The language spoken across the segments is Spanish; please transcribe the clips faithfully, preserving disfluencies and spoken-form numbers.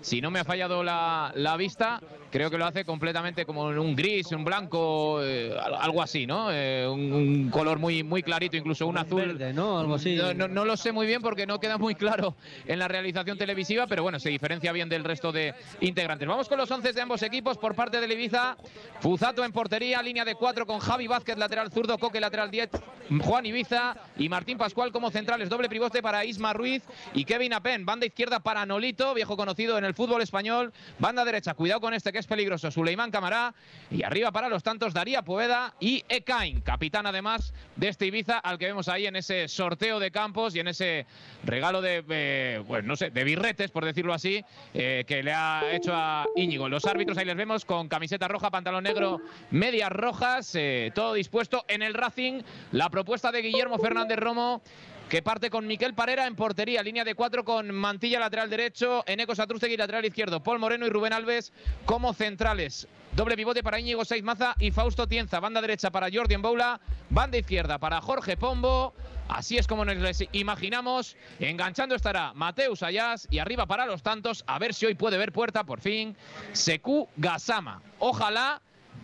si no me ha fallado la, la vista, creo que lo hace completamente como en un gris, un blanco, eh, algo así, ¿no? Eh, un, un color muy, muy clarito, incluso un azul. Verde, ¿no? Algo así. No, no, no lo sé muy bien porque no queda muy claro en la realización televisiva, pero bueno, se diferencia bien del resto de integrantes. Vamos con los once de ambos equipos. Por parte del Ibiza, Fuzato en portería, línea de cuatro con Javi Vázquez, lateral zurdo, Coque, lateral diez, Juan Ibiza y Martín Pascual como centrales. Doble pivote para Isma Ruiz y Kevin Apen. Banda izquierda para Nolito, viejo conocido en el fútbol español. Banda derecha, cuidado con este que es peligroso, Suleimán Camará. Y arriba para los tantos, Daría Poveda y Ekain, capitán además de este Ibiza, al que vemos ahí en ese sorteo de campos y en ese regalo de, eh, pues no sé, de birretes, por decirlo así, eh, que le ha hecho a Íñigo. Los árbitros ahí les vemos con camiseta roja, pantalón negro, medias rojas, eh, todo dispuesto. En el Racing, la propuesta de Guillermo Fernández Romo, que parte con Miquel Parera en portería, línea de cuatro con Mantilla lateral derecho, Eneco Satrústegui lateral izquierdo, Paul Moreno y Rubén Alves como centrales. Doble pivote para Íñigo Saiz Maza y Fausto Tienza. Banda derecha para Jordi Emboula, banda izquierda para Jorge Pombo. Así es como nos les imaginamos. Enganchando estará Mateus Ayas y arriba para los tantos, a ver si hoy puede ver puerta por fin, Sekou Gassama. Ojalá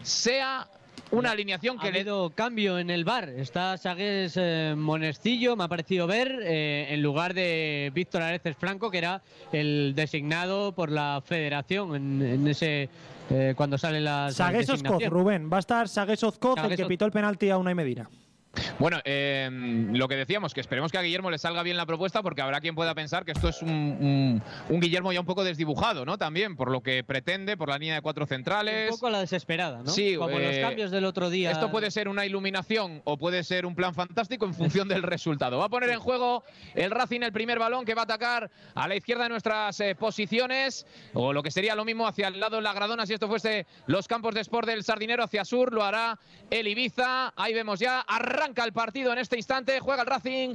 sea una alineación que ha le... habido cambio en el V A R. Está Sagués eh, Monestillo, me ha parecido ver, eh, en lugar de Víctor Areces Franco, que era el designado por la federación en, en ese eh, cuando sale la Sagués Ozcoz, Rubén. Va a estar Sagués Ozcoz, el que pitó el penalti a Unai Medina. Bueno, eh, lo que decíamos, que esperemos que a Guillermo le salga bien la propuesta, porque habrá quien pueda pensar que esto es un, un, un Guillermo ya un poco desdibujado, ¿no? También, por lo que pretende, por la línea de cuatro centrales. Un poco a la desesperada, ¿no? Sí, como eh, los cambios del otro día. Esto puede ser una iluminación o puede ser un plan fantástico en función del resultado. Va a poner en juego el Racing el primer balón, que va a atacar a la izquierda de nuestras eh, posiciones, o lo que sería lo mismo hacia el lado de la Gradona si esto fuese los campos de Sport del Sardinero, hacia sur, lo hará el Ibiza. Ahí vemos ya, arranca el partido en este instante, juega el Racing.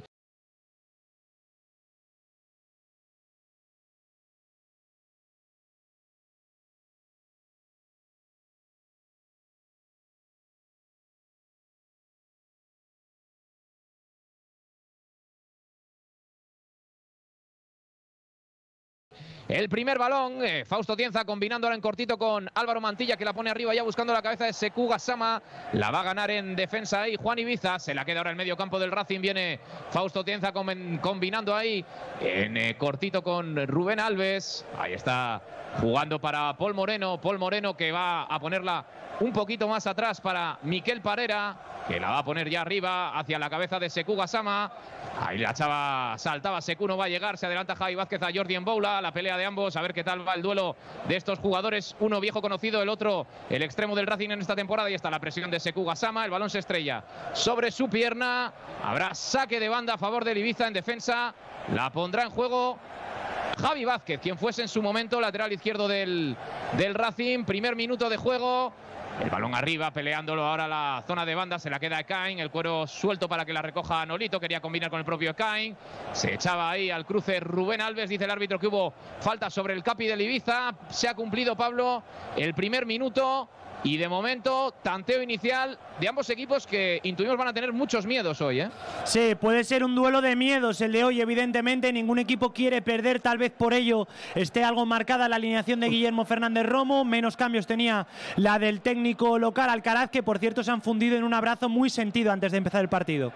El primer balón, eh, Fausto Tienza combinando ahora en cortito con Álvaro Mantilla, que la pone arriba ya buscando la cabeza de Sekou Gassama. La va a ganar en defensa ahí Juan Ibiza. Se la queda ahora el medio campo del Racing. Viene Fausto Tienza com combinando ahí en eh, cortito con Rubén Alves. Ahí está jugando para Paul Moreno. Paul Moreno que va a ponerla un poquito más atrás para Miquel Parera, que la va a poner ya arriba hacia la cabeza de Sekou Gassama. Ahí la chava saltaba, Sekou no va a llegar, se adelanta Javi Vázquez a Jordi Emboula, la pelea de ambos, a ver qué tal va el duelo de estos jugadores, uno viejo conocido, el otro el extremo del Racing en esta temporada. Y está la presión de Sekou Gassama, el balón se estrella sobre su pierna, habrá saque de banda a favor del Ibiza en defensa, la pondrá en juego Javi Vázquez, quien fuese en su momento lateral izquierdo del, del Racing. Primer minuto de juego. El balón arriba, peleándolo ahora la zona de banda, se la queda Ekain, el cuero suelto para que la recoja Nolito, quería combinar con el propio Ekain, se echaba ahí al cruce Rubén Alves, dice el árbitro que hubo falta sobre el capi del Ibiza. Se ha cumplido, Pablo, el primer minuto y de momento tanteo inicial de ambos equipos que intuimos van a tener muchos miedos hoy, ¿eh? Sí, puede ser un duelo de miedos el de hoy, evidentemente. Ningún equipo quiere perder, tal vez por ello esté algo marcada la alineación de Guillermo Fernández Romo. Menos cambios tenía la del técnico local, Alcaraz, que por cierto se han fundido en un abrazo muy sentido antes de empezar el partido.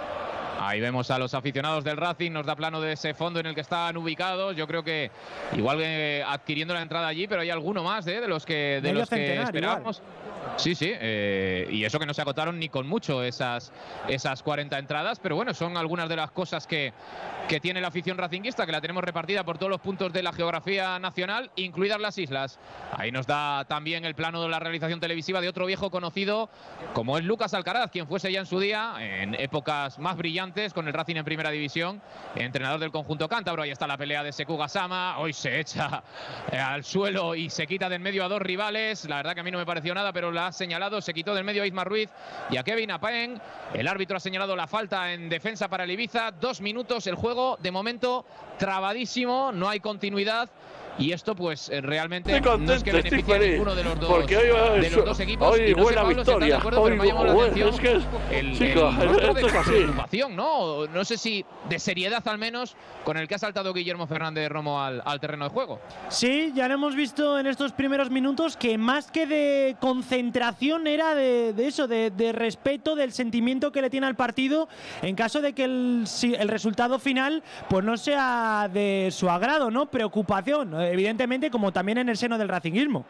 Ahí vemos a los aficionados del Racing, nos da plano de ese fondo en el que están ubicados. Yo creo que igual eh, adquiriendo la entrada allí, pero hay alguno más ¿eh? de los que, de los que esperábamos. Igual. Sí, sí, eh, y eso que no se agotaron ni con mucho esas, esas cuarenta entradas, pero bueno, son algunas de las cosas que, que tiene la afición racinguista, que la tenemos repartida por todos los puntos de la geografía nacional, incluidas las islas. Ahí nos da también el plano de la realización televisiva de otro viejo conocido, como es Lucas Alcaraz, quien fuese ya en su día, en épocas más brillantes, con el Racing en primera división, entrenador del conjunto cántabro. Ahí está la pelea de Sekou Gassama, hoy se echa eh, al suelo y se quita del medio a dos rivales. La verdad que a mí no me pareció nada, pero la ha señalado, se quitó del medio a Isma Ruiz y a Kevin Apen. El árbitro ha señalado la falta en defensa para el Ibiza. Dos minutos el juego, de momento trabadísimo, no hay continuidad y esto pues realmente Estoy contento, no es que beneficie a ninguno de los dos, porque hoy va de los dos equipos. hoy Y no buena sé, Pablo, victoria. si estás de acuerdo, pero me ha llamado la Hoy, atención es que es, el, chicos, el rostro esto de es así. preocupación, ¿no? No sé si de seriedad al menos con el que ha saltado Guillermo Fernández Romo al, al terreno de juego. Sí, ya lo hemos visto en estos primeros minutos que más que de concentración era de, de eso, de, de respeto, del sentimiento que le tiene al partido en caso de que el, si el resultado final pues no sea de su agrado, ¿no? Preocupación, evidentemente, como también en el seno del racinguismo.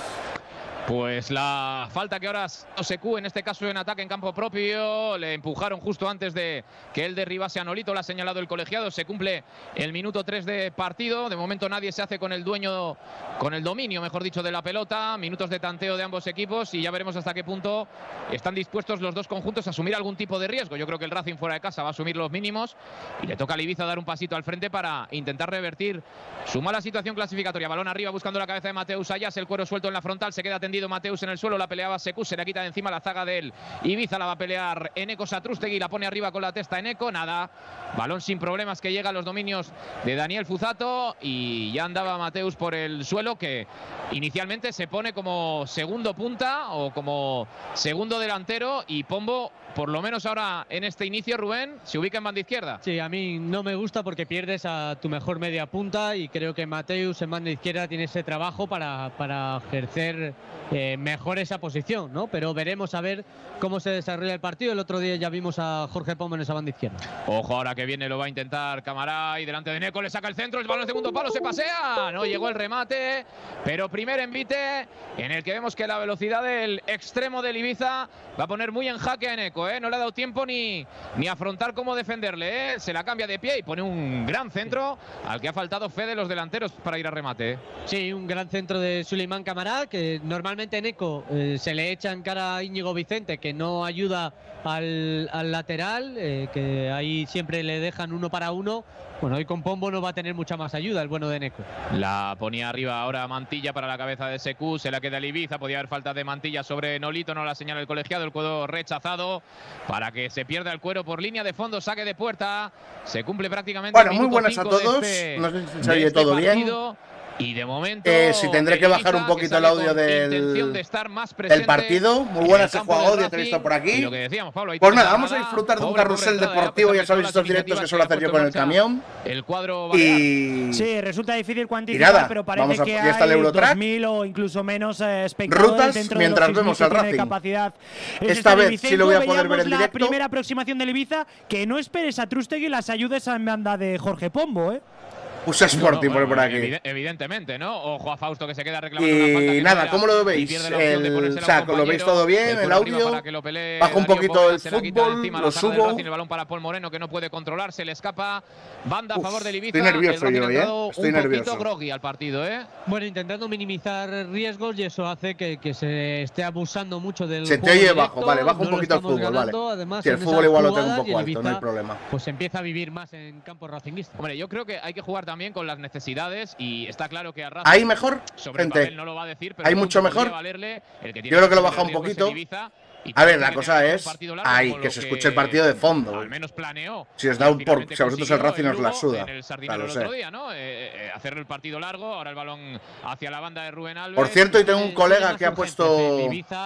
Pues la falta que ahora Secu, en este caso en ataque en campo propio, le empujaron justo antes de que él derribase a Nolito, lo ha señalado el colegiado. Se cumple el minuto tres de partido. De momento nadie se hace con el dueño, con el dominio, mejor dicho, de la pelota. Minutos de tanteo de ambos equipos y ya veremos hasta qué punto están dispuestos los dos conjuntos a asumir algún tipo de riesgo. Yo creo que el Racing fuera de casa va a asumir los mínimos y le toca al Ibiza dar un pasito al frente para intentar revertir su mala situación clasificatoria. Balón arriba buscando la cabeza de Mateus Ayas, el cuero suelto en la frontal, se queda tendido Mateus en el suelo, la peleaba Secu, se le quita de encima la zaga del Ibiza, la va a pelear Eneko Satrústegui, la pone arriba con la testa Eneko, nada, balón sin problemas que llega a los dominios de Daniel Fuzato y ya andaba Mateus por el suelo, que inicialmente se pone como segundo punta o como segundo delantero, y Pombo, por lo menos ahora en este inicio, Rubén, se ubica en banda izquierda. Sí, a mí no me gusta porque pierdes a tu mejor media punta y creo que Mateus en banda izquierda tiene ese trabajo para, para ejercer eh, mejor esa posición, ¿no? Pero veremos a ver cómo se desarrolla el partido. El otro día ya vimos a Jorge Pombo en esa banda izquierda. Ojo, ahora que viene lo va a intentar Camaray, delante de Neco, le saca el centro, el balón de segundo palo, se pasea, no llegó el remate, pero primer envite en el que vemos que la velocidad del extremo del Ibiza va a poner muy en jaque a Neco, ¿eh? No le ha dado tiempo ni, ni afrontar cómo defenderle, ¿eh? Se la cambia de pie y pone un gran centro al que ha faltado fe de los delanteros para ir a remate, ¿eh? Sí, un gran centro de Suleiman Camará, que normalmente Neco eh, se le echa en cara a Íñigo Vicente, que no ayuda al, al lateral, eh, que ahí siempre le dejan uno para uno. Bueno, hoy con Pombo no va a tener mucha más ayuda el bueno de Neco. La ponía arriba ahora Mantilla para la cabeza de Secu, se la queda el Ibiza, podía haber falta de Mantilla sobre Nolito, no la señala el colegiado, el cuero rechazado para que se pierda el cuero por línea de fondo, saque de puerta, se cumple prácticamente. Bueno, muy buenas a todos, este, no sé si se oye todo partido. bien. Y de momento, eh, si tendré que bajar un poquito el audio del, de estar más del partido. Muy buenas, se juega audio, te he visto por aquí. Lo que decíamos, Pablo, pues nada, vamos a disfrutar de un carrusel deportivo. Ya sabéis estos directos que suelo hacer yo con el camión. El cuadro y sí, resulta difícil cuantificar, nada, pero parece a, que ya está el hay dos mil o incluso menos eh, espectadores rutas dentro mientras de los vemos al Racing. Capacidad. Esta vez sí lo voy a poder ver en la directo. La primera aproximación del Ibiza, que no esperes a Trústegui y las ayudes en banda de Jorge Pombo, ¿eh? Usa Sporting no, no, bueno, por aquí. Evidentemente, ¿no? Ojo a Fausto que se queda reclamando y una falta. Y nada, ¿cómo lo veis? El, o sea, ¿lo veis todo bien? El audio. Bajo un poquito el fútbol, lo subo. El balón para Paul Moreno que no puede controlarse, le escapa. Banda a favor del Ibiza. Estoy nervioso yo, ¿eh? Estoy un nervioso. poquito groggy al partido, ¿eh? Bueno, intentando minimizar riesgos y eso hace que, que se esté abusando mucho del Se te juego oye directo, bajo, vale, bajo un no poquito el fútbol, ganando, vale. Además, si el fútbol igual lo tengo un poco alto, Ibiza, no hay problema. Pues empieza a vivir más en campo racinguista. Hombre, yo creo que hay que jugar también con las necesidades y está claro que a Racing ¿hay mejor? sobre Gente, el papel no lo va a decir, pero ¿hay mucho mejor? Valerle, el que yo creo que lo baja un poquito. A ver, la cosa es ahí, que se escuche el partido de fondo. Al menos planeó. Si os da un por, si a vosotros el Racing os la suda. Claro, el otro día, ¿no? Eh, eh, hacer el partido largo, ahora el balón hacia la banda de Rubén Alves. Por cierto, y tengo un colega que ha puesto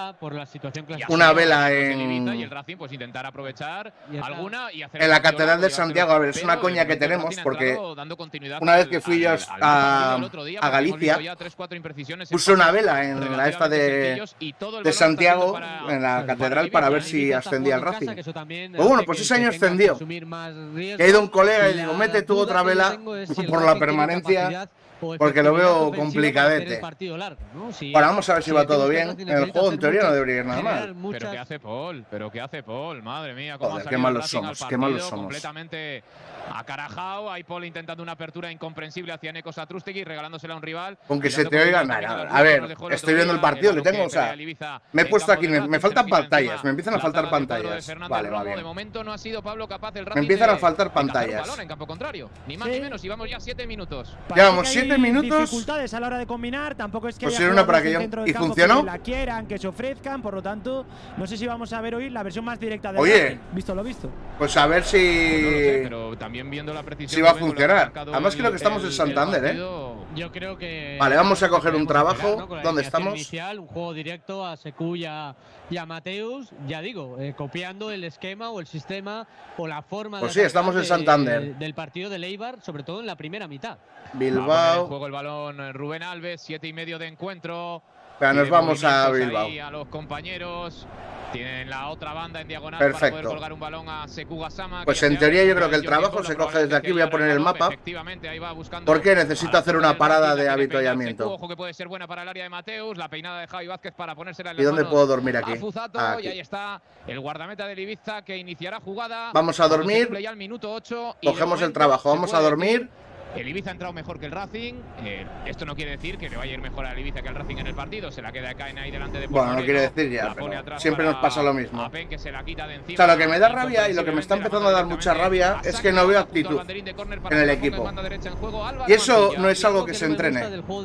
una vela en y el Racing pues intentar aprovechar alguna y hacer en la Catedral de Santiago. A ver, es una coña que tenemos porque una vez que fui yo a, a Galicia puse una vela en la esta de, de Santiago, en la catedral, para ver si ascendía el Racing. Pues bueno, pues ese año ascendió. Y ha ido un colega y digo, mete tú otra vela por la permanencia, porque lo veo complicadete. Ahora vamos a ver si va todo bien. En el juego, en teoría, no debería ir nada mal. Pero ¿qué hace Paul? ¿Pero qué hace Paul? Madre mía, cómo Joder, ha qué malos somos, qué malos somos. Completamente acarajado. Hay Paul intentando una apertura incomprensible hacia Neco Satrústegui, regalándosela a un rival. Con que se te oiga nada. A ver, estoy viendo el partido, le tengo, o sea, me he puesto aquí, me, me faltan pantallas, me empiezan a faltar pantallas. Vale, va bien. De momento no ha sido Pablo capaz el Me empiezan a faltar pantallas. En campo contrario, ni más ni menos, y vamos ya siete minutos. Llevamos siete minutos. Dificultades a la hora de combinar, tampoco es que pues haya una para que yo. ¿Y funcionó? Que la quieran, que se ofrezcan, por lo tanto, no sé si vamos a ver hoy la versión más directa de Oye, Racing, visto lo visto. Pues a ver si no lo sé, pero también viendo la precisión si va a funcionar. Además creo que estamos en Santander, ¿eh? Yo creo que… Vale, vamos a coger un trabajo. Esperar, ¿no? ¿Dónde estamos? Inicial, un juego directo a Secu y a, y a Mateus, ya digo, eh, copiando el esquema o el sistema o la forma pues de sí, estamos en Santander. De, del partido de Eibar, sobre todo en la primera mitad. Bilbao. Juego el balón Rubén Alves, siete y medio de encuentro. Pero nos vamos a Bilbao. Ahí a los compañeros. Tienen la otra banda en diagonal. Perfecto. Para poder colgar un balón a Seku Gassama. Pues en teoría yo creo que el trabajo se coge desde aquí. Voy a poner el mapa. Porque necesito hacer una parada de avituallamiento. Ojo que puede ser buena para el área de Mateus. La peinada de Javi Vázquez para ponérsela en ¿Y dónde puedo dormir aquí? Ah, aquí. Y ahí está el guardameta del Ibiza que iniciará jugada. Vamos a dormir. Ya al minuto ocho. Cogemos el trabajo. Vamos a dormir. El Ibiza ha entrado mejor que el Racing. Eh, esto no quiere decir que le vaya a ir mejor al Ibiza que al Racing en el partido. Se la queda Caen ahí delante de Bueno, no quiere decir ya, pero siempre nos pasa lo mismo. Apen, que se la quita de encima. O sea, lo que me da rabia y lo que me está empezando a dar mucha rabia es que no veo actitud en el equipo. Y eso no es algo que se entrene.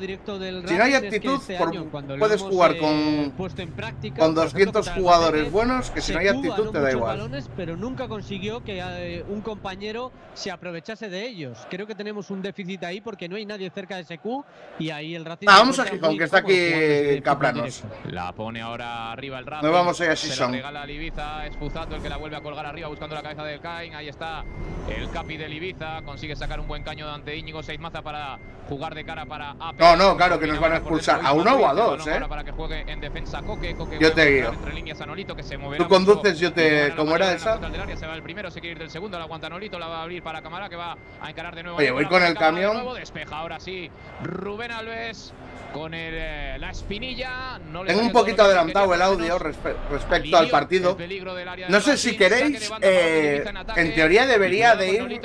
Si no hay actitud, por, puedes jugar con, con doscientos jugadores buenos, que si no hay actitud te da igual. Pero nunca consiguió que un compañero se aprovechase de ellos. Creo que tenemos un déficit ahí porque no hay nadie cerca de Seku y ahí el Racing… Ah, vamos a Gijón, que está aquí Caplanos. La pone ahora arriba el Racing. No vamos a ir a Se la regala al Ibiza, es Fuzato el que la vuelve a colgar arriba buscando la cabeza del Cain. Ahí está el capi del Ibiza, consigue sacar un buen caño ante Íñigo Seizmaza para jugar de cara para Apen. No, no, claro que nos van a expulsar a uno o a dos, eh. Para que juegue en defensa Coque. Coque yo te guío. Entre líneas a Nolito, que se tú conduces, yo te… ¿Cómo era esa? Se va el primero, se quiere ir del segundo, la aguanta Nolito, la va a abrir para Camara, que va a encarar de nuevo. Oye, voy con el camión. Despeja ahora sí Rubén Alves con el, eh, la espinilla. No Tengo un poquito adelantado el audio respe respecto al partido. No sé si queréis, eh, en teoría debería de ir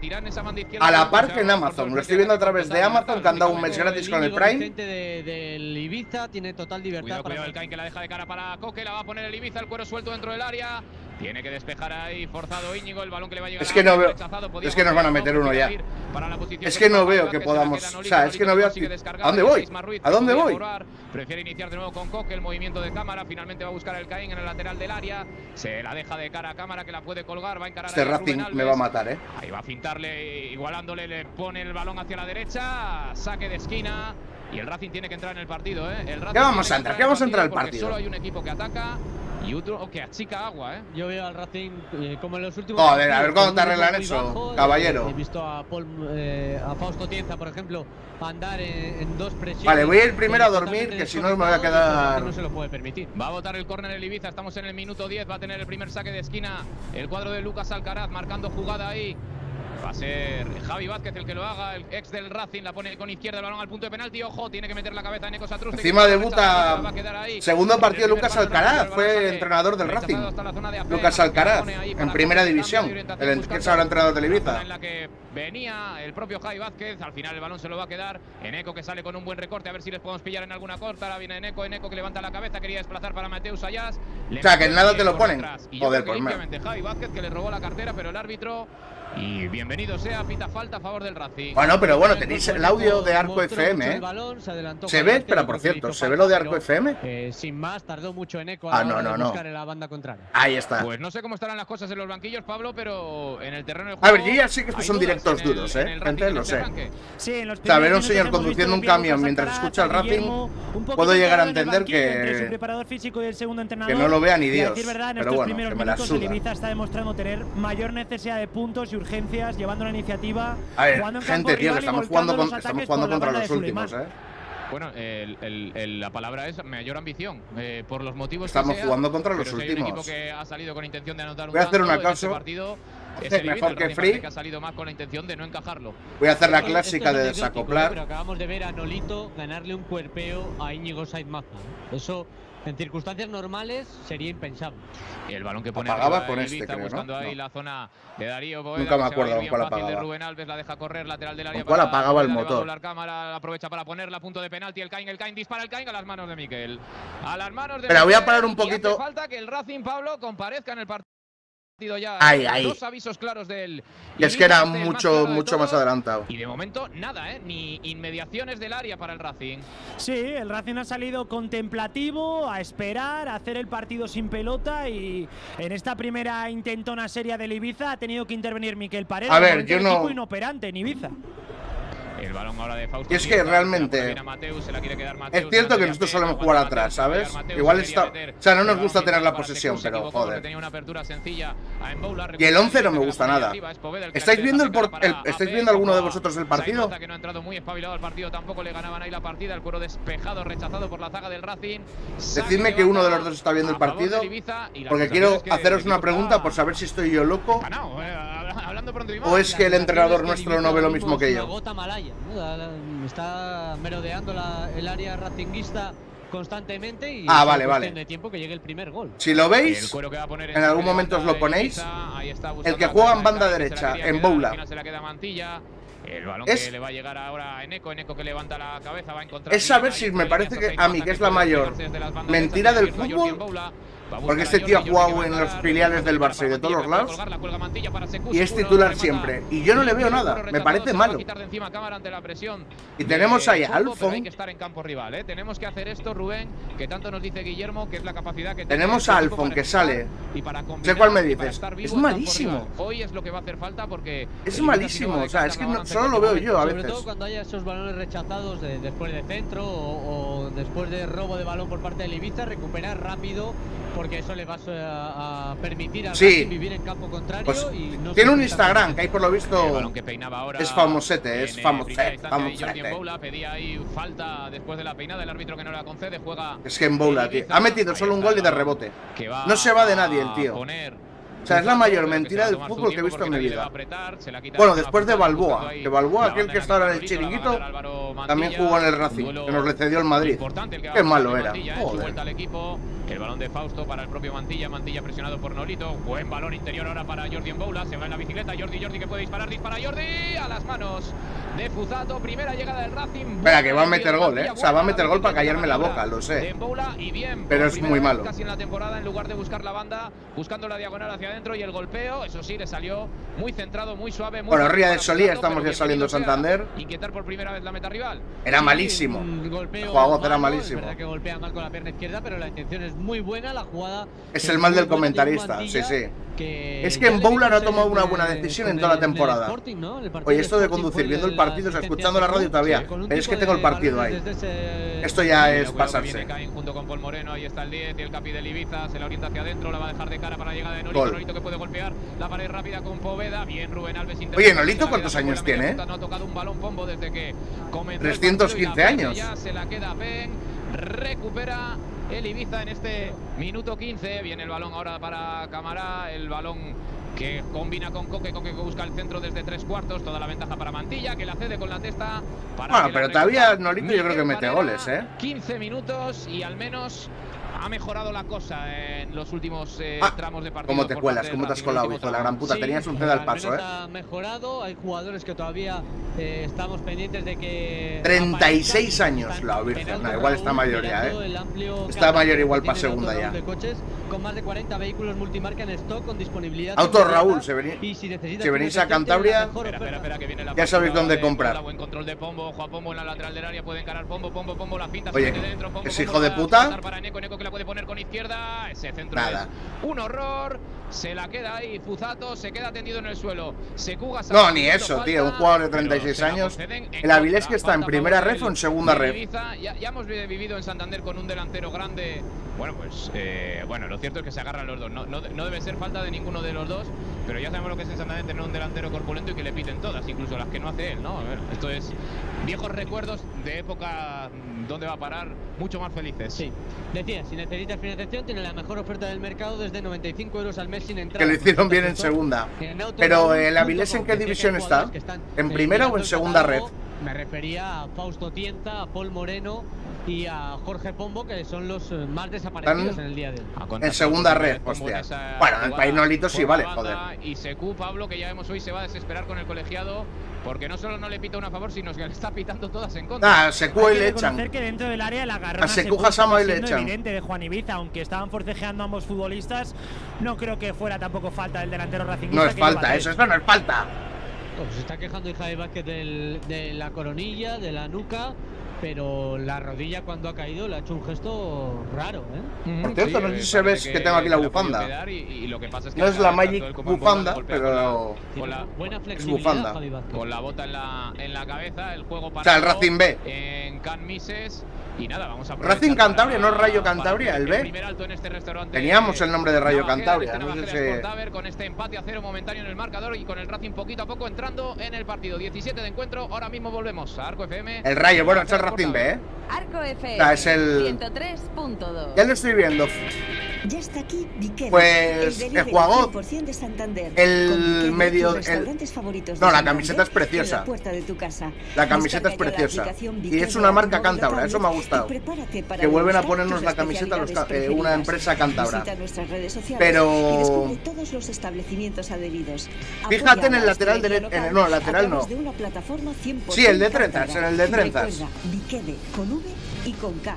a la par que en Amazon. Lo estoy viendo a través de Amazon, que han dado un mes gratis con el Prime. Del Ibiza tiene total libertad. Cuidado, el Cain que la deja de cara para Coque, la va a poner el Ibiza, el cuero suelto dentro del área. Tiene que despejar ahí, forzado Íñigo, el balón que le va a llegar. Es que no veo, es que nos van a meter uno ya. Es que no veo que podamos, o sea, es que no veo. ¿A dónde voy? ¿A dónde voy? Prefiere iniciar de nuevo con Coque, el movimiento de Cámara, finalmente va a buscar el Caín en el lateral del área. Se la deja de cara a Cámara, que la puede colgar, va a encarar. Este Racing me va a matar, eh. Ahí va a fintarle, igualándole, le pone el balón hacia la derecha, saque de esquina. Y el Racing tiene que entrar en el partido, ¿eh? El Racing ¿Qué vamos a entrar? ¿Qué vamos a entrar al partido? Solo hay un equipo que ataca y otro que achica agua, ¿eh? Yo veo al Racing eh, como en los últimos… Joder, a ver cuándo te arreglan eso, bajo, caballero. Eh, he visto a, Paul, eh, a Fausto Tienza, por ejemplo, andar en, en dos presiones. Vale, voy a ir primero a dormir, que si no me voy a quedar… No se lo puede permitir. Va a botar el córner el Ibiza, estamos en el minuto diez, va a tener el primer saque de esquina el cuadro de Lucas Alcaraz, marcando jugada ahí. Va a ser Javi Vázquez el que lo haga, el ex del Racing, la pone con izquierda el balón al punto de penalti. Ojo, tiene que meter la cabeza en Eco Satrus. Encima debuta segundo partido Lucas Alcaraz, fue entrenador del Racing. Lucas Alcaraz, en primera división, el que es ahora entrenador del Ibiza. En la que venía el propio Javi Vázquez, al final el balón se lo va a quedar. Eneco que sale con un buen recorte, a ver si les podemos pillar en alguna corta. Ahora viene Eneco, Eneco que levanta la cabeza, quería desplazar para Mateus Ayas. O sea, que en nada te lo ponen. Joder, por más. Javi Vázquez que le robó la cartera, pero el árbitro… Y bienvenido sea, pita falta a favor del Racing. Bueno, pero bueno, tenéis el audio de Arco F M, ¿eh? ¿Se ve? Pero por cierto, ¿se ve lo de Arco F M? Eh, sin más, tardó mucho en Eco ah, no, no, no. buscar en la banda contraria. Ahí está. Pues no sé cómo estarán las cosas en los banquillos, Pablo, pero en el terreno de juego… A ver, yo ya sé que estos son directos duros, ¿eh? Gente, lo sé. Sí, en los o sea, ver a un señor conduciendo un camión mientras escucha el Racing, puedo llegar a entender que… que no lo vea ni Dios. Pero bueno, que me la suda. El Ibiza está demostrando tener mayor necesidad de puntos y urgencias, llevando la iniciativa. A ver, gente, tío, que estamos jugando, con, estamos jugando contra los últimos, ¿eh? Bueno, el, el, el, la palabra es mayor ambición, eh, por los motivos Estamos que sea, jugando contra los pero últimos. Si hay un equipo que ha salido con intención de anotar un Voy a hacer una tanto, caso. En este partido, es el mejor que Free. Que ha salido más con la intención de no encajarlo. Voy a hacer la clásica de desacoplar. Pero acabamos de ver a Nolito ganarle un cuerpeo a Íñigo Saizmaza. Eso… en circunstancias normales sería impensable. Y el balón que pone apagaba con Ibiza, este, creo, buscando ¿no? ahí no. la zona de Darío Boeda, Nunca me acuerdo con cuál apagaba. De Rubén Alves, la deja correr, lateral del área. ¿Con cuál apagaba el motor? La cámara aprovecha para ponerla a punto de penalti. El Cain, el Cain dispara el Cain a las manos de Miquel. A las manos de Pero Miquel, voy a parar un poquito. Y hace falta que el Racing, Pablo, comparezca en el partido. Ya ahí, ahí. Dos avisos claros del y es que era mucho, más mucho más adelantado. Y de momento nada, ¿eh? Ni inmediaciones del área para el Racing. Sí, el Racing ha salido contemplativo, a esperar, a hacer el partido sin pelota y en esta primera intentona seria del Ibiza ha tenido que intervenir Miquel Paredes. A ver, yo no… inoperante en Ibiza. Y es que realmente es cierto que nosotros solemos jugar atrás, ¿sabes? Igual está... O sea, no nos gusta tener la posesión, pero joder. Y el once no me gusta nada. ¿Estáis viendo, el por... el... ¿Estáis viendo alguno de vosotros el partido? Decidme que uno de los dos está viendo el partido, porque quiero haceros una pregunta por saber si estoy yo loco o es que el entrenador nuestro no ve lo mismo que yo. Está merodeando la, el área racinguista constantemente y ah, vale, vale. De tiempo que llegue el primer gol. Si lo veis, en algún momento os lo ponéis. El que juega en banda derecha, en Boula, el balón es, que le va a llegar ahora a Eneco, Eneco que levanta la cabeza, va a encontrar. Es saber si me parece que a mí que es la mayor mentira del fútbol, porque este tío ha jugado en los filiales del Barça y de todos los lados y es titular siempre. Y yo no le veo nada, me parece malo. Y tenemos ahí a Alfon. Hay que estar en campo rival, ¿eh? Tenemos que hacer esto, Rubén, que tanto nos dice Guillermo, que es la capacidad que tenemos a Alfon que sale. Sé cuál me dices. Es malísimo. Hoy es lo que va a hacer falta porque es malísimo, o sea, es que no, solo lo veo yo a veces. Sobre todo cuando haya esos balones rechazados de, después de centro o, o después de robo de balón por parte del Ibiza, recuperar rápido, porque eso le va a, a permitir a sí. vivir en campo contrario. Pues y no tiene un Instagram que ahí por lo visto que ahora es famosete, es famosete, famosete. Boula pedía ahí falta después de la peinada, el árbitro que no la concede juega. Es que en Boula, tío, ha metido solo un gol y de rebote. No se va de nadie el tío. O sea, es la mayor mentira del fútbol que he visto en mi vida. Bueno, después de Balboa, que Balboa, aquel que está ahora en el chiringuito, también jugó en el Racing, que nos le cedió el Madrid. Qué malo era. Joder. El balón de Fausto para el propio Mantilla, Mantilla presionado por Nolito. Buen balón interior ahora para Jordi Boula. Se va en la bicicleta, Jordi, Jordi que puede disparar, dispara Jordi a las manos de Fuzato. Primera llegada del Racing. Espera, que va a meter gol, eh. O sea, va a meter gol para callarme la boca, lo sé. Pero es muy malo. Casi en la temporada, en lugar de buscar la banda, buscando la diagonal hacia adentro y el golpeo, eso sí, le salió muy centrado, muy suave. Muy bueno, Ría de Solía, estamos ya saliendo Santander. Inquietar por primera vez la meta rival. Era malísimo. El jugador era malísimo. Es verdad que golpea mal con la pierna izquierda, pero la intención es muy buena, la jugada. Es el mal del comentarista, sí, sí. Que es que en Boula no ha tomado una buena decisión en toda la temporada. Sporting, ¿no? Oye, esto de conducir viendo el partido, o sea, escuchando la radio todavía. Pero es que tengo el partido ahí. Esto ya es pasarse. Junto con Paul Moreno, ahí está el diez y el capi del Ibiza, se la orienta hacia adentro, la va a dejar de cara para la llegada de Nolito. Nolito que puede golpear la pared rápida con Poveda. Bien, Rubén Alves. Oye, Nolito, ¿cuántos años tiene? No ha tocado un balón pombo desde que comenzó. trescientos quince años. Ya se la queda Ben, recupera el Ibiza en este minuto quince. Viene el balón ahora para Camará, el balón que combina con Coque, Coque que busca el centro desde tres cuartos, toda la ventaja para Mantilla, que la cede con la testa. Para bueno, pero todavía Nolito yo creo que mete goles, ¿eh? quince minutos y al menos ha mejorado la cosa en los últimos eh, ah, tramos de partido. ¿Cómo te cuelas? ¿Cómo te has colado, hijo de la gran puta? Sí, tenías un ceda al paso, ¿eh? Ha mejorado, hay jugadores que todavía eh, estamos pendientes de que... treinta y seis años, la Virgen, no, igual está mayor ya, ¿eh? Está mayor igual para segunda ya. De coches, con más de cuarenta vehículos multimarca en stock, con disponibilidad... Auto Raúl, se venís, y si, si venís a Cantabria, espera, espera, espera, que viene la ya sabéis dónde comprar. Buen control de Pombo, ojo a Pombo en la lateral del área, puede encarar Pombo, Pombo, Pombo, la pinta. Oye, dentro, Pombo, es Pombo, hijo de puta. Para Eneco, Eneco que la puede poner con izquierda. Ese centro nada. Es un horror. Se la queda ahí Fuzato, se queda tendido en el suelo. Secuga, no, ni eso, falta, tío. Un jugador de treinta y seis años. El Avilés que está en primera ref o en segunda ref. Ya, ya hemos vivido en Santander con un delantero grande. Bueno, pues eh, bueno, lo cierto es que se agarran los dos. No, no, no debe ser falta de ninguno de los dos, pero ya sabemos lo que es en Santander tener un delantero corpulento y que le piten todas, incluso las que no hace él, ¿no? A ver, esto es viejos recuerdos de época donde va a parar mucho más felices. Sí. Decía, si necesitas financiación, tiene la mejor oferta del mercado desde noventa y cinco euros al mes sin entrar. Que lo hicieron bien en segunda. Pero el Avilés, ¿en qué división está? ¿En primera o en segunda red? Me refería a Fausto Tienza, a Paul Moreno y a Jorge Pombo, que son los más desaparecidos en el día de hoy. En segunda red, hostia. Bueno, en el país Nolito sí vale, joder. Y Secu, Pablo, que ya vemos hoy, se va a desesperar con el colegiado, porque no solo no le pita una a favor, sino que le está pitando todas en contra. Ah, a Secu y le echan. Que dentro del área la a Secu Hasama y le echan. Evidente de Juan Ibiza, aunque estaban forcejeando ambos futbolistas, no creo que fuera tampoco falta del delantero racinguista. No es falta, eso, eso no es falta. Pues se está quejando Javi Vázquez del, de la coronilla, de la nuca. pero la rodilla cuando ha caído le ha hecho un gesto raro, ¿eh? Por cierto, sí, no sé si se ves que, que tengo aquí la bufanda. Y, y lo que pasa es que no es la Magic bufanda, pero con la buena es bufanda. Con la bota en la, en la cabeza, el juego para o sea, el Racing B. En Can Mises. Y nada, vamos a Racing Cantabria, no Rayo Cantabria, el B. El primer alto en este restaurante. Teníamos el nombre de Rayo Cantabria. No sé si... Con este empate a cero momentáneo en el marcador y con el Racing poquito a poco entrando en el partido. diecisiete de encuentro, ahora mismo volvemos a Arco F M. El Rayo, bueno, es el Racing B, ¿eh? Arco F M, o sea, es el... ciento tres punto dos. Ya lo estoy viendo. Ya está aquí Viquedo, pues el, el jugador, de Santander, el medio, el... no, la camiseta es preciosa. La, puerta de tu casa. La camiseta es preciosa y es una marca cántabra, eso me ha gustado. Que vuelven a ponernos la camiseta los, eh, una empresa cántabra. Pero y todos los establecimientos adheridos. Fíjate en el lateral derecho, no, el lateral no. De una plataforma sí, el de trenzas, en el de trenzas. Viquede con V y con K.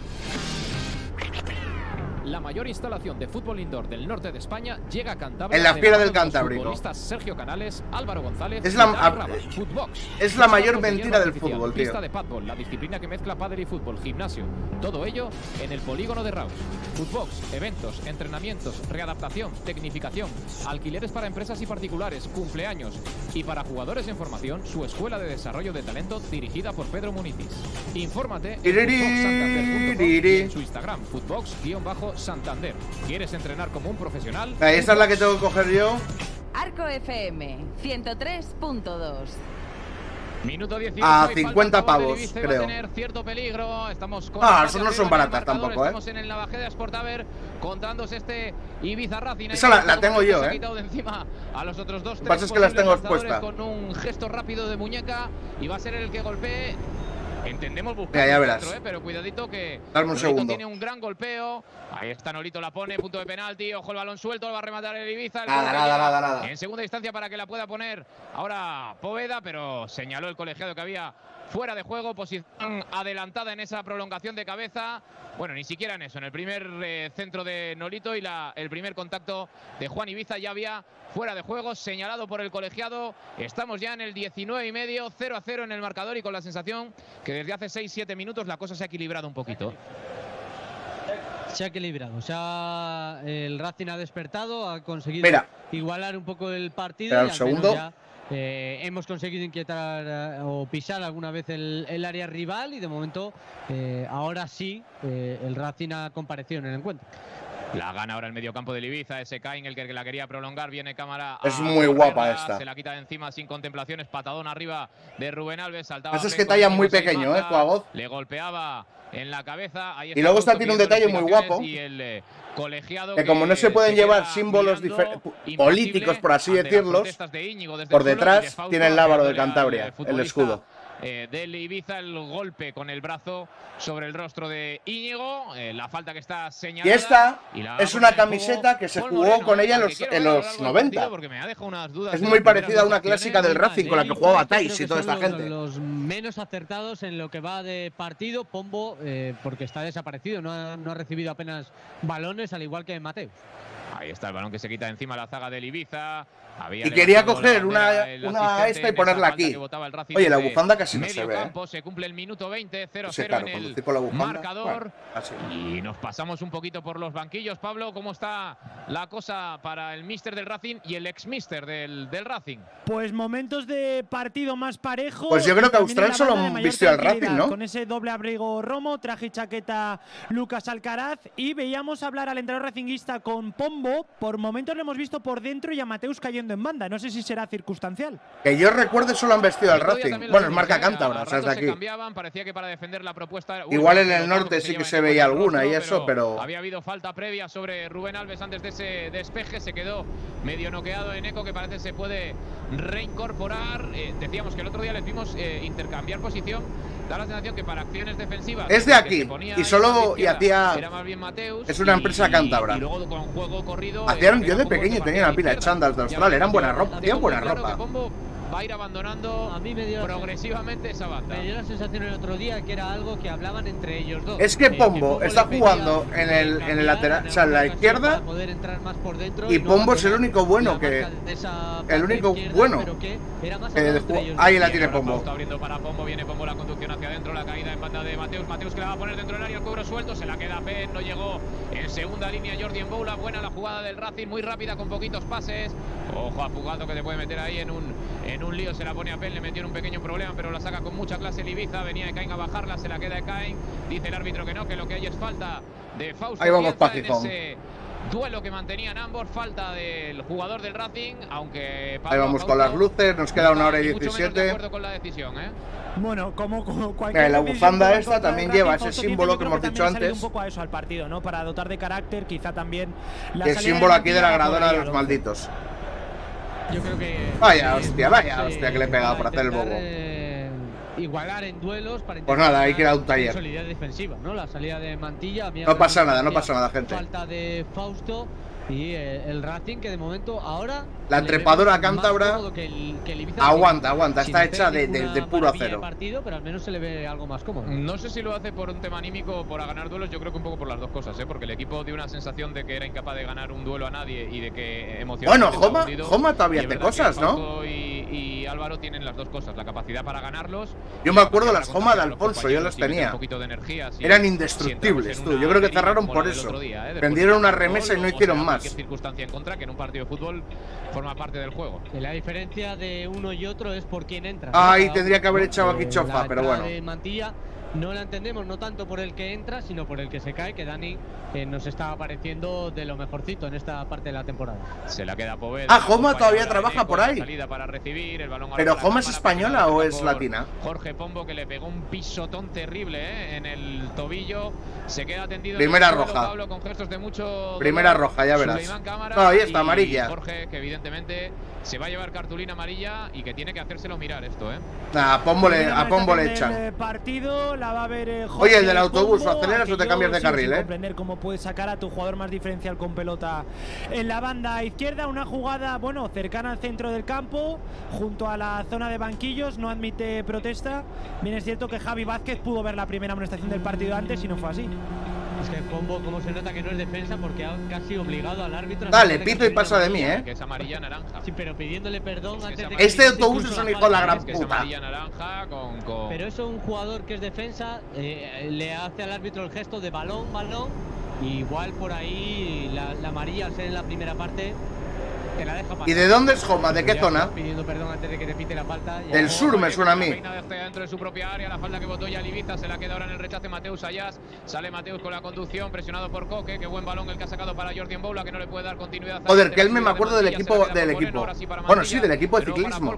La mayor instalación de fútbol indoor del norte de España llega a Cantabria. En la Fiera del Cantábrico. Sergio Canales, Álvaro González, es la, a, es la mayor mentira del fútbol, tío. Pista de pádel, la disciplina que mezcla pádel y fútbol, gimnasio, todo ello en el polígono de Raus. Footbox, eventos, entrenamientos, readaptación, tecnificación, alquileres para empresas y particulares, cumpleaños y para jugadores en formación, su escuela de desarrollo de talento dirigida por Pedro Munitis. Infórmate en footbox santander punto com y en su Instagram, footbox-santander. ¿Quieres entrenar como un profesional? Ahí esta es la que tengo que coger yo. Arco F M, ciento tres punto dos. Minuto dieciocho, a cincuenta pavos, creo. Va a tener cierto peligro. Estamos con ah, eso no son baratas tampoco, ¿eh? Estamos en el Navajeda Sportaver contándose este Ibiza Racing. Esa la, la tengo yo, se ¿eh? Ha quitado de encima a los otros dos. Lo que pasa es que las tengo expuestas. Con un gesto rápido de muñeca y va a ser el que golpee. Entendemos buscar ya, ya verás. Centro, ¿eh? Pero cuidadito que Dame un segundo. Tiene un gran golpeo. Ahí está Nolito, la pone, punto de penalti. Ojo el balón suelto, va a rematar el Ibiza. El nada, nada, nada, nada. En segunda instancia para que la pueda poner ahora Poveda, pero señaló el colegiado que había fuera de juego, posición adelantada en esa prolongación de cabeza. Bueno, ni siquiera en eso, en el primer eh, centro de Nolito y la, el primer contacto de Juan Ibiza ya había fuera de juego, señalado por el colegiado. Estamos ya en el diecinueve y medio, cero a cero en el marcador y con la sensación que desde hace seis siete minutos la cosa se ha equilibrado un poquito. Se ha equilibrado, o sea, el Racing ha despertado, ha conseguido Mira. igualar un poco el partido. Pero y el segundo. Ya, eh, hemos conseguido inquietar eh, o pisar alguna vez el, el área rival y de momento, eh, ahora sí, eh, el Racing ha comparecido en el encuentro. La gana ahora el mediocampo del Ibiza, ese Cain, el que la quería prolongar, viene cámara. Es muy guapa esta. Se la quita de encima sin contemplaciones, patadón arriba de Rubén Alves, saltaba. Eso es que talla muy pequeño, eh, Juagoz. Le golpeaba en la cabeza. Ahí y luego está tiene un detalle muy guapo. Y el eh, colegiado que como no se pueden se llevar símbolos políticos, por así decirlos, de Íñigo, por detrás de tiene el lábaro de Cantabria, el escudo. Eh, del Ibiza, el golpe con el brazo sobre el rostro de Íñigo, eh, la falta que está señalada. Y esta y es una camiseta que se jugó Moreno, con ella en los, en los noventa. Es muy parecida a una clásica del Racing con la que jugaba Tais y toda esta gente. Los menos acertados en lo que va de partido, Pombo, eh, porque está desaparecido, no ha, no ha recibido apenas balones, al igual que Mateus. Ahí está el balón que se quita encima la zaga del Ibiza. Había y quería coger una, una esta y ponerla aquí. Oye, la bufanda casi no se ve. Campo, se cumple el minuto veinte, cero cero sí, claro, en el bufanda, marcador. Bueno, y nos pasamos un poquito por los banquillos. Pablo, ¿cómo está la cosa para el míster del Racing y el ex-míster del, del Racing? Pues momentos de partido más parejo. Pues yo creo que Austral solo vistió al Racing, ¿no? Con ese doble abrigo Romo, traje y chaqueta Lucas Alcaraz. Y veíamos hablar al entrenador racinguista con Pombo. Por momentos lo hemos visto por dentro y a Mateus cayendo en banda. No sé si será circunstancial. Que yo recuerde solo han vestido al Racing. Bueno, es marca cántabra, o sea, es de aquí. Cambiaban, parecía que para defender la propuesta, igual en el norte sí que se veía alguna y eso, pero había habido falta previa sobre Rubén Alves antes de ese despeje. Se quedó medio noqueado en Eco, que parece se puede reincorporar. Eh, decíamos que el otro día les vimos eh, intercambiar posición. Da la sensación que para acciones defensivas es de aquí y solo y hacía era más bien Mateus, es una empresa y, cántabra. Y luego con juego corrido hacían, yo de pequeño tenía una pila de chándals de Austral, eran buena ropa, tenían buena ropa. va a ir abandonando a mí me dio progresivamente esa banda. Me dio la sensación el otro día que era algo que hablaban entre ellos dos. Es que Pombo, eh, que Pombo está jugando en el, en el lateral, o sea, en la izquierda, poder entrar más por dentro y, y Pombo es el único bueno que, el único bueno. Que era más eh, ahí la tiene Pombo. Está abriendo para Pombo, viene Pombo la conducción hacia adentro, la caída en banda de Mateus. Mateus que la va a poner dentro del área, el cobro suelto, se la queda Pen, no llegó en segunda línea Jordi Mboula. Buena la jugada del Racing, muy rápida con poquitos pases. Ojo a Fugato que te puede meter ahí en un, en un lío, se la pone a Pen, le metió en un pequeño problema, pero la saca con mucha clase el Ibiza. Venía Ekain a bajarla, se la queda Ekain. Dice el árbitro que no, que lo que hay es falta de Fausto. Ahí vamos, Pajijón. Duelo que mantenían ambos, falta del jugador del Racing, aunque Pablo, ahí vamos Fausto, con las luces, nos queda una hora y diecisiete. De acuerdo con la decisión, ¿eh? Bueno, como, como cualquier. Eh, la bufanda esta también Racing, lleva ese símbolo que hemos que dicho antes. Un poco a eso al partido, ¿no? Para dotar de carácter, quizá también. La el símbolo de aquí de la gradona de los malditos. Yo creo que. Vaya hostia, vaya hostia que le he pegado por hacer el bobo. Eh, igualar en duelos para pues nada, hay que ir a un taller. Solidez defensiva, ¿no? La salida de Mantilla. No pasa nada, no pasa nada, gente. Falta de Fausto. Y eh, el Racing que de momento ahora la trepadora cántabra que el, que el aguanta, aguanta, está hecha de, de, de puro acero. Partido, pero al menos se le ve algo más cómodo. No sé si lo hace por un tema anímico o por a ganar duelos, yo creo que un poco por las dos cosas, ¿eh? Porque el equipo dio una sensación de que era incapaz de ganar un duelo a nadie y de que emocionalmente. Bueno, Joma, Joma todavía hace cosas, ¿no? Y, y Álvaro tienen las dos cosas, la capacidad para ganarlos. Yo me acuerdo las Joma de Alfonso, yo las tenía. Un poquito de energía, si eran indestructibles, tú. Yo creo que cerraron por eso. Día, ¿eh? Vendieron una remesa y no hicieron más. Circunstancia contra que en un partido de fútbol forma parte del juego. Y la diferencia de uno y otro es por quién entra. Ahí tendría que haber echado aquí Chofa, pero bueno. De Mantilla no la entendemos, no tanto por el que entra, sino por el que se cae, que Dani eh, nos está pareciendo de lo mejorcito en esta parte de la temporada. Se la queda Poveda. Ah, Joma todavía trabaja por ahí. Para recibir, el balón pero Joma es española o es latina. Jorge Pombo que le pegó un pisotón terrible ¿eh? en el tobillo. Se queda tendido. Primera en el roja. Pablo, con gestos de mucho Primera dolor. roja, ya verás. No, ahí está, amarilla. Jorge que evidentemente se va a llevar cartulina amarilla y que tiene que hacérselo mirar esto, ¿eh? Nah, a Pombo le, a Pombo le echan. Partido, la va a ver, eh, Oye, el del autobús, Pombo, ¿o aceleras o te cambias de carril, eh? Comprender cómo puedes sacar a tu jugador más diferencial con pelota en la banda izquierda. Una jugada, bueno, cercana al centro del campo, junto a la zona de banquillos, no admite protesta. Bien, es cierto que Javi Vázquez pudo ver la primera amonestación del partido antes y no fue así. Es que Pombo, como se nota que no es defensa, porque ha casi obligado al árbitro. Dale, pito y pasa de mí, ¿eh? Que es amarilla naranja. Sí, pero pidiéndole perdón es que antes de que este autobús es un hijo de la gran es que es puta. amarilla naranja con, con... Pero eso, un jugador que es defensa eh, le hace al árbitro el gesto de balón, balón. Y igual por ahí la, la amarilla, al ser en la primera parte, te la deja pasar. ¿Y de dónde es Joma? ¿De qué zona? Pidiendo perdón antes de que te pite la falta. Del sur me suena a mí. Dentro de su propia área, la falta que votó ya Ibiza, se la queda ahora en el rechace Mateus Ayas. Sale Mateus con la conducción, presionado por Coque. Qué buen balón el que ha sacado para Jordi Mboula, que no le puede dar continuidad. Joder, que él me acuerdo del equipo del equipo. Bueno, sí, del equipo de ciclismo.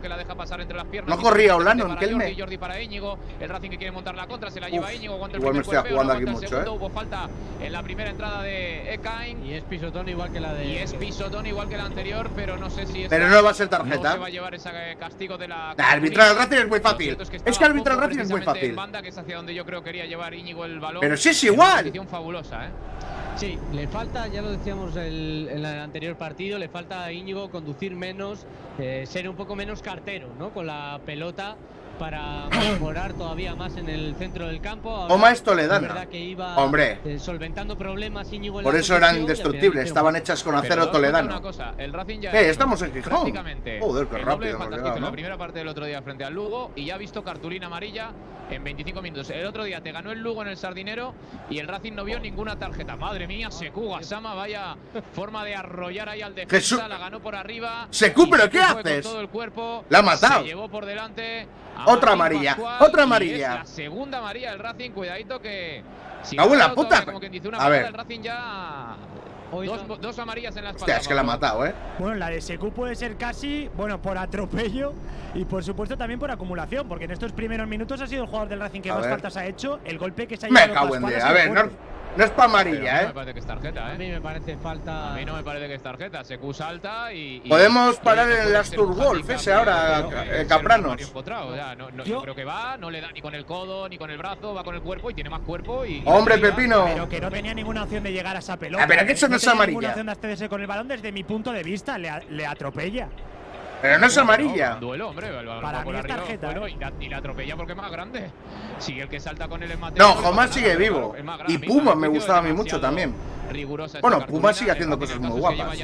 No corría Olano en Kelme. Jordi para Íñigo, el Racing que quiere montar la contra, se la lleva Íñigo. Igual me estoy jugando aquí mucho, eh. Hubo falta en la primera entrada de Ekain. Y es pisotón igual que la de. Y es pisotón igual que la anterior, pero no sé si pero no va a ser tarjeta. No se va a llevar ese castigo de la. Nah, arbitrar el Racing es muy fácil. Es que, es que arbitrar el Racing es muy fácil. Banda, que es hacia donde yo creo quería llevar Íñigo el balón. Pero sí es igual. Una fabulosa, ¿eh? Sí, le falta, ya lo decíamos el, en el anterior partido, le falta a Íñigo conducir menos, eh, ser un poco menos cartero, ¿no? Con la pelota, para mejorar todavía más en el centro del campo. Oma es toledano. Iba, hombre, eh, solventando problemas Íñigo en por eso eran indestructibles, estaban hechas con acero toledano. Una cosa, el Racing ya eh, estamos en Gijón. Joder, qué rápido hemos llegado, ¿no? La primera parte del otro día frente al Lugo y ya ha visto cartulina amarilla en veinticinco minutos. El otro día te ganó el Lugo en el Sardinero y el Racing no vio ninguna tarjeta. Madre mía, Sekou Gassama, vaya forma de arrollar ahí al defensa. Jesús. La ganó por arriba. Sekou, ¿pero qué haces? Todo el cuerpo, la ha matado. Se llevó por delante. Otra amarilla, Pascual, otra amarilla. La segunda amarilla del Racing, cuidadito que. Si ¡cago en la puta! Como quien dice una a parada, ver. El Racing ya. Dos, dos amarillas en la espalda. Hostia, es que la ha matado, ¿eh? Bueno, la de Sekou puede ser casi, bueno, por atropello y por supuesto también por acumulación, porque en estos primeros minutos ha sido el jugador del Racing que a más ver. faltas ha hecho. El golpe que se ha llevado. Me cago en Dios. A ver, no. No es para amarilla, ¿eh? No me parece que es tarjeta, ¿eh? A mí me parece falta. A mí no me parece que es tarjeta. Sekou salta y. y Podemos parar en el Astur Wolf ese ahora, eh, Capranos. Ya, no, no, yo creo que va, no le da ni con el codo ni con el brazo, va con el cuerpo y tiene más cuerpo. Y, ¡hombre, Pepino! Pero que no tenía ninguna opción de llegar a esa pelota. Ah, pero que eso no, no es amarilla. Ninguna opción de hacerse con el balón desde mi punto de vista, le, le atropella. Pero no es amarilla. No, duelo, hombre. El balón Para por mí es arriba, tarjeta, bueno, ¿eh? y, la, y la atropella porque es más grande. Sigue el que salta con él es Mateo. No, Jomás sigue vivo. Y Puma me gustaba a mí mucho también. Rigurosa bueno, Puma sigue haciendo cosas muy guapas.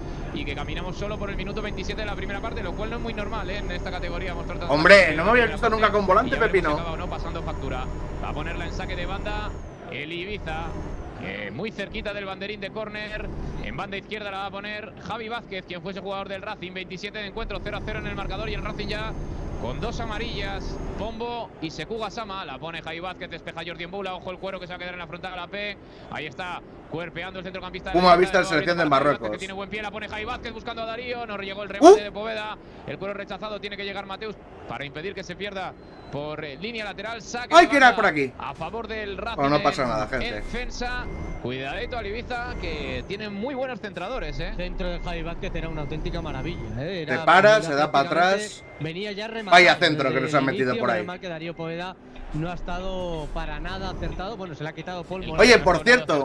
Y que caminamos solo por el minuto veintisiete de la primera parte, lo cual no es muy normal, ¿eh? En esta categoría. Hombre, no me había visto nunca con volante, Pepino. Acaba, ¿no? Pasando factura. Va a ponerla en saque de banda el Ibiza. Eh, muy cerquita del banderín de córner. En banda izquierda la va a poner Javi Vázquez, quien fuese jugador del Racing. veintisiete de encuentro, cero a cero en el marcador. Y el Racing ya con dos amarillas, Pombo y Sekuga Sama. La pone Javi Vázquez, despeja Jordi Embula. Ojo el cuero que se va a quedar en la frontal a la P. Ahí está, cuerpeando el centrocampista. Puma vista la selección de Marruecos. Que tiene buen pie, la pone Javi Vázquez buscando a Darío. No llegó el remate uh. de Poveda. El cuero rechazado, tiene que llegar Mateus para impedir que se pierda por eh, línea lateral. Saque ¡Ay, que era por aquí! A favor del Racing. Bueno, no pasa nada, gente. Defensa. Cuidadito al Ibiza, que tiene muy buenos centradores, ¿eh? Centro de Javi Vázquez era una auténtica maravilla, ¿eh? Era, Te para, se da para atrás. Venía ya rematado. Vaya centro que nos han metido por ahí. Mal que Darío Poveda no ha estado para nada acertado. Bueno, se le ha quitado Paul Moreno. Oye, por cierto,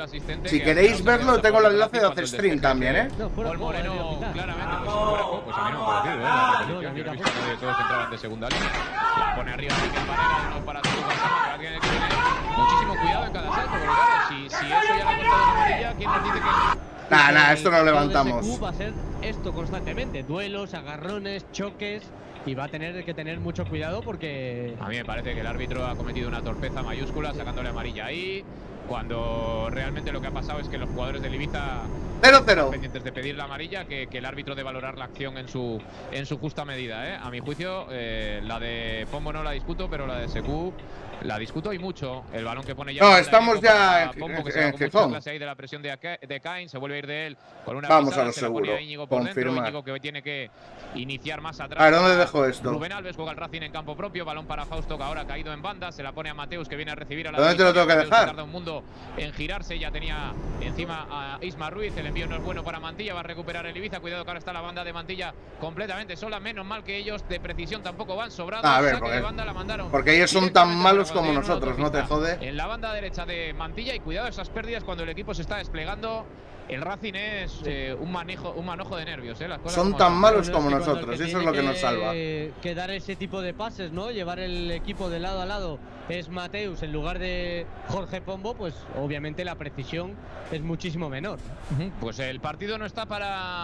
si queréis verlo, tengo el enlace de hacer stream también, ¿eh? No, Paul Moreno, claramente, pues, fuera, pues a mí no me ha parecido, ¿eh? La repetición, yo no he visto que todos entraban de segunda línea. La pone arriba Miguel Varela, uno para Sekuga Sama, que tiene que tener muchísimo cuidado en cada salto, porque claro, si, si eso ya le ha cortado la amarilla, ¿quién nos dice que...? Nah, nah, esto no lo levantamos. Va a ser esto constantemente, duelos, agarrones, choques, y va a tener que tener mucho cuidado porque... A mí me parece que el árbitro ha cometido una torpeza mayúscula sacándole amarilla ahí, cuando realmente lo que ha pasado es que los jugadores del Ibiza cero cero pendientes de pedir la amarilla, que, que el árbitro de valorar la acción en su en su justa medida, ¿eh? A mi juicio, eh, la de Pombo no la discuto, pero la de Seku la discuto y mucho. El balón que pone ya. No, estamos ya en Pombo, que en Gijón. Ahí de la presión de, de Cain, se vuelve a ir de él con una Vamos pisada, a lo seguro. Confirmar. Íñigo que tiene que iniciar más atrás. A ver, ¿dónde dejo esto? Rubén Alves juega el Racing en campo propio, balón para Fausto, que ahora ha caído en banda, se la pone a Mateus, que viene a recibir a la. ¿Dónde te lo tengo que dejar? Tarda un mundo en girarse, ya tenía encima a Isma Ruiz, el envío no es bueno para Mantilla, va a recuperar el Ibiza, cuidado que ahora está la banda de Mantilla completamente sola, menos mal que ellos de precisión tampoco van sobrados. A ver, saque porque, de banda la mandaron porque ellos son tan malos como nosotros, no te jode. En la banda derecha de Mantilla, y cuidado esas pérdidas cuando el equipo se está desplegando. El Racing es eh, un manejo un manojo de nervios, ¿eh? Las cosas son tan malos como nosotros, eso es lo que nos salva. Que dar ese tipo de pases, ¿no? Llevar el equipo de lado a lado es Mateus en lugar de Jorge Pombo, pues obviamente la precisión es muchísimo menor. Uh-huh. Pues el partido no está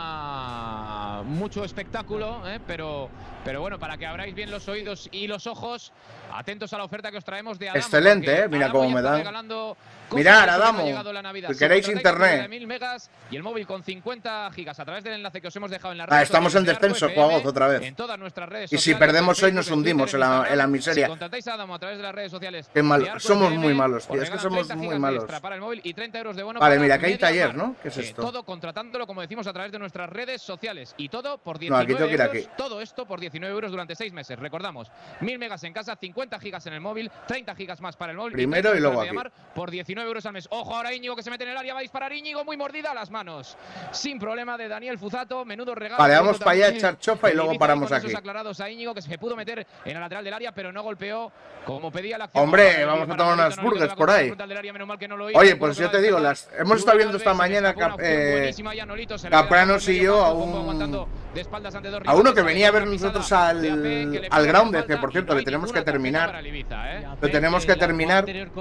para mucho espectáculo, ¿eh? pero, pero bueno, para que abráis bien los oídos y los ojos, atentos a la oferta que os traemos de Adamo. Excelente, ¿eh? Mira cómo me dan. Mirad, Adamo, si queréis internet. Y el móvil con cincuenta gigas a través del enlace que os hemos dejado en la red. Ah, estamos en descenso, Juegos, otra vez. En todas nuestras redes y si perdemos hoy nos hundimos en la, en la miseria. Si contratáis a Adamo a través de las redes sociales. Qué mal, somos muy malos, tío. Es que somos muy malos. Para el móvil y treinta euros de bono. Vale, mira, que hay taller, ¿no? ¿Qué es esto? Eh, todo contratándolo, como decimos, a través de nuestras redes sociales. Y todo por diecinueve no, aquí euros. Aquí. Todo esto por diecinueve euros durante seis meses. Recordamos, mil megas en casa, cincuenta gigas en el móvil, treinta gigas más para el móvil. Primero y, y luego aquí. Por diecinueve euros al mes. Ojo ahora Íñigo que se mete en el área, va a disparar Íñigo, muy mordida a las manos. Sin problema de Daniel Fuzato, menudo regalo. Vale, vamos para allá a echar chofa y luego paramos aquí. Aclarados a Íñigo, que se pudo meter en la lateral del área, pero no golpeó como pedía la acción. Hombre, vamos a tomar unas burgers por ahí. Oye, pues yo te digo, las hemos estado viendo esta mañana eh, Capranos y yo a un a uno que venía a ver nosotros al, al Grounded, que por cierto le tenemos que terminar. Lo tenemos que terminar.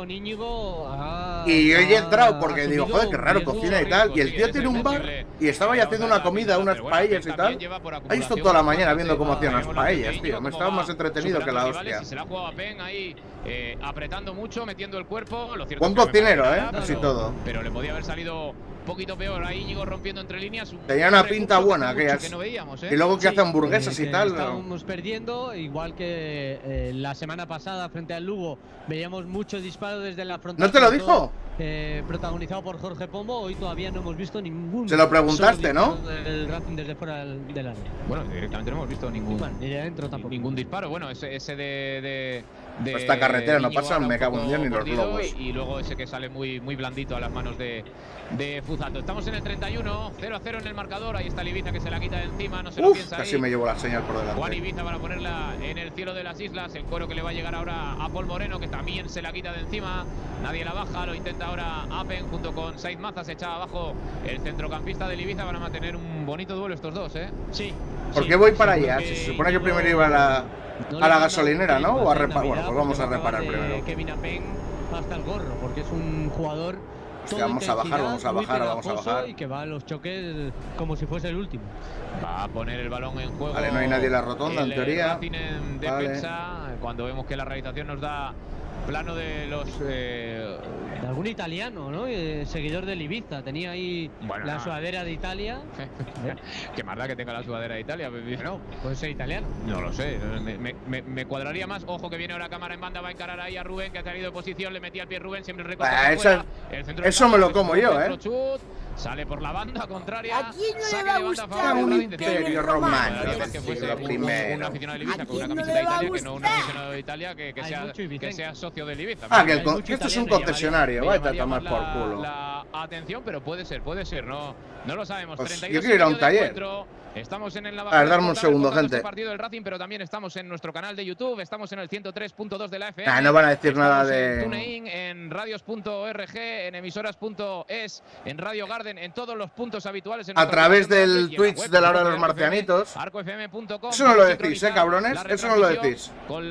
Y yo he entrado porque digo, joder, qué raro cocina y tal. Y el tío tiene un bar y estaba ahí haciendo una comida, unas paellas y tal. Ahí estoy toda la mañana viendo cómo hacían las paellas, tío. Me estaba más entretenido que la hostia. Se la ha jugado a Pen ahí, eh, apretando mucho, metiendo el cuerpo. Buen cocinero, eh, así todo. Pero le podía haber salido un poquito peor. Ahí Íñigo rompiendo entre líneas. Tenía una pinta buena aquellas. Que no veíamos, ¿eh? Y luego que sí, hace hamburguesas eh, y tal. Estábamos ¿no? perdiendo, igual que eh, la semana pasada frente al Lugo. Veíamos muchos disparos desde la frontera. ¿No te lo dijo? Eh, protagonizado por Jorge Pombo. Hoy todavía no hemos visto ningún. Se lo preguntaste, ¿no? El Racing desde fuera del, del área. Bueno, directamente no hemos visto ningún. Bueno, ni de adentro tampoco. Ningún disparo. Bueno, ese, ese de. de De esta carretera no pasa, me cago en Dios ni los globos. Y, y luego ese que sale muy, muy blandito a las manos de, de Fuzato. Estamos en el treinta y uno, cero a cero en el marcador. Ahí está el Ibiza que se la quita de encima, no se Uf, lo piensa casi ahí. me llevo la señal por delante. Juan Ibiza para ponerla en el cielo de las islas. El cuero que le va a llegar ahora a Paul Moreno, que también se la quita de encima. Nadie la baja, lo intenta ahora Apen junto con Said Maza. Se echaba abajo el centrocampista del Ibiza. Van a mantener un bonito duelo estos dos, ¿eh? Sí, ¿Por Sí, qué voy para seguro allá? que Si se supone que Íñigo primero iba a la, no a le la manda gasolinera, ¿no? O a en reparar. Bueno, Navidad pues vamos a porque reparar va de primero. Kevin Apen hasta el gorro, porque es un jugador Hostia, todo vamos a bajar, intensidad, vamos a muy bajar, vamos a pegajoso bajar. y que va a los choques como si fuese el último. Va a poner el balón en juego. Vale, no hay nadie en la rotonda, en el teoría. Racing en Vale. defensa, cuando vemos que la realización nos da plano de los... Eh... De algún italiano, ¿no? Eh, seguidor del Ibiza. Tenía ahí Bueno, la no. sudadera de Italia. Qué más da que tenga la sudadera de Italia. No, puede ser italiano. No lo sé, me, me- me- me cuadraría más. Ojo que viene ahora cámara en banda, va a encarar ahí a Rubén, que ha salido de posición, le metía el pie Rubén, siempre recorta Ah, hacia eso- fuera. El centro del eso campo, me lo es como un yo, centro ¿eh? chut, sale por la banda contraria. ¿A quién no le saque va a de banda a gustar favor del un Racing, decía- imperio Me romano gustaría del más que fuese siglo un, un, primero? un aficionado del ¿A Ibiza con una quién no camiseta le va a de Italia, que no un gustar? aficionado de Italia que, que Hay sea, mucho que ibicenco. sea socio del Ibiza. Ah, que el Hay con- mucho esto es un italiano, concesionario. Me Vaya a llamaría tomar más por la- culo. la atención, pero puede ser, puede ser, no, no lo sabemos. Pues treinta y yo dos quiero ir a un y medio de taller. encuentro. Estamos en el A ver, Navaja darme un Sportable segundo, contando gente. este partido del Racing, pero también estamos en nuestro canal de YouTube, estamos en el ciento tres punto dos de la F M. Ah, no van a decir estamos nada en de- TuneIn, en radios punto org, en emisoras punto es, en Radio Garden, en todos los puntos habituales. En A nuestra través aplicación del móvil y en la Twitch web, de la hora de los Arco F M, marcianitos. arco f m punto com. Eso no lo para decís, sincronizar ¿eh, cabrones? la Eso no lo retransmisión decís. Con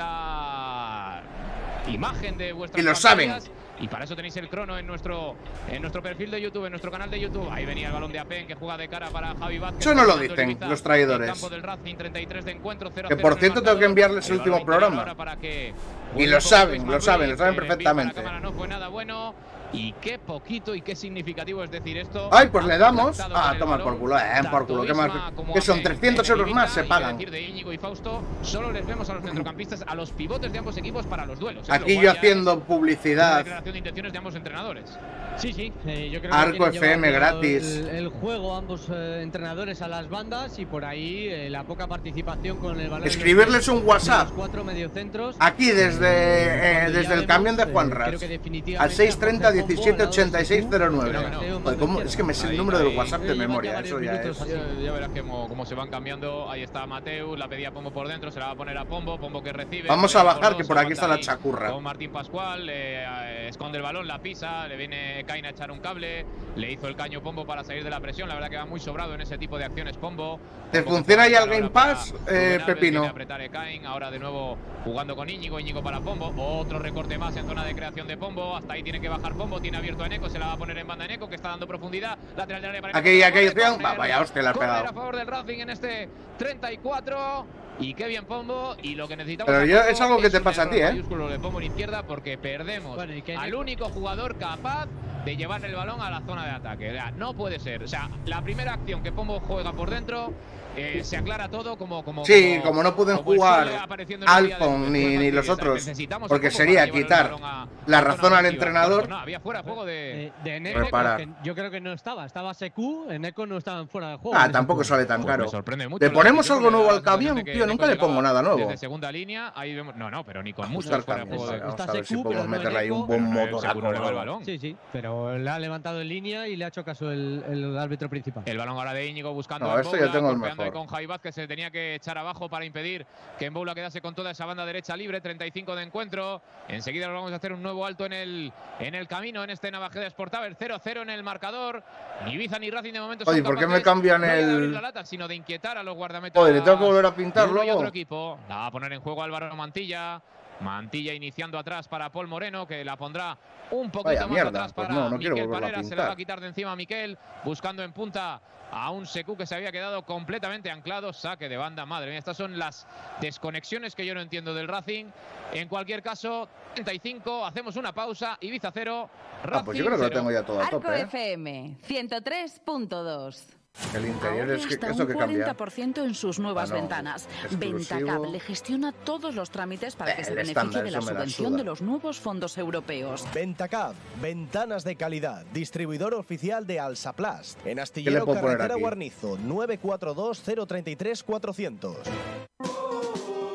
la imagen de vuestras Y lo saben. pantallas. Y para eso tenéis el crono en nuestro en nuestro perfil de YouTube, en nuestro canal de YouTube. Ahí venía el balón de Apen que juega de cara para Javi Vázquez. Eso no lo Fernando dicen Ibiza, los traidores. en campo del Racing, treinta y tres de encuentro, cero a Que cero por en el cierto tengo que marcador. enviarles el El último balón interior programa. ahora para que Y vuelva lo con saben, Luis lo Manuel, saben, lo saben el envío para la perfectamente. cámara no fue nada bueno. Y qué poquito y qué significativo es decir esto. Ay, pues Han le damos. contactado Ah, con el toma balón, por culo, eh, por culo. ¿Qué más? tanto Isma como Que son Apen trescientos en el euros más, Ibiza, se y pagan. qué decir de Íñigo y Fausto, solo les vemos a los centrocampistas, a los pivotes de ambos equipos para los duelos. ¿eh? Lo Aquí cual yo ya haciendo es una publicidad. declaración de intenciones de ambos entrenadores. Sí, sí. eh, yo creo Arco que quieren F M llevar gratis. El, el juego ambos eh, entrenadores a las bandas y por ahí eh, la poca participación con el balón. en los Escribirles pies un de WhatsApp. los cuatro mediocentros. Aquí desde, eh, Cuando ya desde el vemos, camión de eh, Juan creo Ras. que Al definitivamente seis treinta a Jorge Pombo, diecisiete al lado de ochenta y seis cero nueve. Que no, que no. Joder, ¿cómo? Es que me sé el Ahí, número del ahí. WhatsApp de Eh, llevan memoria. ya Eso varios ya minutos es. así. Ya, ya verás cómo, cómo se van cambiando. Ahí está Mateus, la pedía Pombo por dentro, se la va a poner a Pombo, Pombo que recibe. Vamos a pelea bajar, dos, que por aquí aguanta está la ahí chacurra. Con Martín Pascual, eh, eh, esconde el balón, la pisa, le viene Cain a echar un cable, le hizo el caño Pombo para salir de la presión. La verdad que va muy sobrado en ese tipo de acciones Pombo. ¿Te Pombo funciona que ya puede el Game ahora para Pass, Rubén eh, Alves, Pepino? viene a apretar a Cain, ahora de nuevo jugando con Íñigo, Íñigo para Pombo, otro recorte más en zona de creación de Pombo, hasta ahí tiene que bajar Pombo, tiene abierto a Eneco, se la va a poner en banda Eneco, que está dando profundidad, lateral de área para Aquí, Eneco, aquí hay córner, opción. Va, vaya hostia, le ha córner pegado. a favor del Racing en este treinta y cuatro. Y qué bien Pombo, y lo que necesitamos Pero a yo- Pombo es algo que te un pasa a ti, error ¿eh? mayúsculo de Pombo en izquierda porque perdemos Bueno, y que al Eneco- único jugador capaz de llevarle el balón a la zona de ataque. O sea, no puede ser. O sea, la primera acción que Pombo juega por dentro, eh, se aclara todo como como Sí, como no pueden como el jugar sol apareciendo en el día de- Alfon de ni, juego ni aquí. los O sea, otros, necesitamos a porque Pombo sería para llevar el quitar balón a la zona razón al ofensiva. entrenador. Bueno, no, había fuera de juego de Eh, de Eneco, Reparar. que yo creo que no estaba. Estaba Secu, Eneco no estaban fuera de juego. Ah, en ese tampoco juego. sale tan Pues caro. me sorprende mucho ¿Le la ponemos decisión, algo porque nuevo da al la sensación camión? de que Tío, nunca Eneco le pongo llegaba nada nuevo. Desde segunda línea, ahí vemos, no, no, pero ni con Buscar muchos fuera de cambios. juego de Vamos Está a ver si Secu, podemos pero no meterle ahí un Eneco. buen Pero, eh, motor. seguro le va el balón. Sí, sí, pero le ha levantado en línea y le ha hecho caso el, el árbitro principal. El balón ahora de Íñigo buscando No, a esto ya tengo el golpeando ahí mejor. con Javi Vázquez, se tenía que echar abajo para impedir que Mboula quedase con toda esa banda derecha libre. Treinta y cinco de encuentro. Enseguida nos vamos a hacer un nuevo alto en el en el camino en este Navajeda Sportable. cero cero en el marcador. Ni Ibiza ni Racing de momento son Oye, ¿por qué me capaces cambian no ya de el- abrir la lata, sino de inquietar a los guardametas. Joder, le tengo que volver a pintar de uno y luego. otro equipo. La va a poner en juego Álvaro Mantilla. Mantilla iniciando atrás para Paul Moreno, que la pondrá un poquito Vaya más mierda, atrás pues para no, no quiero Miquel volverlo a Parera. Se la va a pintar. quitar de encima a Miquel, buscando en punta a un Secu que se había quedado completamente anclado. Saque de banda, madre mía, estas son las desconexiones que yo no entiendo del Racing. En cualquier caso, treinta y cinco, hacemos una pausa, Ibiza cero, Racing Ah, pues yo creo que lo cero. tengo ya todo a Arco tope, ¿eh? F M ciento tres punto dos. El interior Ahorre es que hasta esto un que cambia. cuarenta por ciento en sus nuevas Ah, no, ventanas. exclusivo. Ventacab le gestiona todos los trámites para que Eh, se el beneficie estándar, de la eso me la subvención suda. de los nuevos fondos europeos. Ventacab, ventanas de calidad, distribuidor oficial de Alsaplast. En ¿Qué le Astillero puedo poner Carretera aquí? Guarnizo, nueve cuatro dos cero tres tres cuatro cero cero.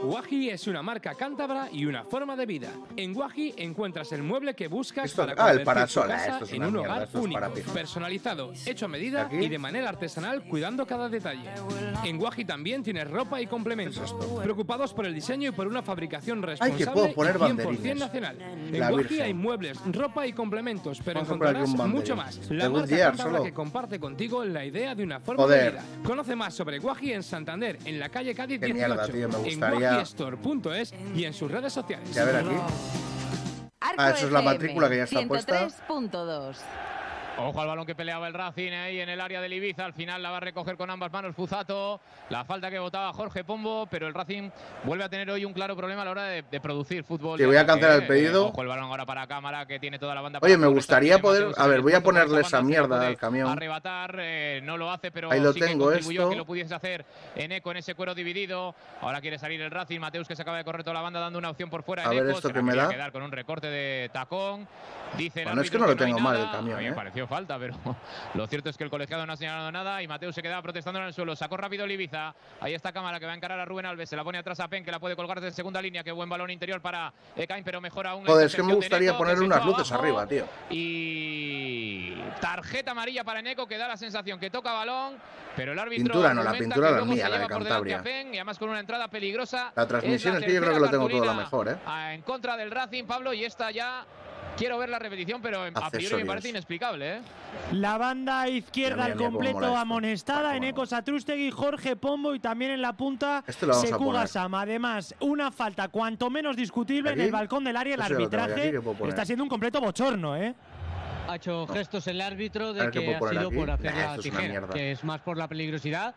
Guaji es una marca cántabra y una forma de vida. En Guaji encuentras el mueble que buscas esto, para ah, convertir el parasola, tu casa esto es en una un mierda, hogar esto es único, para pijo. personalizado, hecho a medida y de manera artesanal, cuidando cada detalle. En Guaji también tienes ropa y complementos, preocupados por el diseño y por una fabricación responsable Ay, que puedo poner y cien por cien banderines. nacional. En La Guaji Virgen. hay muebles, ropa y complementos, pero Vamos a poner aquí encontrarás un mucho banderín. más. La De marca Goodyear cántabra solo. que comparte contigo la idea de una forma Joder. de vida. Conoce más sobre Guaji en Santander, en la calle Cádiz Qué dieciocho, mierda, tío, me en gustaría- guajistore punto es y en sus redes sociales. Y a ver aquí. Ah, eso es la matrícula que ya está puesta. ciento tres punto dos. Ojo al balón que peleaba el Racing ahí en el área del Ibiza. Al final la va a recoger con ambas manos Fuzato. La falta que votaba Jorge Pombo, pero el Racing vuelve a tener hoy un claro problema a la hora de, de producir fútbol. Te voy a cancelar el Eh, pedido. Ojo el balón ahora para cámara que tiene toda la banda. Oye, para me Flores, gustaría también poder... Mateus A ver, en voy a el punto, ponerle por esa banda, mierda puede al camión. Arrebatar, eh, no lo hace, pero Ahí lo sí que tengo, contribuyó a esto. que lo pudiese hacer Eneco en ese cuero dividido. Ahora quiere salir el Racing. Mateus que se acaba de correr toda la banda dando una opción por fuera. A ver Eneco, esto se que la me quería da. quedar con un recorte de tacón. Dice el Bueno, es que árbitro no lo hay tengo mal el nada. camión, A mí me ¿eh? pareció falta, pero lo cierto es que el colegiado no ha señalado nada y Mateus se quedaba protestando en el suelo. Sacó rápido el Ibiza. Ahí está Cámara que va a encarar a Rubén Alves. Se la pone atrás a Pen, que la puede colgar desde segunda línea. Qué buen balón interior para Ekain, pero mejor aún. la Joder, es que me intercepción de gustaría Eneco, poner que se unas echó luces abajo. arriba, tío. Y tarjeta amarilla para Eneco, que da la sensación que toca balón, pero el árbitro Pintura no, la argumenta pintura que la luego mía, se la de lleva por delante Cantabria. a Pen, y además con una entrada peligrosa. La transmisión es que yo creo que lo tengo todo la mejor, ¿eh? En contra del Racing, Pablo, y esta ya quiero ver la repetición, pero a priori me Accesorios. parece inexplicable, ¿eh? La banda izquierda Mira, al mira, mira cómo mola completo esto. amonestada, Ah, Eneco cómo Satrústegui, Jorge Pombo y también en la punta Este lo vamos a Sekou poner. Gassama. Además, una falta cuanto menos discutible en ¿Aquí? el balcón del área. El Eso ya lo tengo arbitraje aquí, ¿qué puedo poner? está siendo un completo bochorno, ¿eh? Ha hecho gestos el árbitro A de ver qué que puedo ha poner sido aquí. por hacer Nah, la esto es una tijera, mierda. que es más por la peligrosidad.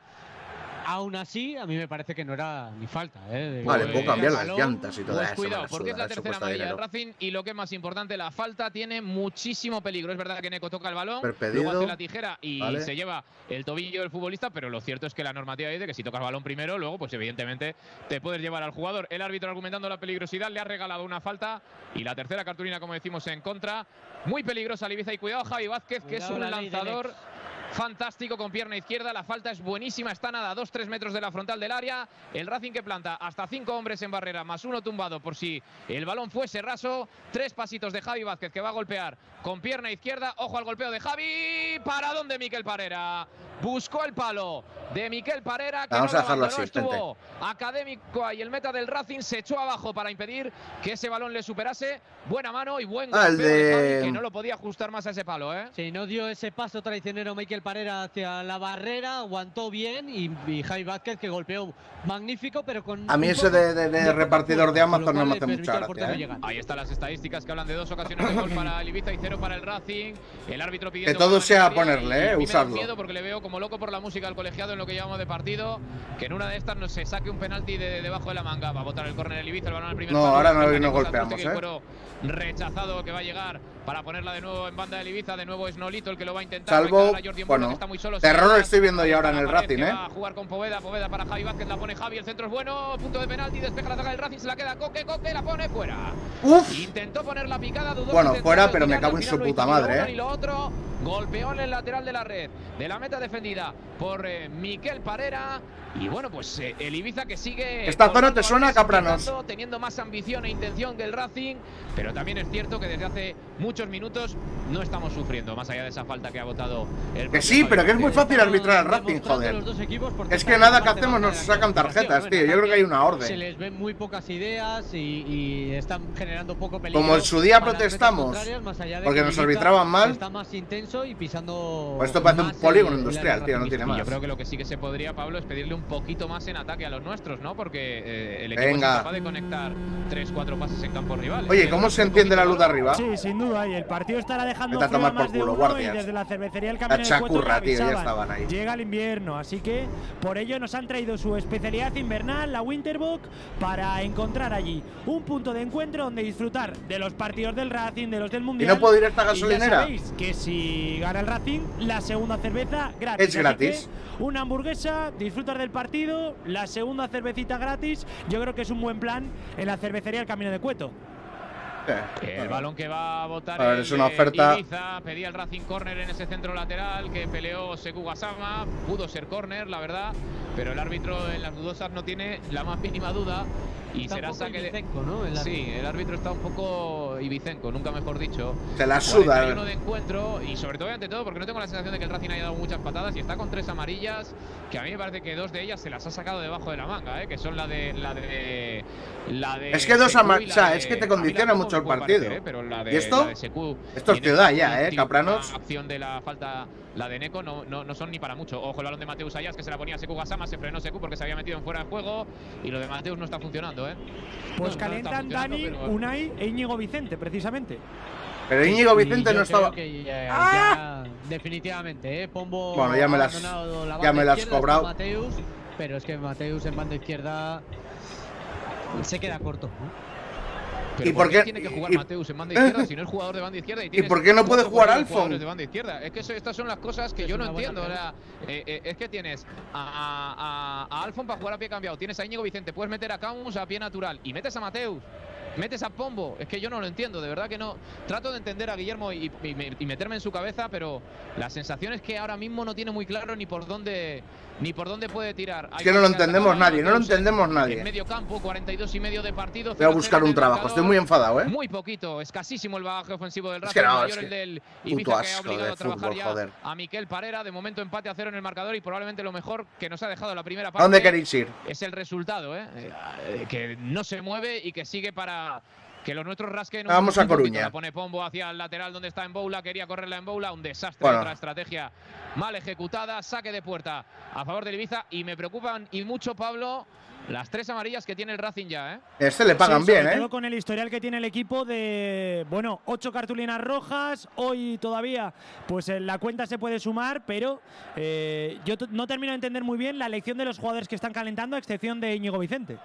Aún así, a mí me parece que no era ni falta. ¿eh? De- Vale, de- puedo cambiar el las balón. llantas y todo Pues eso. cuidado, me la porque es suda, la eso tercera cuesta amarilla del dinero. Racing y lo que es más importante, la falta tiene muchísimo peligro. Es verdad que Neco toca el balón, Per pedido. luego hace la tijera y Vale. se lleva el tobillo del futbolista, pero lo cierto es que la normativa dice que si tocas el balón primero, luego pues evidentemente te puedes llevar al jugador. El árbitro argumentando la peligrosidad le ha regalado una falta y la tercera cartulina, como decimos, en contra. Muy peligrosa el Ibiza y cuidado Javi Vázquez, que es Cuidado un la ley del lanzador ex. fantástico con pierna izquierda. La falta es buenísima, está nada a dos tres metros de la frontal del área. El Racing que planta hasta cinco hombres en barrera, más uno tumbado por si el balón fuese raso. Tres pasitos de Javi Vázquez, que va a golpear con pierna izquierda. Ojo al golpeo de Javi. ¿Para dónde Miquel Parera? Buscó el palo de Miquel Parera, que Vamos no a lo dejarlo abandonó, así, gente. estuvo académico y el meta del Racing se echó abajo para impedir que ese balón le superase. Buena mano y buen Ah, el golpeo de de- Javi, que no lo podía ajustar más a ese palo, ¿eh? Sí, no dio ese paso traicionero Miquel Parera hacia la barrera, aguantó bien y, y Javi Vázquez que golpeó magnífico, pero con. A mí un ese poco de, de- de poca repartidor de fuerza, con lo Amazon no cual me le hace permitió mucha al portero gracia, ¿eh? llegar. Ahí están las estadísticas que hablan de dos ocasiones de gol para el Ibiza y cero para el Racing. El árbitro pidiendo Que todo mano sea en el área ponerle, y- eh, y me da usarlo. miedo porque le veo como loco por la música al colegiado en lo que llevamos de partido. Que en una de estas no se saque un penalti de, de debajo de la manga. Va a botar el córner el Ibiza, el balón al primer No, palo. ahora no- Espera no que golpeamos, Satrústegui, el ¿eh? cuero rechazado que va a llegar para ponerla de nuevo en banda del Ibiza. De nuevo es Nolito el que lo va a intentar. Salvo, Va a encarar a Jordi Embolo, bueno, que está muy solo. terror Se estoy viendo yo ahora en el la pared, Racing, que ¿eh? va a jugar con Poveda, Poveda para Javi Vázquez, la pone Javi, el centro es bueno, punto de penalti, despeja la zaga del Racing, se la queda Coque, Coque, la pone fuera. Uf. Intentó poner la picada, dudó. Bueno, intentó fuera, pero me tirarla, cago en al su final no puta hizo ni lo madre, uno ¿eh? ni lo otro. Golpeó en el lateral de la red, de la meta defendida por eh, Miquel Parera. Y bueno, pues eh, el Ibiza que sigue. ¿Esta zona colgando te suena, balones, Capranos? intentando, teniendo más ambición e intención que el Racing, pero también es cierto que desde hace muchos minutos no estamos sufriendo, más allá de esa falta que ha votado el. Que sí, pero que es muy fácil arbitrar al Racing, joder. Los dos equipos porque Es que están nada en que parte hacemos baja nos de la sacan clasificación. tarjetas, tío. Yo creo que hay una Se orden. les ven muy pocas ideas y, y están generando poco peligro. Como en su día para las metas protestamos, contrarias, más allá de porque que nos el Ibiza arbitraban mal. Está más intenso y pisando. Pues esto parece un más polígono el- el industrial, área tío, no racingista. tiene Y más. yo creo que lo que sí que se podría, Pablo, es pedirle un poquito más en ataque a los nuestros, ¿no? Porque eh, el equipo Venga. es capaz de conectar tres, cuatro pases en campos rivales. Oye, ¿cómo se entiende la luz de arriba? Sí, sin duda, y el partido estará dejando Vete a fuera tomar por más de culo, uno guardias. y desde la cervecería El La Camino del Cueto chacurra, lo tío, ya avisaban. estaban ahí. Llega el invierno, así que por ello nos han traído su especialidad invernal, la Winterbock, para encontrar allí un punto de encuentro donde disfrutar de los partidos del Racing, de los del Mundial. no puedo ir a esta Y ya gasolinera? sabéis que si gana el Racing, la segunda cerveza gratis. Es Así gratis. que una hamburguesa, disfrutar del partido, la segunda cervecita gratis. Yo creo que es un buen plan en la cervecería El Camino de Cueto. Eh, El balón que va a botar A ver, el, es una eh, oferta. Ibiza, pedía el Racing córner en ese centro lateral que peleó Sekou Gassama, pudo ser córner, la verdad, pero el árbitro en las dudosas no tiene la más mínima duda y está será saque Ibicenco, de... ¿no? El sí, el árbitro está un poco Ibicenco, nunca mejor dicho. Se la suda. cuarenta y uno de encuentro y sobre todo, ante todo, porque no tengo la sensación de que el Racing haya dado muchas patadas y está con tres amarillas, que a mí me parece que dos de ellas se las ha sacado debajo de la manga, ¿eh? Que son la de... La de, la de es que dos amarillas, o sea, de, es que te condiciona mucho el partido. Parecer, ¿eh? Pero la de, ¿Y esto? La de Secu, esto es ciudad ya, ¿eh? Capranos. La acción de la falta, la de Neko, no, no, no son ni para mucho. Ojo el balón de Mateus Ayas, que se la ponía Seku Gassama, se frenó Seku porque se había metido en fuera de juego y lo de Mateus no está funcionando, ¿eh? Pues no, calientan no Dani, pero... Unai e Íñigo Vicente, precisamente. Pero Íñigo Vicente no estaba. Que ya, ¡Ah! ya, definitivamente, ¿eh? Pombo bueno, ya me las, ya me las has cobrado. Mateus, pero es que Mateus en banda izquierda se queda corto, ¿no? Pero ¿Y por qué tiene que jugar y, Mateus en banda izquierda si no es jugador de banda izquierda? ¿Y, ¿Y por qué no puede jugar Alfon? De banda izquierda? Es que eso, estas son las cosas que es yo no entiendo. O sea, eh, eh, es que tienes a, a, a Alfon para jugar a pie cambiado, tienes a Íñigo Vicente, puedes meter a Camus a pie natural y metes a Mateus. Metes a Pombo, es que yo no lo entiendo, de verdad que no. Trato de entender a Guillermo y, y, y meterme en su cabeza, pero la sensación es que ahora mismo no tiene muy claro ni por dónde ni por dónde puede tirar. Es que no lo entendemos nadie, no lo entendemos nadie. En medio campo, cuarenta y dos y medio de partido. Voy a buscar un trabajo, estoy muy enfadado, ¿eh? Muy poquito, escasísimo el bagaje ofensivo del Racing. Es que no, mayor es que el del Ibiza, que ha obligado a trabajar fútbol, ya joder. a Miquel Parera. De momento empate a cero en el marcador y probablemente lo mejor que nos ha dejado la primera parte. ¿A dónde queréis ir? Es el resultado, ¿eh? eh que no se mueve y que sigue para que los nuestros rasquen. Vamos a Coruña. La pone Pombo hacia el lateral donde está Emboula, quería correrla Emboula, un desastre, bueno. Otra estrategia mal ejecutada, saque de puerta a favor del Ibiza y me preocupan y mucho, Pablo, las tres amarillas que tiene el Racing ya, ¿eh? Este le pagan sí, bien, ¿eh? Todo con el historial que tiene el equipo de, bueno, ocho cartulinas rojas. Hoy todavía, pues en la cuenta se puede sumar, pero eh, yo no termino de entender muy bien la elección de los jugadores que están calentando, a excepción de Íñigo Vicente.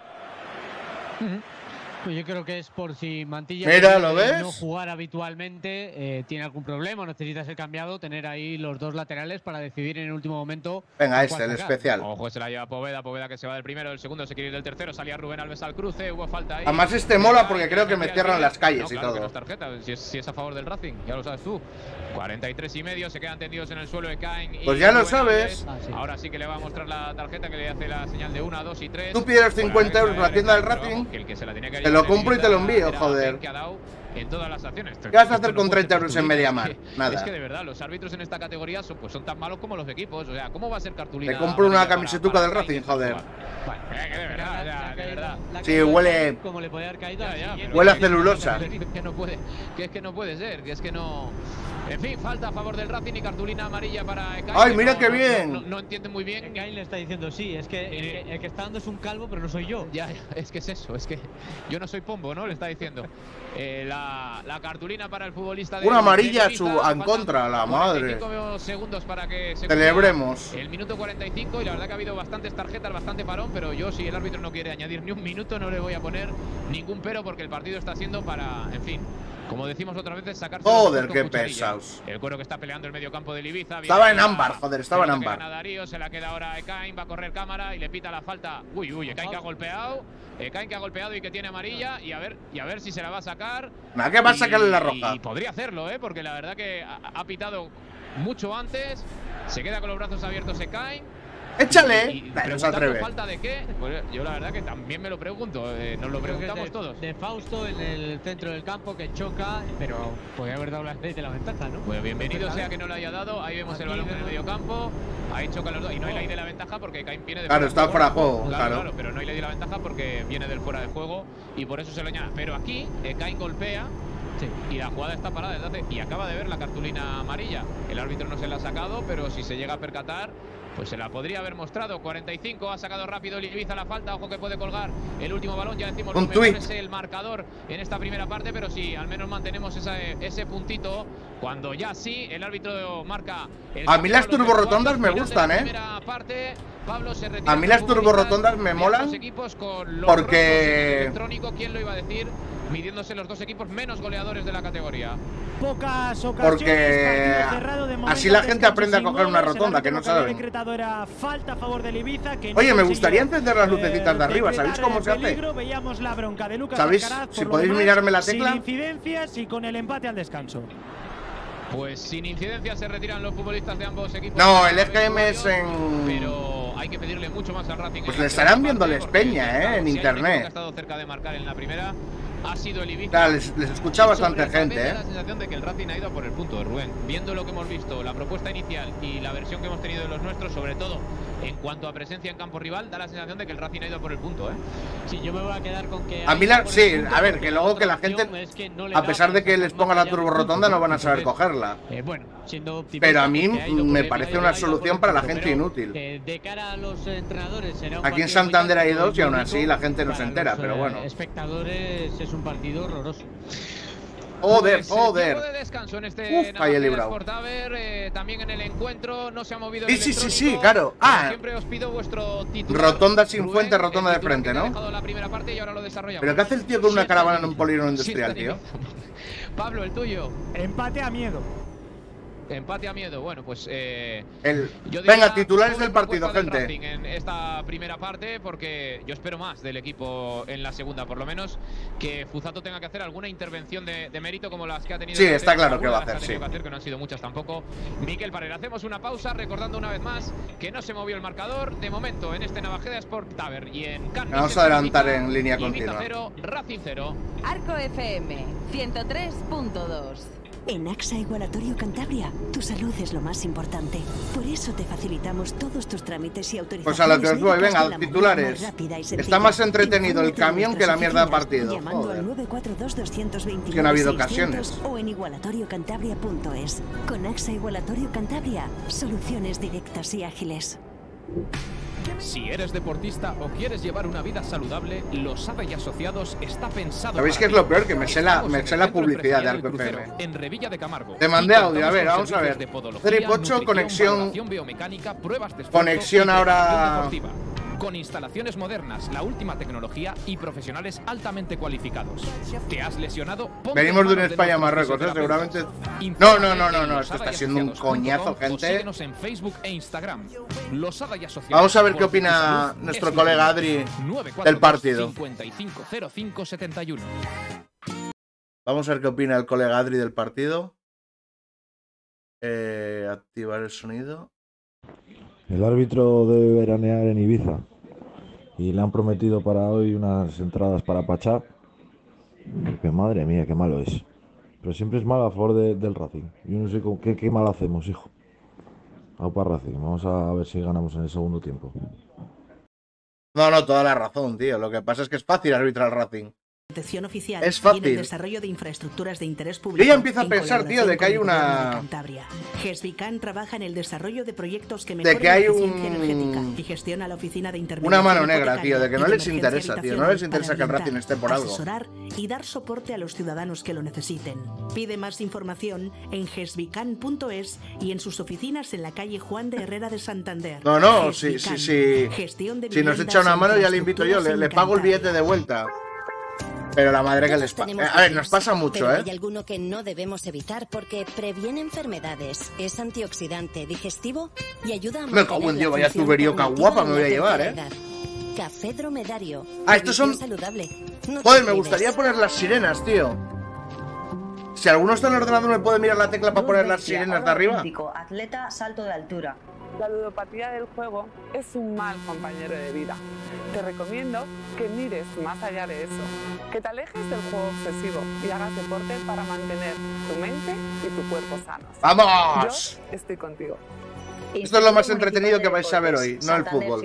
Uh-huh. Pues yo creo que es por si Mantilla Mira, ¿lo ves? no jugar habitualmente, eh, tiene algún problema, necesita ser cambiado, tener ahí los dos laterales para decidir en el último momento. Venga, este, el especial. Ojo, se la lleva Poveda, Poveda que se va del primero, del segundo, se quiere ir del tercero, salía Rubén Alves al cruce, hubo falta ahí. Además este mola porque creo que me cierran las calles no, y claro todo. Que no es tarjeta, si es, si es a favor del Racing, ya lo sabes tú. cuarenta y tres y medio, se quedan tendidos en el suelo de Caen. Pues ya lo sabes. Ah, sí. Ahora sí que le va a mostrar la tarjeta que le hace la señal de una, dos y tres. Tú pides cincuenta euros en la tienda del Racing, que el que se la tiene que te lo compro y te lo envío, joder. Que ha dado en todas las acciones. ¿Qué vas a hacer con treinta euros en media mar? Nada. Es que de verdad, los árbitros en esta categoría son, pues son tan malos como los equipos. O sea, ¿cómo va a ser cartulina? Te compro una camisetuca del Racing, joder. Bueno, de verdad, ya, de verdad. Sí, huele. Como le podía haber caído. Ya, ya, huele a celulosa. Que no puede, que es que no puede ser, que es que no. En fin, falta a favor del Racing y cartulina amarilla para Ekain. ¡Ay, mira no, qué bien! No, no, no entiende muy bien. Ekain le está diciendo sí, es que, el que el que está dando es un calvo, pero no soy yo. Ya, es que es eso, es que yo no soy Pombo, ¿no? Le está diciendo. Eh, la, la cartulina para el futbolista de una amarilla de su, en contra, la madre. Segundos para que se celebremos. El minuto cuarenta y cinco y la verdad que ha habido bastantes tarjetas, bastante parón, pero yo si el árbitro no quiere añadir ni un minuto no le voy a poner ningún pero porque el partido está siendo para, en fin, como decimos otras veces, sacar. Joder, qué pesados. El cuero que está peleando el medio campo del Ibiza. Estaba en ámbar, joder, estaba en ámbar. Darío, se la queda ahora Ekain, va a correr cámara y le pita la falta. Uy, uy, Ekain que ha golpeado. Ekain que ha golpeado y que tiene amarilla. Y a ver, y a ver si se la va a sacar. Nada, que va a sacarle la roja. Y podría hacerlo, ¿eh? Porque la verdad que ha, ha pitado mucho antes. Se queda con los brazos abiertos Ekain. ¡Échale! Y, y no se atreve. ¿Falta de qué? Pues yo la verdad que también me lo pregunto. Eh, nos lo preguntamos de, todos. De Fausto en el centro del campo que choca, pero podría haber dado la ley de la ventaja, ¿no? Bueno, bienvenido sea que no lo haya dado. Ahí vemos Aquí el balón vemos. en el medio campo. Ahí chocan los dos. Y no hay ley de la ventaja porque Ekain viene de claro, fuera está fuera de juego. Claro, claro. claro, pero no hay ley de la ventaja porque viene del fuera de juego y por eso se lo añade. Pero aquí Ekain golpea. Sí. Y la jugada está parada desde hace, y acaba de ver la cartulina amarilla. El árbitro no se la ha sacado, pero si se llega a percatar, pues se la podría haber mostrado. cuarenta y cinco, ha sacado rápido el Ibiza la falta. Ojo que puede colgar el último balón. Ya decimos, un no es el marcador en esta primera parte, pero sí, al menos mantenemos esa, ese puntito. Cuando ya sí, el árbitro marca. El a mí las turborrotondas me gustan, ¿eh? Parte, Pablo se a mí las turborrotondas me molan. Con porque. Electrónico, ¿quién lo iba a decir? Midiéndose los dos equipos menos goleadores de la categoría. Pocas ocasiones. Porque cerrado de así la gente aprende a coger una rotonda, que no saben. Decretado era falta a favor del Ibiza, que Oye, no me gustaría encender las eh, lucecitas de arriba. ¿Sabéis cómo se hace? Peligro, veíamos la bronca de Lucas ¿Sabéis? Alcaraz, Si podéis demás, mirarme la tecla. Sin incidencias y con el empate al descanso. Pues sin incidencias se retiran los futbolistas de ambos equipos. No, el E G M es en. Pero hay que pedirle mucho más al Racing. Pues le estarán viendo les Peña, eh, en internet. Ha estado cerca de marcar en la primera. Ha sido el Ibiza. Claro, les, les escucha bastante gente, eh. ¿eh? La sensación de que el Racing ha ido a por el punto, Rubén. Viendo lo que hemos visto, la propuesta inicial y la versión que hemos tenido de los nuestros, sobre todo en cuanto a presencia en campo rival, da la sensación de que el Racing ha ido a por el punto, ¿eh? Sí, yo me voy a quedar con que... A mí, la, sí, a ver, que luego que la gente, es que no a pesar de que les ponga la turbo rotonda, no van a saber cogerla. Eh, bueno, siendo pero a mí me parece una solución para la gente inútil. Eh, de cara a los entrenadores será un Aquí en Santander hay dos y aún así la gente no se entera, pero bueno. Espectadores es un partido horroroso. Joder, joder. Pues, de descanso en este Uf, ahí he librado. Eh, también en el encuentro no se ha movido. Sí, sí, sí, sí, claro. Ah, siempre os pido vuestro titular, rotonda sin Rubén, fuente, rotonda de frente, ¿no? La primera parte y ahora lo desarrollamos. Pero ¿qué hace el tío con una caravana en un polígono industrial, tío? Pablo, el tuyo. Empate a miedo. Empate a miedo, bueno, pues eh, el... Venga, titulares del partido, gente. Del en esta primera parte, porque yo espero más del equipo en la segunda, por lo menos que Fuzato tenga que hacer alguna intervención de, de mérito como las que ha tenido. Sí, está claro que va a hacer, sí. Que hacer, que no han sido muchas tampoco. Miquel Parera, hacemos una pausa recordando una vez más que no se movió el marcador de momento en este Navajeda Sport Tavern y en Cannes. Vamos a adelantar en línea continua. cero, Racing cero. Arco F M ciento tres punto dos. En AXA Igualatorio Cantabria, tu salud es lo más importante. Por eso te facilitamos todos tus trámites y autorizaciones. Pues a lo que os voy, venga, titulares. Está más entretenido el camión que la mierda de partido. Llamando al nueve cuatro dos, dos dos dos, que no ha habido ocasiones. O en igualatorio cantabria punto es. Con AXA Igualatorio Cantabria, soluciones directas y ágiles. Si eres deportista o quieres llevar una vida saludable, Losada y Asociados está pensado. ¿Sabéis qué es lo peor? Que me sé la, me sé la publicidad de Arco F M. En Revilla de Camargo. Te mandé audio, a ver, vamos a ver. Trip ocho, conexión. Conexión ahora. Con instalaciones modernas, la última tecnología y profesionales altamente cualificados. ¿Te has lesionado? Venimos de un España-Marruecos, ¿eh? Seguramente. No, no, no, no, no, esto está siendo un coñazo, gente. Síguenos en Facebook e Instagram. Losada y Asociados. Vamos a ver qué opina nuestro colega Adri del partido. cincuenta y cinco cero cinco setenta y uno. Vamos a ver qué opina el colega Adri del partido. Eh, activar el sonido. El árbitro debe veranear en Ibiza y le han prometido para hoy unas entradas para Pachá. Que madre mía, qué malo es. Pero siempre es malo a favor de, del Racing. Yo no sé con qué, qué mal hacemos, hijo. Aupa Racing, vamos a ver si ganamos en el segundo tiempo. No, no, toda la razón, tío. Lo que pasa es que es fácil arbitrar Racing. Oficial es fácil. Y en el desarrollo de infraestructuras de interés público. Yo ya empiezo a pensar, tío, de que hay una... GESBICAN trabaja en el desarrollo de proyectos que mejoran de que hay la eficiencia un... energética y gestiona la oficina de intervención. Una mano negra, tío, de que no les interesa, tío. No les interesa que el Racing esté por algo. Asesorar y dar soporte a los ciudadanos que lo necesiten. Pide más información en gesbican punto es y en sus oficinas en la calle Juan de Herrera de Santander. No, no, sí, sí, sí. Si nos echa una mano ya le invito yo, le, le pago el billete de vuelta. Pero la madre que les pasa. A ver, nos pasa mucho, pero ¿eh? Hay alguno que no debemos evitar porque previene enfermedades, es antioxidante, digestivo y ayuda a me cago en Dios, vaya tuberioca guapa me voy a llevar, ¿eh? Café dromedario. Ah, estos son... Saludable. No Joder, me gustaría poner las sirenas, tío. Si alguno está en el ordenador, ¿me puede mirar la tecla para poner las sirenas de arriba? Atleta, salto de altura. La ludopatía del juego es un mal compañero de vida. Te recomiendo que mires más allá de eso, que te alejes del juego obsesivo y hagas deporte para mantener tu mente y tu cuerpo sanos. ¡Vamos! Yo estoy contigo. Esto es lo más entretenido que vais a ver hoy, no el fútbol.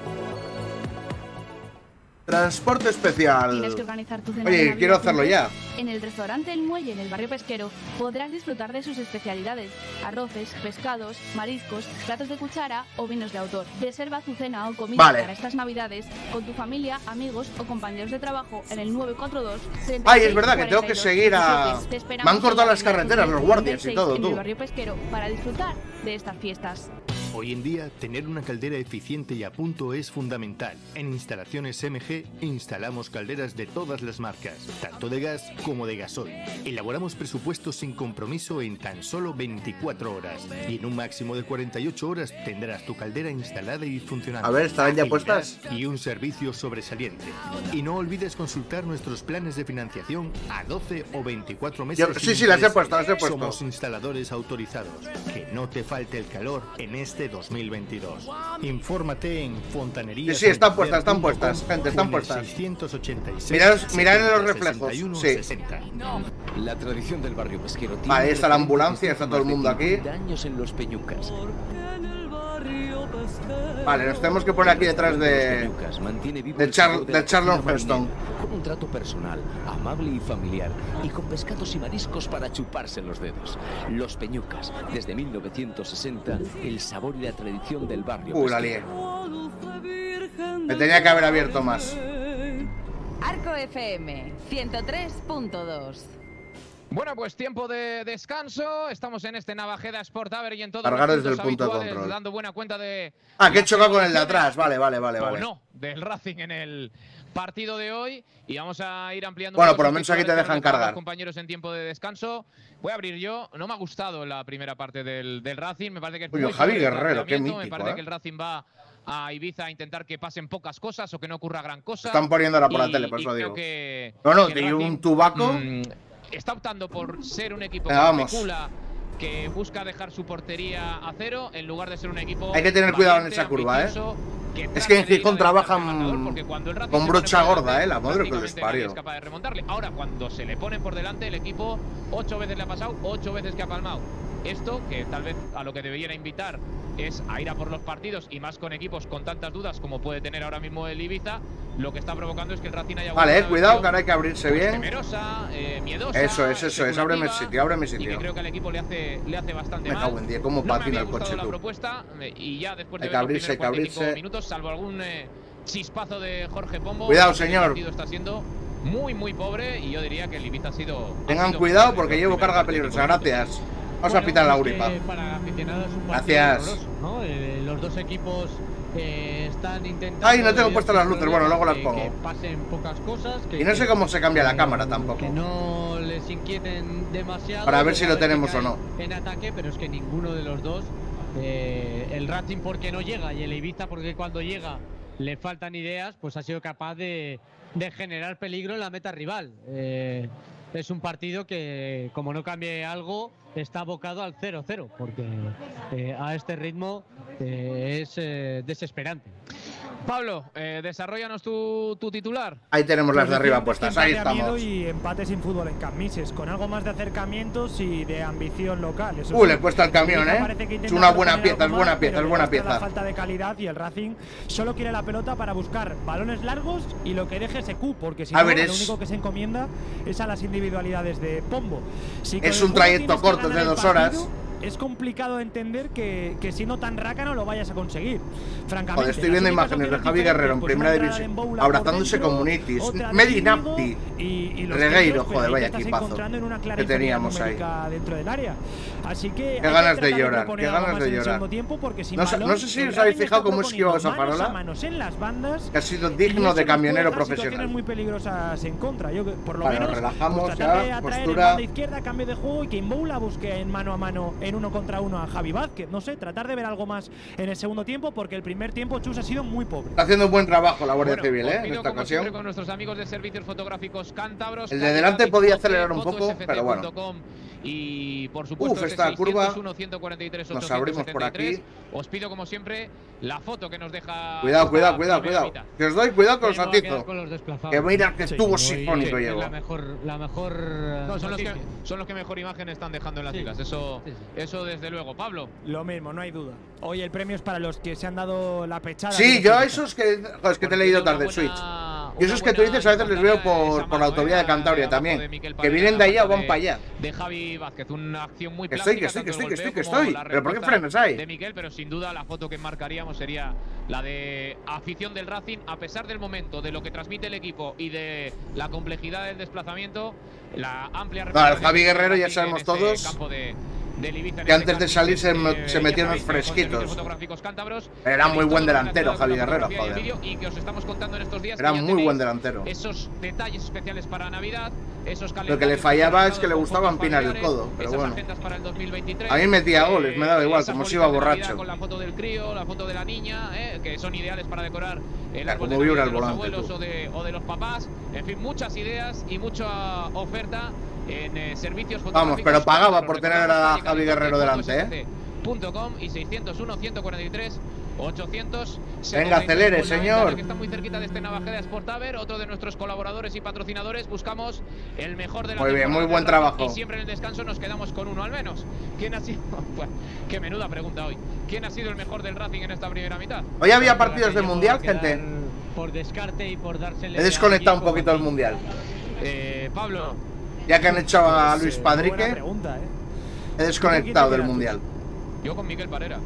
Transporte especial. Tienes que organizar tu cena. Oye, quiero hacerlo ya. En el restaurante El Muelle, en el barrio pesquero, podrás disfrutar de sus especialidades: arroces, pescados, mariscos, platos de cuchara o vinos de autor. Reserva tu cena o comida vale. para estas navidades con tu familia, amigos o compañeros de trabajo en el nueve cuatro dos. Ay, es verdad que tengo que seguir a... Me han cortado las carreteras, los guardias y todo, en tú. el barrio pesquero para disfrutar de estas fiestas. Hoy en día, tener una caldera eficiente y a punto es fundamental. En Instalaciones M G instalamos calderas de todas las marcas, tanto de gas como de gasoil. Elaboramos presupuestos sin compromiso en tan solo veinticuatro horas. Y en un máximo de cuarenta y ocho horas tendrás tu caldera instalada y funcionando. A ver, ¿estarán ya puestas? Y un servicio sobresaliente. Y no olvides consultar nuestros planes de financiación a doce o veinticuatro meses. Yo, sí, sí, las he puesto, las he puesto. Somos instaladores autorizados. Que no te falte el calor en este dos mil veintidós. Infórmate en Fontanería. Sí, sí, están puestas, están puestas, gente, están puestas. seiscientos ochenta y seis. Mirad, mirad en los reflejos. Sí. La tradición del barrio pesquero. Vale, ahí está la ambulancia, está todo el mundo aquí. Años en los Peñucas. Vale, nos tenemos que poner aquí detrás de de, Char, de Charlton Heston. Con un trato personal, amable y familiar, y con pescados y mariscos para chuparse los dedos. Los Peñucas, desde mil novecientos sesenta, el sabor y la tradición del barrio. Uh, la lié. Me tenía que haber abierto más. Arco F M ciento tres punto dos. Bueno, pues tiempo de descanso. Estamos en este Navajeda Sport Haber y en todos Cargar los desde el punto de control. Dando buena cuenta de... Ah, que he chocado con el de atrás. Vale, vale, vale, vale. O no, del Racing en el partido de hoy. Y vamos a ir ampliando... Bueno, por lo menos aquí te dejan cargar. Compañeros en tiempo de descanso. Voy a abrir yo. No me ha gustado la primera parte del, del Racing. Me parece que es Uy, muy Javi Guerrero, qué mítico, Me parece ¿eh? que el Racing va a Ibiza a intentar que pasen pocas cosas o que no ocurra gran cosa. Están poniendo ahora por y, la tele, por eso digo. Que, no, no, que te digo Racing, un tubaco... Mmm, está optando por ser un equipo Venga, que especula, que busca dejar su portería a cero, en lugar de ser un equipo... Hay que tener cuidado en esa curva, ¿eh? Es que en Gijón trabajan con brocha gorda, ¿eh? La madre que les parió. Es capaz de remontarle. Ahora, cuando se le ponen por delante, el equipo ocho veces le ha pasado, ocho veces que ha palmado. Esto, que tal vez a lo que debería invitar es a ir a por los partidos, y más con equipos con tantas dudas como puede tener ahora mismo el Ibiza, lo que está provocando es que el Racing haya... Vale, eh, cuidado, que ahora hay que abrirse bien. Temerosa, eh, miedosa, eso es, eso es, ábreme el sitio, ábreme el sitio. Y que creo que al equipo le hace, le hace bastante mal. Me cago en día, cómo patina el coche, la tú. Propuesta, y ya después de hay que abrirse, hay que abrirse. Minutos, salvo algún eh, chispazo de Jorge Pombo. Cuidado, señor. El partido está siendo muy, muy pobre, y yo diría que el Ibiza ha sido... Tengan ha sido cuidado porque llevo carga peligrosa, gracias. Vamos bueno, a pitar la Uripa. Para aficionados es un gracias. Horroroso, ¿no? Eh, los dos equipos eh, están intentando... Ay, no tengo puestas las luces, bueno, luego las que, pongo. Que pasen pocas cosas. Que, y no sé cómo se cambia que, la cámara tampoco. Que no les inquieten demasiado. Para ver si lo tenemos o no. En ataque, pero es que ninguno de los dos, eh, el Racing porque no llega y el Ibiza porque cuando llega le faltan ideas, pues ha sido capaz de, de generar peligro en la meta rival. Eh, es un partido que, como no cambie algo, está abocado al cero cero, porque eh, a este ritmo eh, es eh, desesperante. Pablo, eh, desarrollanos tu, tu titular. Ahí tenemos las de arriba puestas, ahí estamos. Y empate sin fútbol en Camises, con algo más de acercamientos y de ambición local. Eso uh, sí, le cuesta el camión, ¿eh? Es una buena pieza, es buena pieza, es buena pieza. La falta de calidad, y el Racing solo quiere la pelota para buscar balones largos y lo que deje ese Q, porque si no, ver, lo es... único que se encomienda es a las individualidades de Pombo. Si es un trayecto corto de dos horas. Es complicado entender que, que siendo tan rácano lo vayas a conseguir. Francamente, joder, estoy viendo imágenes de Javi Guerrero en primera división abrazándose con Munitis, Medinapti, Regueiro, joder, vaya equipazo que teníamos ahí. Dentro del área. Así que qué ganas de llorar, qué ganas de llorar. No sé, no sé si os habéis fijado cómo esquivado esa farola, que ha sido digno de camionero profesional. Muy peligrosas en contra. Yo, por lo vale, menos, relajamos pues ya, postura. De izquierda, cambio de juego, y que Imboula busque en mano a mano en uno contra uno a Javi Vázquez. No sé, tratar de ver algo más en el segundo tiempo, porque el primer tiempo Chus ha sido muy pobre. Está haciendo un buen trabajo la Guardia bueno, Civil, ¿eh? En esta ocasión. Con nuestros amigos de Servicios Fotográficos Cántabros. El de delante podía acelerar un poco, pero bueno. Y por supuesto, uf, esta curva. ciento cuarenta y tres, nos abrimos por aquí. Os pido, como siempre, la foto que nos deja. Cuidado, cuidado, cuidado, cuidado. Que os doy cuidado con los atitos. Que mira que estuvo sí, sifónico sí, llevo. La mejor, la mejor. No, son, los que, son los que mejor imagen están dejando en las filas. Sí, eso, sí, sí. eso desde luego, Pablo. Lo mismo, no hay duda. Hoy el premio es para los que se han dado la pechada. Sí, yo a esos que. Joder, es que te he leído tarde el Switch. Y esos que tú dices a veces les veo por, por la autovía de Cantabria también. Que vienen de allá o van para allá. De Javi Vázquez, una acción muy que estoy, que estoy, que estoy, que estoy, que estoy. Pero ¿por qué frenas ahí? De Miquel, pero sin duda la foto que marcaríamos sería la de afición del Racing, a pesar del momento, de lo que transmite el equipo y de la complejidad del desplazamiento, la amplia. Vale, Javi Guerrero ya sabemos todos. Campo de, que antes de salir se, se metió unos fresquitos. Era muy buen delantero, Javi Guerrero, joder. Y que os estamos contando en estos días. Era muy buen delantero. Esos detalles especiales para Navidad, esos lo que le fallaba es que le gustaba empinar el codo, pero bueno. A mí metía goles, me daba igual, como si iba borracho. Con la foto del crío, la foto de la niña, eh, que son ideales para decorar el árbol de los abuelos o de, o de los papás. En fin, muchas ideas y mucha oferta en eh, servicios fotográficos. Vamos, pero pagaba por tener a Javi Guerrero delante, ¿eh? punto com y seiscientos uno, ciento cuarenta y tres, ochocientos. Venga, acelere, señor. Que está muy cerquita de este Navajeda Sportaver, otro de nuestros colaboradores y patrocinadores. Buscamos el mejor de la Muy bien, muy buen trabajo. Y siempre en el descanso nos quedamos con uno al menos. ¿Quién ha sido? Bueno, qué menuda pregunta hoy. ¿Quién ha sido el mejor del Racing en esta primera mitad? Hoy había partidos del Mundial, gente. Por descarte y por dársele. He desconectado un poquito del Mundial. Eh, Pablo. Ya que han echado a Luis Padrique, pregunta, ¿eh? He desconectado del Mundial. Yo con Miguel Parera.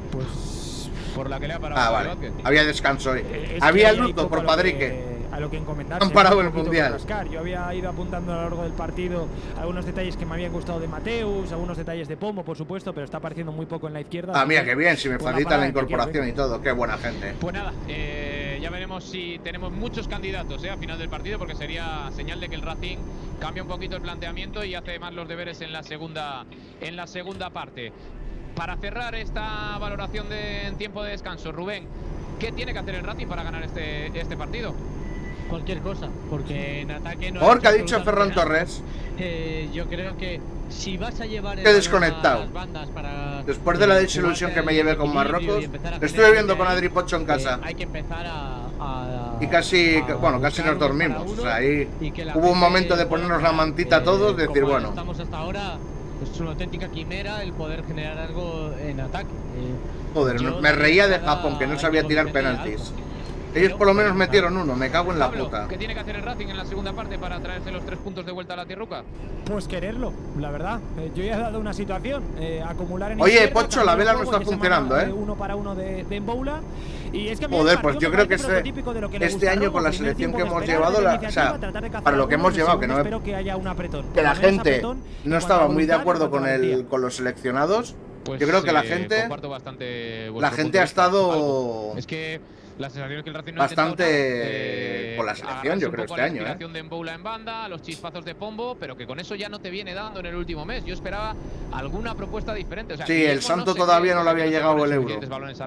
Pues por la que le ha parado. Ah, vale. Vázquez. Había descanso hoy. Eh, había luto por Padrique. Que, a lo que encomendarse. Han parado el Mundial. Yo había ido apuntando a lo largo del partido algunos detalles que me habían gustado de Mateus, algunos detalles de Pombo, por supuesto, pero está apareciendo muy poco en la izquierda. Ah, mira, qué bien, si me facilita la incorporación y todo. Qué buena gente. Pues nada, eh, ya veremos si tenemos muchos candidatos eh, a final del partido, porque sería señal de que el Racing cambia un poquito el planteamiento y hace más los deberes en la segunda, en la segunda parte. Para cerrar esta valoración de en tiempo de descanso, Rubén, ¿qué tiene que hacer el Racing para ganar este, este partido? Cualquier cosa, porque en ataque no. Porque ha dicho Ferran Torres. Eh, yo creo que si vas a llevar. He desconectado. Para, Después de la desilusión que me llevé con Marruecos, estuve viendo con Adri Pocho en casa. Eh, hay que empezar a. a y casi, a bueno, casi nos dormimos. O sea, ahí hubo un momento de ponernos la mantita a todos, de decir, bueno. Estamos hasta ahora. Es una auténtica quimera el poder generar algo en ataque. Eh, Joder, me reía de Japón, que no sabía tirar penaltis. Ellos por lo menos metieron uno, me cago en la Pablo, puta. ¿Qué tiene que hacer el Racing en la segunda parte para traerse los tres puntos de vuelta a la tierruca? Pues quererlo, la verdad. Eh, yo ya he dado una situación, eh, acumular en Oye, izquierda, Pocho, la vela no está funcionando, semana, ¿eh? Uno para uno de, de Mboula. Y es que Joder, pues yo creo que este, que este año con la selección que hemos llevado, la, o sea, para lo que hemos llevado, que no me, que, haya un apretón, que la gente no estaba muy de acuerdo con el con los seleccionados. Pues, yo creo que la eh, gente, bastante la gente ha estado. Es que la sensación es que el Racing no bastante eh, por la selección, yo creo, este año. La inspiración de Mboula en banda, los chispazos de Pombo, pero que con eso ya no te viene dando en el último mes. Yo esperaba alguna propuesta diferente. O sea, sí, el Santo no todavía no le había llegado el euro.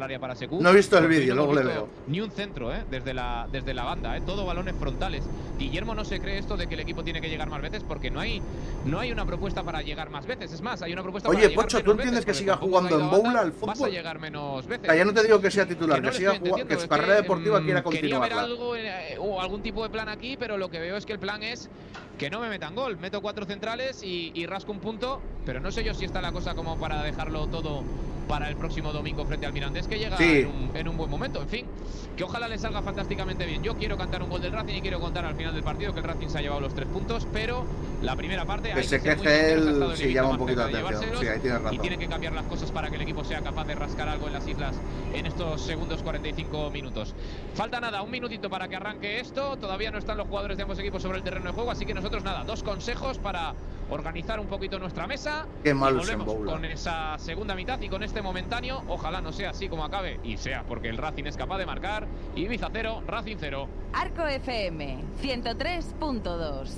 No he visto el vídeo, luego le veo. Ni un centro, ¿eh? Desde la, desde la banda, ¿eh? Todo balones frontales. Guillermo no se cree esto de que el equipo tiene que llegar más veces porque no hay, no hay una propuesta para llegar más veces. Es más, hay una propuesta Oye, para llegar Pocho, ¿tú entiendes que siga jugando en Mboula al fútbol? Vas a llegar menos veces. Ya no te digo que sea titular, que, no que siga jugando, que su carrera deportiva mm, quiera continuarla. Quería ver algo eh, o algún tipo de plan aquí, pero lo que veo es que el plan es que no me metan gol. Meto cuatro centrales y, y rasco un punto, pero no sé yo si está la cosa como para dejarlo todo para el próximo domingo frente al Mirandés, que llega sí. en, un, en un buen momento. En fin, que ojalá le salga fantásticamente bien. Yo quiero cantar un gol del Racing y quiero contar al final del partido que el Racing se ha llevado los tres puntos, pero la primera parte que se queje él, sí, llama un poquito de atención. Sí, ahí tienes razón. Y tienen que cambiar las cosas para que el equipo sea capaz de rascar algo en las islas en estos segundos cuarenta y cinco minutos. Falta nada, un minutito para que arranque esto. Todavía no están los jugadores de ambos equipos sobre el terreno de juego, así que nosotros nada, dos consejos para organizar un poquito nuestra mesa. Qué mal volvemos con esa segunda mitad y con este momentáneo. Ojalá no sea así como acabe y sea porque el Racing es capaz de marcar. Ibiza cero, Racing cero. Arco F M ciento tres punto dos.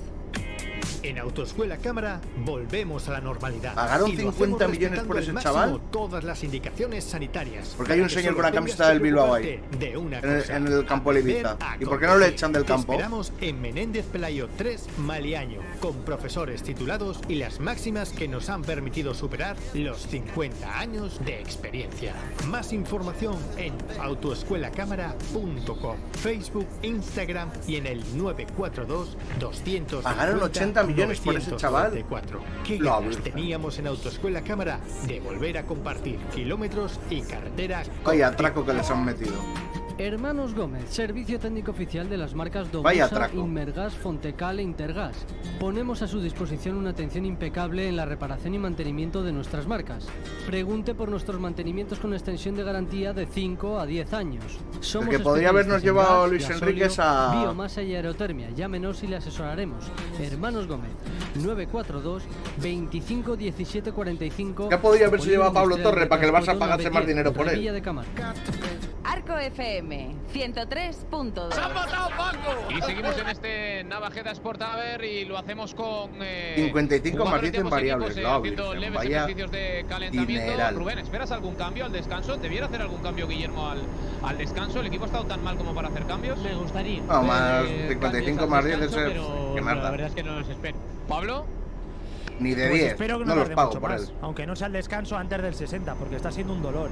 En Autoescuela Cámara volvemos a la normalidad. ¿Pagaron cincuenta millones por ese chaval? Todas las indicaciones sanitarias. Porque hay un señor con la camiseta del Bilbao ahí, de una en, el, en el campo de Ibiza. ¿Y por qué no le echan del campo? Te esperamos en Menéndez Pelayo tres, Maliaño, con profesores titulados y las máximas que nos han permitido superar los cincuenta años de experiencia. Más información en autoescuela cámara punto com, Facebook, Instagram y en el nueve cuatro dos, doscientos ¿Pagaron ochenta millones por ese chaval? ¿Qué ganas teníamos en Autoescuela Cámara de volver a compartir kilómetros y carreteras? Vaya atraco que les han metido. Hermanos Gómez, servicio técnico oficial de las marcas Vaya Domusa, atraco. Inmergas, Fontecal e Intergas. Ponemos a su disposición una atención impecable en la reparación y mantenimiento de nuestras marcas. Pregunte por nuestros mantenimientos con extensión de garantía de cinco a diez años. Somos El que podría habernos llevado gas, Luis gasolio, Enríquez a... biomasa y aerotermia. Llámenos y le asesoraremos. Hermanos Gómez, nueve cuatro dos, veinticinco diecisiete cuarenta y cinco. ¿Qué podría haberse llevado a Pablo Torre para que le vas a pagarse más dinero por él? De Arco F M ciento tres punto dos. Y seguimos en este Navajeda Sportaver y lo hacemos con eh, cincuenta y cinco más diez en variables, equipos, eh, no, haciendo Virgen, leves vaya ejercicios de calentamiento. dineral. Rubén, ¿esperas algún cambio al descanso? ¿Debiera hacer algún cambio Guillermo al, al descanso? ¿El equipo ha estado tan mal como para hacer cambios? Me gustaría. No, más eh, cincuenta y cinco más diez es pero que la mata. verdad es que no los espero. ¿Pablo? Ni de pues diez, espero que no, no los pago mucho por más, él. aunque no sea el descanso antes del sesenta, porque está siendo un dolor,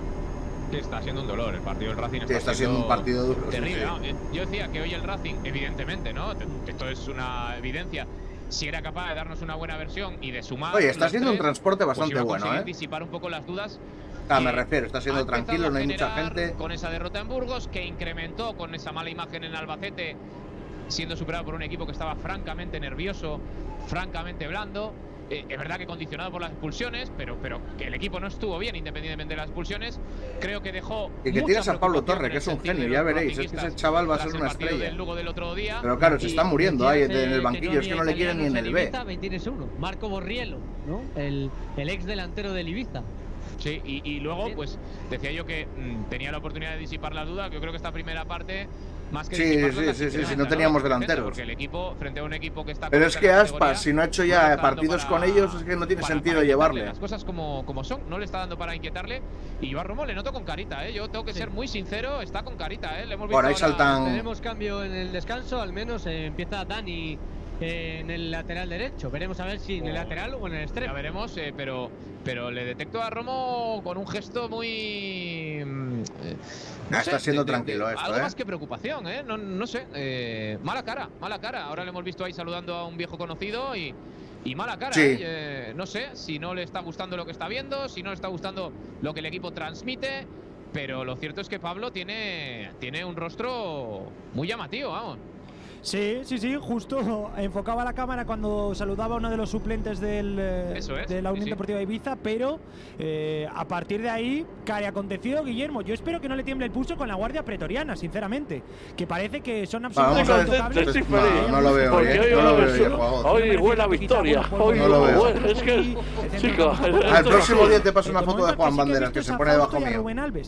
¿eh? Sí, está siendo un dolor. El partido del Racing está, sí, está siendo, siendo un partido duro. Terrible, sí, sí. ¿no? Yo decía que hoy el Racing, evidentemente, ¿no? Esto es una evidencia. Si era capaz de darnos una buena versión y de sumar. Oye, está siendo tres, un transporte bastante pues bueno, ¿eh? disipar un poco las dudas. Ah, me refiero, está siendo tranquilo, no hay mucha gente. Con esa derrota en Burgos, que incrementó con esa mala imagen en Albacete, siendo superado por un equipo que estaba francamente nervioso, francamente blando. Eh, es verdad que condicionado por las expulsiones, pero, pero que el equipo no estuvo bien independientemente de las expulsiones. Creo que dejó. Y que tienes a Pablo Torre, que es un genio, ya veréis. Es que ese chaval va a ser una estrella. Del Lugo del otro día, pero claro, se está muriendo ahí en el banquillo, no es que no le quieren ni en el B. Tienes uno, Marco Borriello, ¿no? El, el ex delantero del Ibiza. Sí, y, y luego, pues decía yo que mmm, tenía la oportunidad de disipar la duda. Que yo creo que esta primera parte. Más que sí, sí, sí, sí, sí, no teníamos delanteros. Porque el equipo, frente a un equipo que está. Pero es que Aspas, si no ha hecho ya partidos con ellos, es que no tiene sentido llevarle. Las cosas como, como son, no le está dando para inquietarle. Y Iván Romo le noto con carita, ¿eh? Yo tengo que sí. ser muy sincero, está con carita, ¿eh? Le hemos visto. Por ahí saltan. Tenemos cambio en el descanso, al menos eh, empieza Dani. Eh, en el lateral derecho, veremos a ver si en el lateral o en el extremo. Ya veremos, eh, pero pero le detecto a Romo con un gesto muy. Eh, no ah, sé, está siendo de, tranquilo de, de, esto, algo ¿eh? más que preocupación, ¿eh? No, no sé. Eh, mala cara, mala cara. Ahora le hemos visto ahí saludando a un viejo conocido y. Y mala cara, sí. ¿eh? Eh, no sé si no le está gustando lo que está viendo, si no le está gustando lo que el equipo transmite, pero lo cierto es que Pablo tiene, tiene un rostro muy llamativo, vamos. Sí, sí, sí, justo enfocaba la cámara cuando saludaba a uno de los suplentes del, Eso es, de la Unión sí, Deportiva sí. Ibiza, pero eh, a partir de ahí, cae acontecido, Guillermo. Yo espero que no le tiemble el pulso con la Guardia Pretoriana, sinceramente, que parece que son absolutamente intocables. No, no lo veo, porque hoy, no no lo veo hoy huele a victoria. Hoy no lo veo. Es que, chico, al próximo día te paso una foto de Juan Banderas, que se pone debajo mío.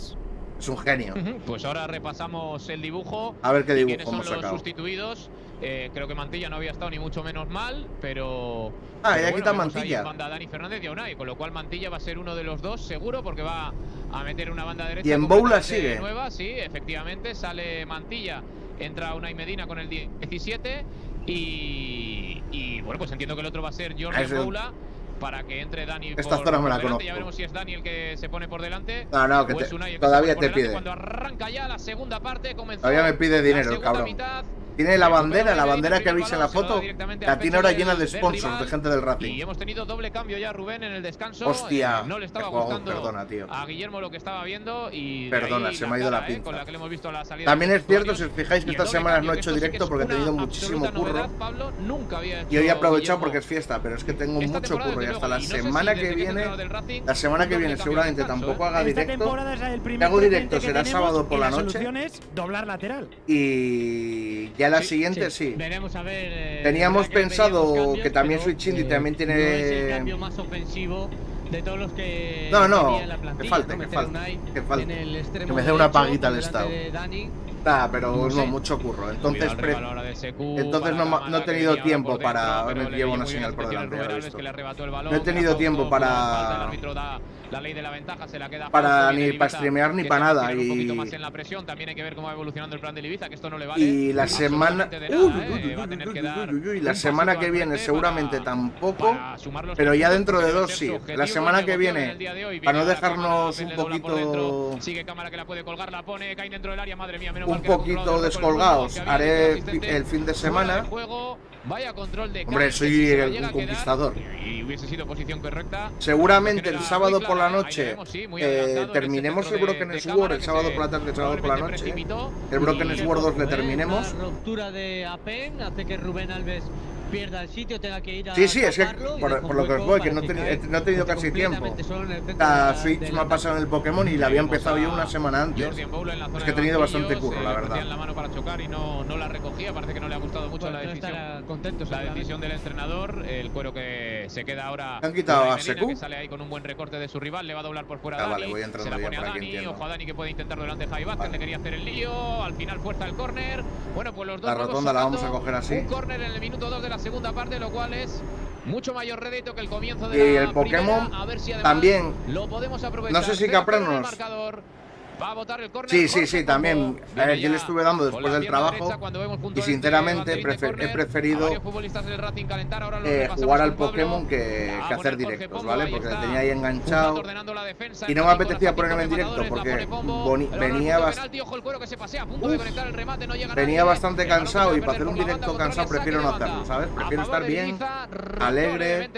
Es un genio. Pues ahora repasamos el dibujo. A ver qué dibujo quiénes son hemos los sacado. sustituidos. Eh, creo que Mantilla no había estado ni mucho menos mal, pero. Ah, pero ya bueno, quita vemos Mantilla. ahí banda Dani Fernández y Unai, con lo cual Mantilla va a ser uno de los dos, seguro, porque va a meter una banda derecha. Y en Boula sigue. Nueva, sí, efectivamente. Sale Mantilla, entra Unai Medina con el diecisiete. Y. Y bueno, pues entiendo que el otro va a ser Jordi Es el... Boula. Para que entre Dani Esta por, zona me la por delante. conozco. Ya veremos si es Dani el que se pone por delante. No, no, que te, todavía te pide. Cuando arranca ya la segunda parte, comenzó todavía me pide dinero, el cabrón. Mitad. Tiene la bandera, la bandera que veis en la foto, la tiene ahora llena de sponsors, de gente del Racing. Y hemos tenido doble cambio ya, Rubén, en el descanso. Hostia, eh, no le estaba juego, gustando perdona, tío. a Guillermo lo que estaba viendo y perdona, se me ha ido la eh, pinza. con la que le hemos visto la salida. También es cierto, si os fijáis, que estas semanas no he hecho directo porque he tenido muchísimo curro. Pablo, nunca había y hoy he aprovechado porque es fiesta, pero es que tengo mucho curro y hasta la semana que viene, la semana que viene seguramente tampoco haga directo. Si hago directo será sábado por la noche. Doblar lateral. Y ya la siguiente sí. Veremos a ver. Eh, Teníamos pensado cambios, que también pero, Switchindi eh, también tiene. No es el cambio más ofensivo de todos los que. No, no, tenía en la plantilla, que falte, ¿no? que falte. Que falte. Que me dé derecho, una paguita al delante Estado. de Dani. Ah, pero no, No sé. mucho curro. Entonces, pre... entonces para no, Cámara, no he tenido que tiempo venía por para. dentro, Me pero llevo le una muy señal bien por Rubén delante. Alves, que le arrebató el balón, No he tenido Fausto, tiempo por la falta, el para. árbitro da la ley de la ventaja, se la queda Para Fausto, ni viene para Ibiza, streamear ni que para se va a nada. tirar un poquito Y. más en la presión, también hay que ver cómo va evolucionando el plan de Ibiza, que esto no le vale. Y la semana. absolutamente de nada, eh, va a tener que dar Uy, uy, la un semana pasito que al viene frente seguramente para- tampoco. para sumar los Pero ya puntos, dentro de porque dos debe ser sí. su La objetivo semana y que devoción en viene. el día de hoy. Para no Viene a la dejarnos cámara, un le dobla por dentro, poquito. sigue cámara que la puede colgar, la pone, cae dentro del área, madre mía, menos Un mal que ha controlado poquito el descolgados. que había Haré el asistente. el fin de Fuera semana. de juego, vaya control de Hombre, Cádiz, soy que si se la el- llega un a quedar, conquistador. y hubiese sido posición correcta. Seguramente Porque el era sábado muy por la clara, ahí noche veremos, sí, muy eh, adelantado en ese terminemos el centro de- Broken de Sword cámara el que sábado se por la tarde, el sábado por la noche. precipitó. El Broken Y Sword dos le Rubén, terminemos. Una ruptura de Apen hace que Rubén Alves pierda el sitio, tenga que ir a Sí, sí, es que taparlo y por, deja por lo que os hueco voy, que para no, teni- cae no he tenido casi tiempo. completamente solo en el centro de La la- Switch del me ha pasado en el Pokémon y la había empezado yo una semana antes. Jordi en Boula en la zona Es que he de tenido banquillos, bastante curro, eh, la le verdad. metían la mano para chocar y no, no la recogía. Parece que no le ha gustado mucho Bueno, la no decisión. estará contento, la seguramente. decisión del entrenador. El cuero que se queda ahora. ¿Han quitado Unai a Medina, Sekou? que sale ahí con un buen recorte de su rival. Le va a doblar por fuera Ah, a Dani. vale, voy entrando se la ya pone a por aquí, Dani. entiendo. Ojo a Dani que puede intentar delante de Javi Vázquez. Le quería hacer el lío. Al final fuerza el córner. Bueno, pues los dos La nuevos rotonda la vamos a sacando coger así. un córner en el minuto dos de la segunda parte, lo cual es mucho mayor rédito que el comienzo de Y la el Pokémon primera. A ver si además también. lo podemos aprovechar. No sé si Cero cero en el Capranos marcador. Va a botar el córner. Sí, sí, sí, también. A ver, yo le estuve dando después del trabajo y sinceramente prefer, he preferido eh, jugar al Pokémon que, que hacer directos, ¿vale? Porque le tenía ahí enganchado y no me apetecía ponerme en directo porque venía, bast venía bastante cansado y para hacer un directo cansado prefiero no hacerlo, ¿sabes? Prefiero estar bien, alegre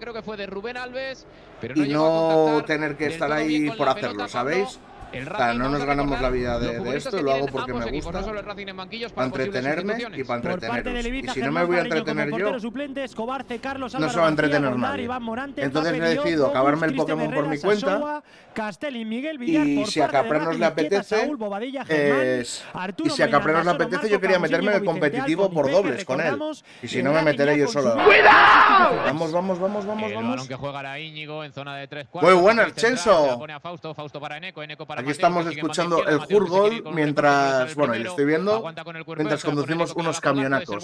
y no tener que estar ahí por hacerlo, ¿sabéis? O sea, no nos ganamos la vida de, de esto, lo hago porque me gusta, para entretenerme y para entreteneros. Y si no me voy a entretener yo, no se va a entretener nadie. Entonces he decidido acabarme el Pokémon por mi cuenta y si a Capranos le apetece, es, y si a Capranos le apetece yo quería meterme en el competitivo por dobles con él. Y si no me meteré yo solo. ¡Cuidado! Vamos, vamos, vamos, vamos, vamos. Muy buenas, Chenso. Aquí estamos escuchando el Hurgol mientras, bueno, y lo estoy viendo, mientras conducimos unos camionatos.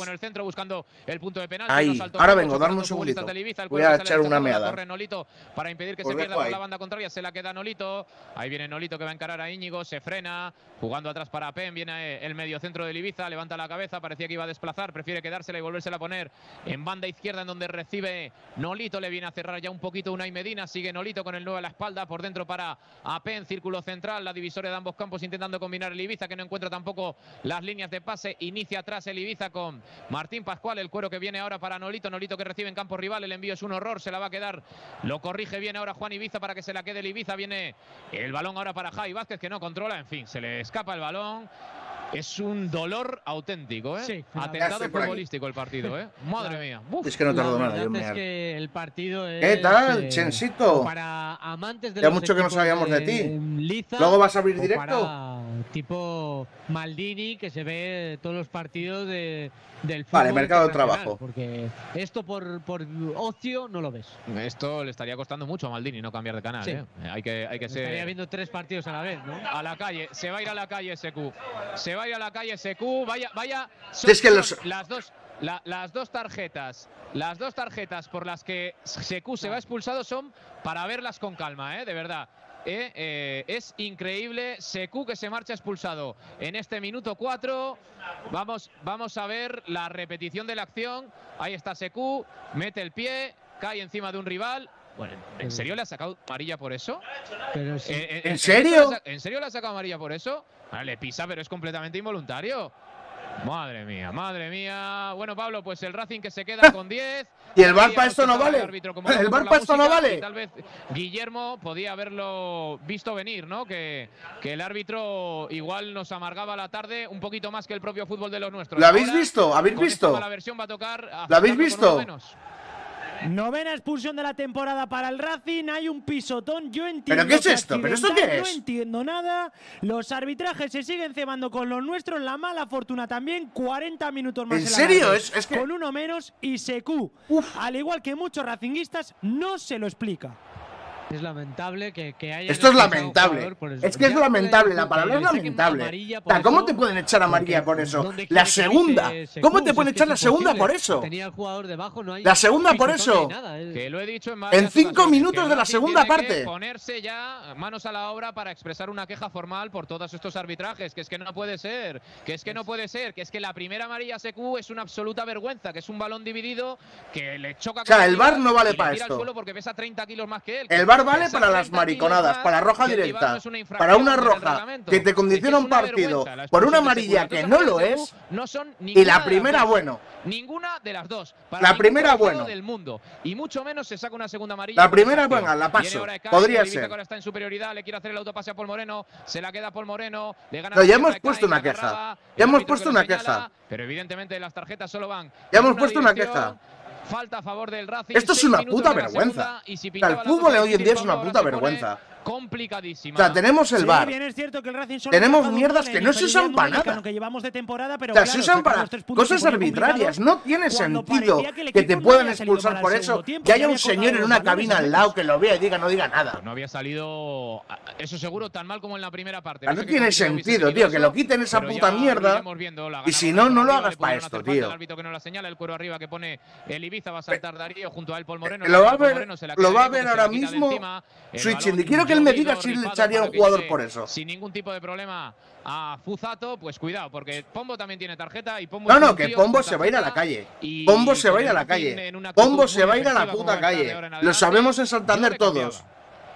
Ahí, ahora vengo, darme un segundito. Voy a echar una meada. Para impedir que se pierda por la banda contraria, se la queda Nolito. Ahí viene Nolito que va a encarar a Íñigo, se frena, jugando atrás para Pen, viene el mediocentro del Ibiza, levanta la cabeza, parecía que iba a desplazar, prefiere quedársela y volvérsela a poner en banda izquierda en donde recibe Nolito, le viene a cerrar ya un poquito Unai Medina, sigue Nolito con el nueve a la espalda, por dentro para Pen, círculo central. La divisoria de ambos campos intentando combinar el Ibiza, que no encuentra tampoco las líneas de pase. Inicia atrás el Ibiza con Martín Pascual, el cuero que viene ahora para Nolito. Nolito que recibe en campo rival, el envío es un horror, se la va a quedar. Lo corrige bien ahora Juan Ibiza para que se la quede el Ibiza. Viene el balón ahora para Javi Vázquez, que no controla. En fin, se le escapa el balón. Es un dolor auténtico, ¿eh? Sí, atentado futbolístico el partido, ¿eh? Madre mía. Uf. Es que no tardo nada, yo me es que el partido es, ¿Qué tal, eh, Chensito? Para amantes de ya los mucho que no sabíamos de, de ti. Liza, ¿Luego vas a abrir directo? Para tipo Maldini, que se ve todos los partidos de, del fútbol. Vale, mercado de trabajo. Porque esto por, por ocio no lo ves. Esto le estaría costando mucho a Maldini no cambiar de canal, sí. ¿eh? Hay que, hay que ser... Estaría viendo tres partidos a la vez, ¿no? A la calle, se va a ir a la calle S Q. Se va a ir a la calle S Q, vaya, vaya. Son, es que los... las dos, la, las dos tarjetas, las dos tarjetas por las que S Q se va expulsado son para verlas con calma, ¿eh? De verdad. Eh, eh, es increíble. Sekou que se marcha expulsado en este minuto cuatro. Vamos, vamos a ver la repetición de la acción. Ahí está Sekou, mete el pie, cae encima de un rival. Bueno, ¿en serio le ha sacado amarilla por eso? Pero sí. ¿En, en, ¿En serio? ¿En serio le ha sacado amarilla por eso? Vale, le pisa, pero es completamente involuntario. Madre mía, madre mía. Bueno, Pablo, pues el Racing que se queda con diez. ¿Y el V A R para esto no vale? ¿El V A R para esto no vale? Tal vez Guillermo podía haberlo visto venir, ¿no? Que, que el árbitro igual nos amargaba la tarde un poquito más que el propio fútbol de los nuestros. ¿Lo habéis visto? ¿Habéis visto? La versión va a tocar. ¿Lo habéis visto? Novena expulsión de la temporada para el Racing. Hay un pisotón. Yo entiendo. ¿Pero qué es esto? ¿Pero esto qué es? No entiendo nada. Los arbitrajes se siguen cebando con los nuestros. La mala fortuna también. cuarenta minutos más. ¿En serio? Es, es que... Con uno menos y Sekou, al igual que muchos racinguistas, no se lo explica. Es lamentable que, que haya. Esto es lamentable. Es que es lamentable. La palabra es lamentable. ¿Cómo te pueden echar amarilla por eso? La segunda. ¿Cómo te pueden echar la segunda por eso? Tenía el jugador debajo, no hay. La segunda por eso. Que lo he dicho en En cinco minutos de la segunda parte. Ponerse ya manos a la obra para expresar una queja formal por todos estos arbitrajes. Que es que no puede ser. Que es que no puede ser. Que es que la primera amarilla Sekou es una absoluta vergüenza. Que es un balón dividido que le choca. O sea, el V A R no vale para esto. Porque pesa treinta kilos más que él. El V A R vale para las mariconadas, para la roja directa, para una roja que te condiciona un partido por una amarilla que no lo es, y la primera bueno. Ninguna de las dos. La primera bueno. Del mundo. Y mucho menos se saca una segunda amarilla. La primera buena, la paso. Podría ser. Ahora está en superioridad, le quiere hacer el autopase a Paul Moreno, se la queda Paul Moreno, le gana. No, ya hemos puesto una queja. Ya hemos puesto una queja. Pero evidentemente las tarjetas solo van. Ya hemos puesto una queja. Falta a favor del Racing. Esto es una puta vergüenza. Si o sea, el fútbol de hoy en día es una puta vergüenza. Complicadísima. O sea, tenemos el V A R. Sí, bien es cierto que el Racing tenemos mierdas que no se usan para nada. Que llevamos de temporada, pero o sea, claro, se usan para cosas arbitrarias. No tiene sentido que, que te puedan expulsar por eso. Que haya un señor en una cabina al lado que lo vea y diga no diga nada. Pues no había salido eso seguro tan mal como en la primera parte. No, no tiene sentido, tío, que lo quiten esa puta mierda. Y si no, no lo hagas para esto, tío. El árbitro que no la señala, el cuero arriba que pone el Ibiza, va a saltar Darío junto a él Paul Moreno. Lo va a ver, lo va a ver ahora mismo Switching. Quiero que él me diga si le echaría a un jugador por eso. Sin ningún tipo de problema a Fuzato, pues cuidado, porque Pombo también tiene tarjeta y Pombo. No, no, que Pombo se va a ir a la calle. Pombo se va a ir a la calle. Pombo se va a ir a la puta calle. Lo sabemos en Santander todos.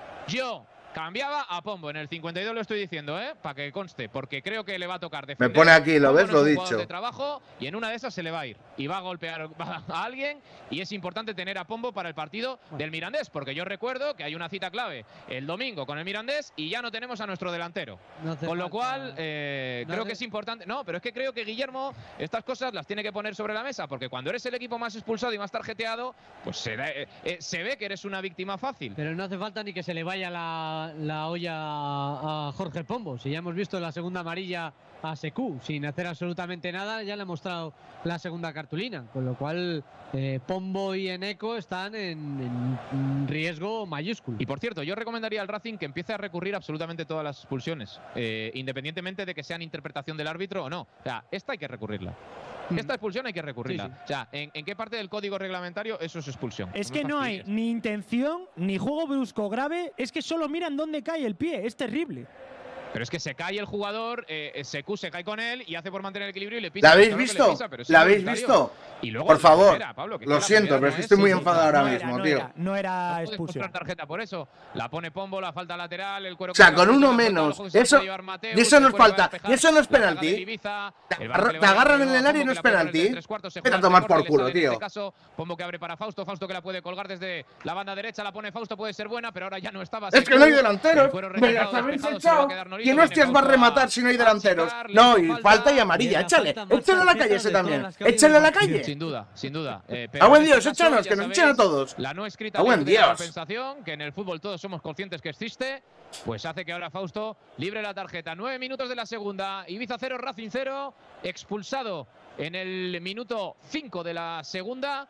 Yo cambiaba a Pombo, en el cincuenta y dos lo estoy diciendo, ¿eh? Para que conste, porque creo que le va a tocar defender. Me pone aquí, ¿lo Pombo ves? no Lo es un dicho. jugador de trabajo y en una de esas se le va a ir. Y va a golpear a alguien y es importante tener a Pombo para el partido del Mirandés, porque yo recuerdo que hay una cita clave el domingo con el Mirandés y ya no tenemos a nuestro delantero. No hace con lo falta. cual, eh, No creo hace- que es importante. No, pero es que creo que Guillermo estas cosas las tiene que poner sobre la mesa, porque cuando eres el equipo más expulsado y más tarjeteado, pues se, da- eh, eh, se ve que eres una víctima fácil. Pero no hace falta ni que se le vaya la, la olla a, a Jorge Pombo. Si ya hemos visto la segunda amarilla a Secu, sin hacer absolutamente nada, ya le ha mostrado la segunda cartulina. Con lo cual, eh, Pombo y Eneco están en, en riesgo mayúsculo. Y por cierto, yo recomendaría al Racing que empiece a recurrir absolutamente todas las expulsiones, eh, independientemente de que sean interpretación del árbitro o no. O sea, esta hay que recurrirla. Esta expulsión hay que recurrirla. Sí, sí. O sea, ¿en, ¿en qué parte del código reglamentario eso es expulsión? Es No que me no hay fastidies. ni intención, ni juego brusco grave, es que solo miran dónde cae el pie, es terrible. Pero es que se cae el jugador, eh, Secu se cae con él y hace por mantener el equilibrio y le pisa. ¿La habéis Claro que le visto? pisa, pero es ¿La habéis involuntario. visto? Y luego Por la favor, primera, Pablo, que lo la siento, primera pero es no que estoy muy sí, sí, enfadado ahora no mismo, era, no tío. Era, no era No puedes expulsión. mostrar tarjeta por eso. La pone Pombo, la falta lateral, el cuero. O sea, con con la uno falta, menos. luego se la Eso, puede llevar Mateus, y eso no el es cuero va a falta. despejar, Y eso no es la saga de penalti. Ibiza, Te el agarra- balón que le te va a agarran dar en el a área y Pombo, no es que la puede penalti. poner de tres cuartos, se Vete a juega el tomar corte, por le culo, sale en tío. este caso, Pombo que abre para Fausto, Fausto que la puede colgar desde la banda derecha, la pone Fausto, puede ser buena, pero ahora ya no estaba. Es que no hay delanteros. El cuero Me rematado, las habéis despejado, se le va a echado. quedar Nolito, ¿Quién viene hostias va a Fausto rematar si no hay delanteros? checar, le No, hizo y falta. falta y amarilla. Era Échale. falta más Échale a la tarjetas calle ese de todas también. las que ha habido Échale a la en el calle. Sin duda, sin duda. Eh, A buen en Dios, este caso, échanos, ya que nos sabéis, echen a todos. La no escrita A buen ley de la Dios. compensación, que en el fútbol todos somos conscientes que existe, pues hace que ahora Fausto libre la tarjeta. Nueve minutos de la segunda. Ibiza cero, Racing cero. Expulsado en el minuto cinco de la segunda.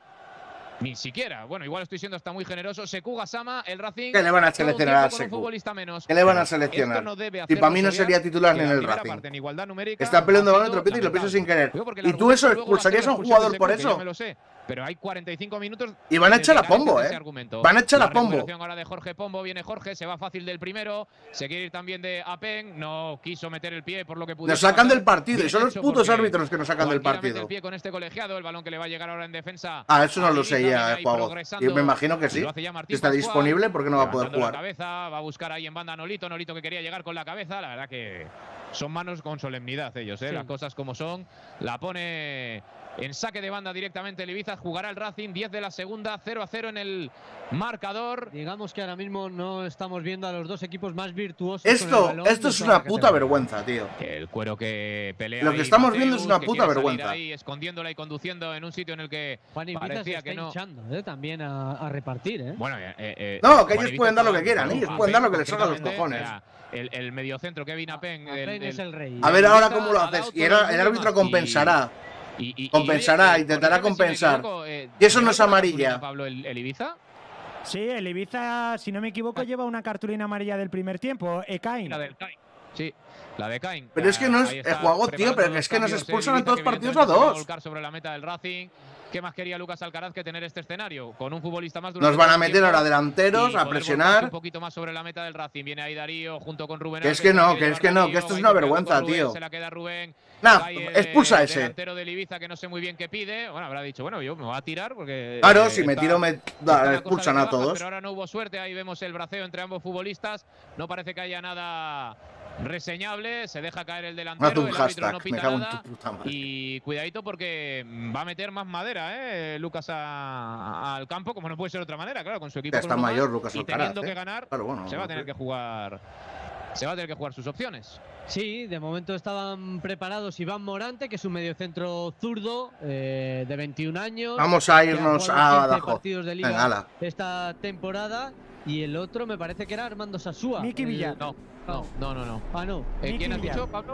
Ni siquiera. Bueno, igual estoy siendo hasta muy generoso. Seku Gassama, el Racing. ¿Qué le van a todo un seleccionar a tiempo con un Seku? futbolista menos. ¿Qué le van a Pero seleccionar? esto no debe Y hacernos para mí no olvidar sería titular que ni en la el primera Racing. parte, en igualdad numérica, Está peleando balón partido entre Piti y lo piso sin querer. Digo, porque el ¿Y tú eso argumento luego va a ser expulsarías a la un expulsión jugador de por Seku, que yo eso? me lo sé. Pero hay cuarenta y cinco minutos. Y van a echar a de carencia Pombo, de ese ¿eh? argumento. Van a echar La a Pombo. recuperación ahora de Jorge Pombo. Viene Jorge, se va fácil del primero. Se quiere ir también de Apen. No quiso meter el pie por lo que pudo. Nos sacan del partido y son los putos árbitros que nos sacan del partido. El pie con este colegiado, el balón que le va a llegar ahora en defensa. Ah, eso no a lo Ibiza, sé viene ya, ahí Juago. progresando. Y me imagino que sí. Lo hace ya Martín Si está Pascual, disponible, ¿por qué no va a poder levantando jugar? la cabeza, va a buscar ahí en banda a Nolito. Nolito que quería llegar con la cabeza. La verdad que son manos con solemnidad ellos, ¿eh? Sí. Las cosas como son. La pone en saque de banda directamente el Ibiza. Jugará el Racing, diez de la segunda, cero a cero en el marcador. Digamos que ahora mismo no estamos viendo a los dos equipos más virtuosos. con el Esto, balón esto de es toda una la puta categoría. vergüenza, tío. El cuero que pelea. Lo que ahí estamos Mateus, viendo es una que puta quiere salir vergüenza. Ahí, escondiéndola y conduciendo en un sitio en el que Juan Ibiza se parecía está que no. hinchando, ¿eh? También a, a repartir, ¿eh? Bueno, eh, eh, No, que Juan ellos Ibiza pueden dar lo que está- quieran, ellos Apen, pueden dar lo que les salga a los concretamente, cojones. era El, el mediocentro Kevin Apen. Apen es el rey. A ver el ahora Ibiza cómo lo ha haces. dado Y todo el, el el mundo árbitro más. compensará. Y, y- y- Compensará, y- intentará corrígeme si me compensar. equivoco, eh, Y eso no ¿lleva es alguna amarilla. cartulina, Pablo, el, el Ibiza. Sí, el Ibiza, si no me equivoco, lleva una cartulina amarilla del primer tiempo. Ekain. La del Cain. Sí, la de Cain. Pero es que no es- Ahí eh, está Juago, tío, preparando pero que los es que nos cambios, expulsan el en todos Ibiza, que partidos a evidentemente se va dos. volcar sobre la meta del Racing. ¿Qué más quería Lucas Alcaraz que tener este escenario? Con un futbolista más Nos durante van a todo el meter tiempo ahora y delanteros, a poder presionar. volcarse un poquito más sobre la meta del Racing. Viene ahí Darío junto con Rubén. Que es Alves, que no, quiere que es llevar que no, Darío, que esto es va una intentando con vergüenza, Rubén, tío. Se la queda Rubén. Nah, Ahí el, expulsa el ese. delantero del Ibiza que no sé muy bien qué pide. Bueno, habrá dicho, bueno, yo me voy a tirar porque. Claro, eh, si me está- tiro me está da, la cosa expulsan de a bajas, todos. Pero ahora no hubo suerte. Ahí vemos el braceo entre ambos futbolistas. No parece que haya nada reseñable. Se deja caer el delantero. Haz un El árbitro hashtag, no me pita cago en nada. tu puta madre. Y cuidadito porque va a meter más madera, ¿eh? Lucas a- al campo, como no puede ser de otra manera, claro, con su equipo. Ya con está uno más, mayor Lucas y Alcaraz, teniendo ¿eh? que ganar, Claro, bueno, se va a no tener sé. que jugar. Se va a tener que jugar sus opciones. Sí, de momento estaban preparados Iván Morante, que es un mediocentro zurdo eh, de veintiún años. Vamos a que ha irnos jugado a quince Badajoz. partidos de liga Venga, ala. esta temporada. Y el otro me parece que era Armando Sasúa. Miki el- Villar. No, no, no, no. no. Ah, no. Eh, Miki ¿Quién has Villar. dicho, Pablo?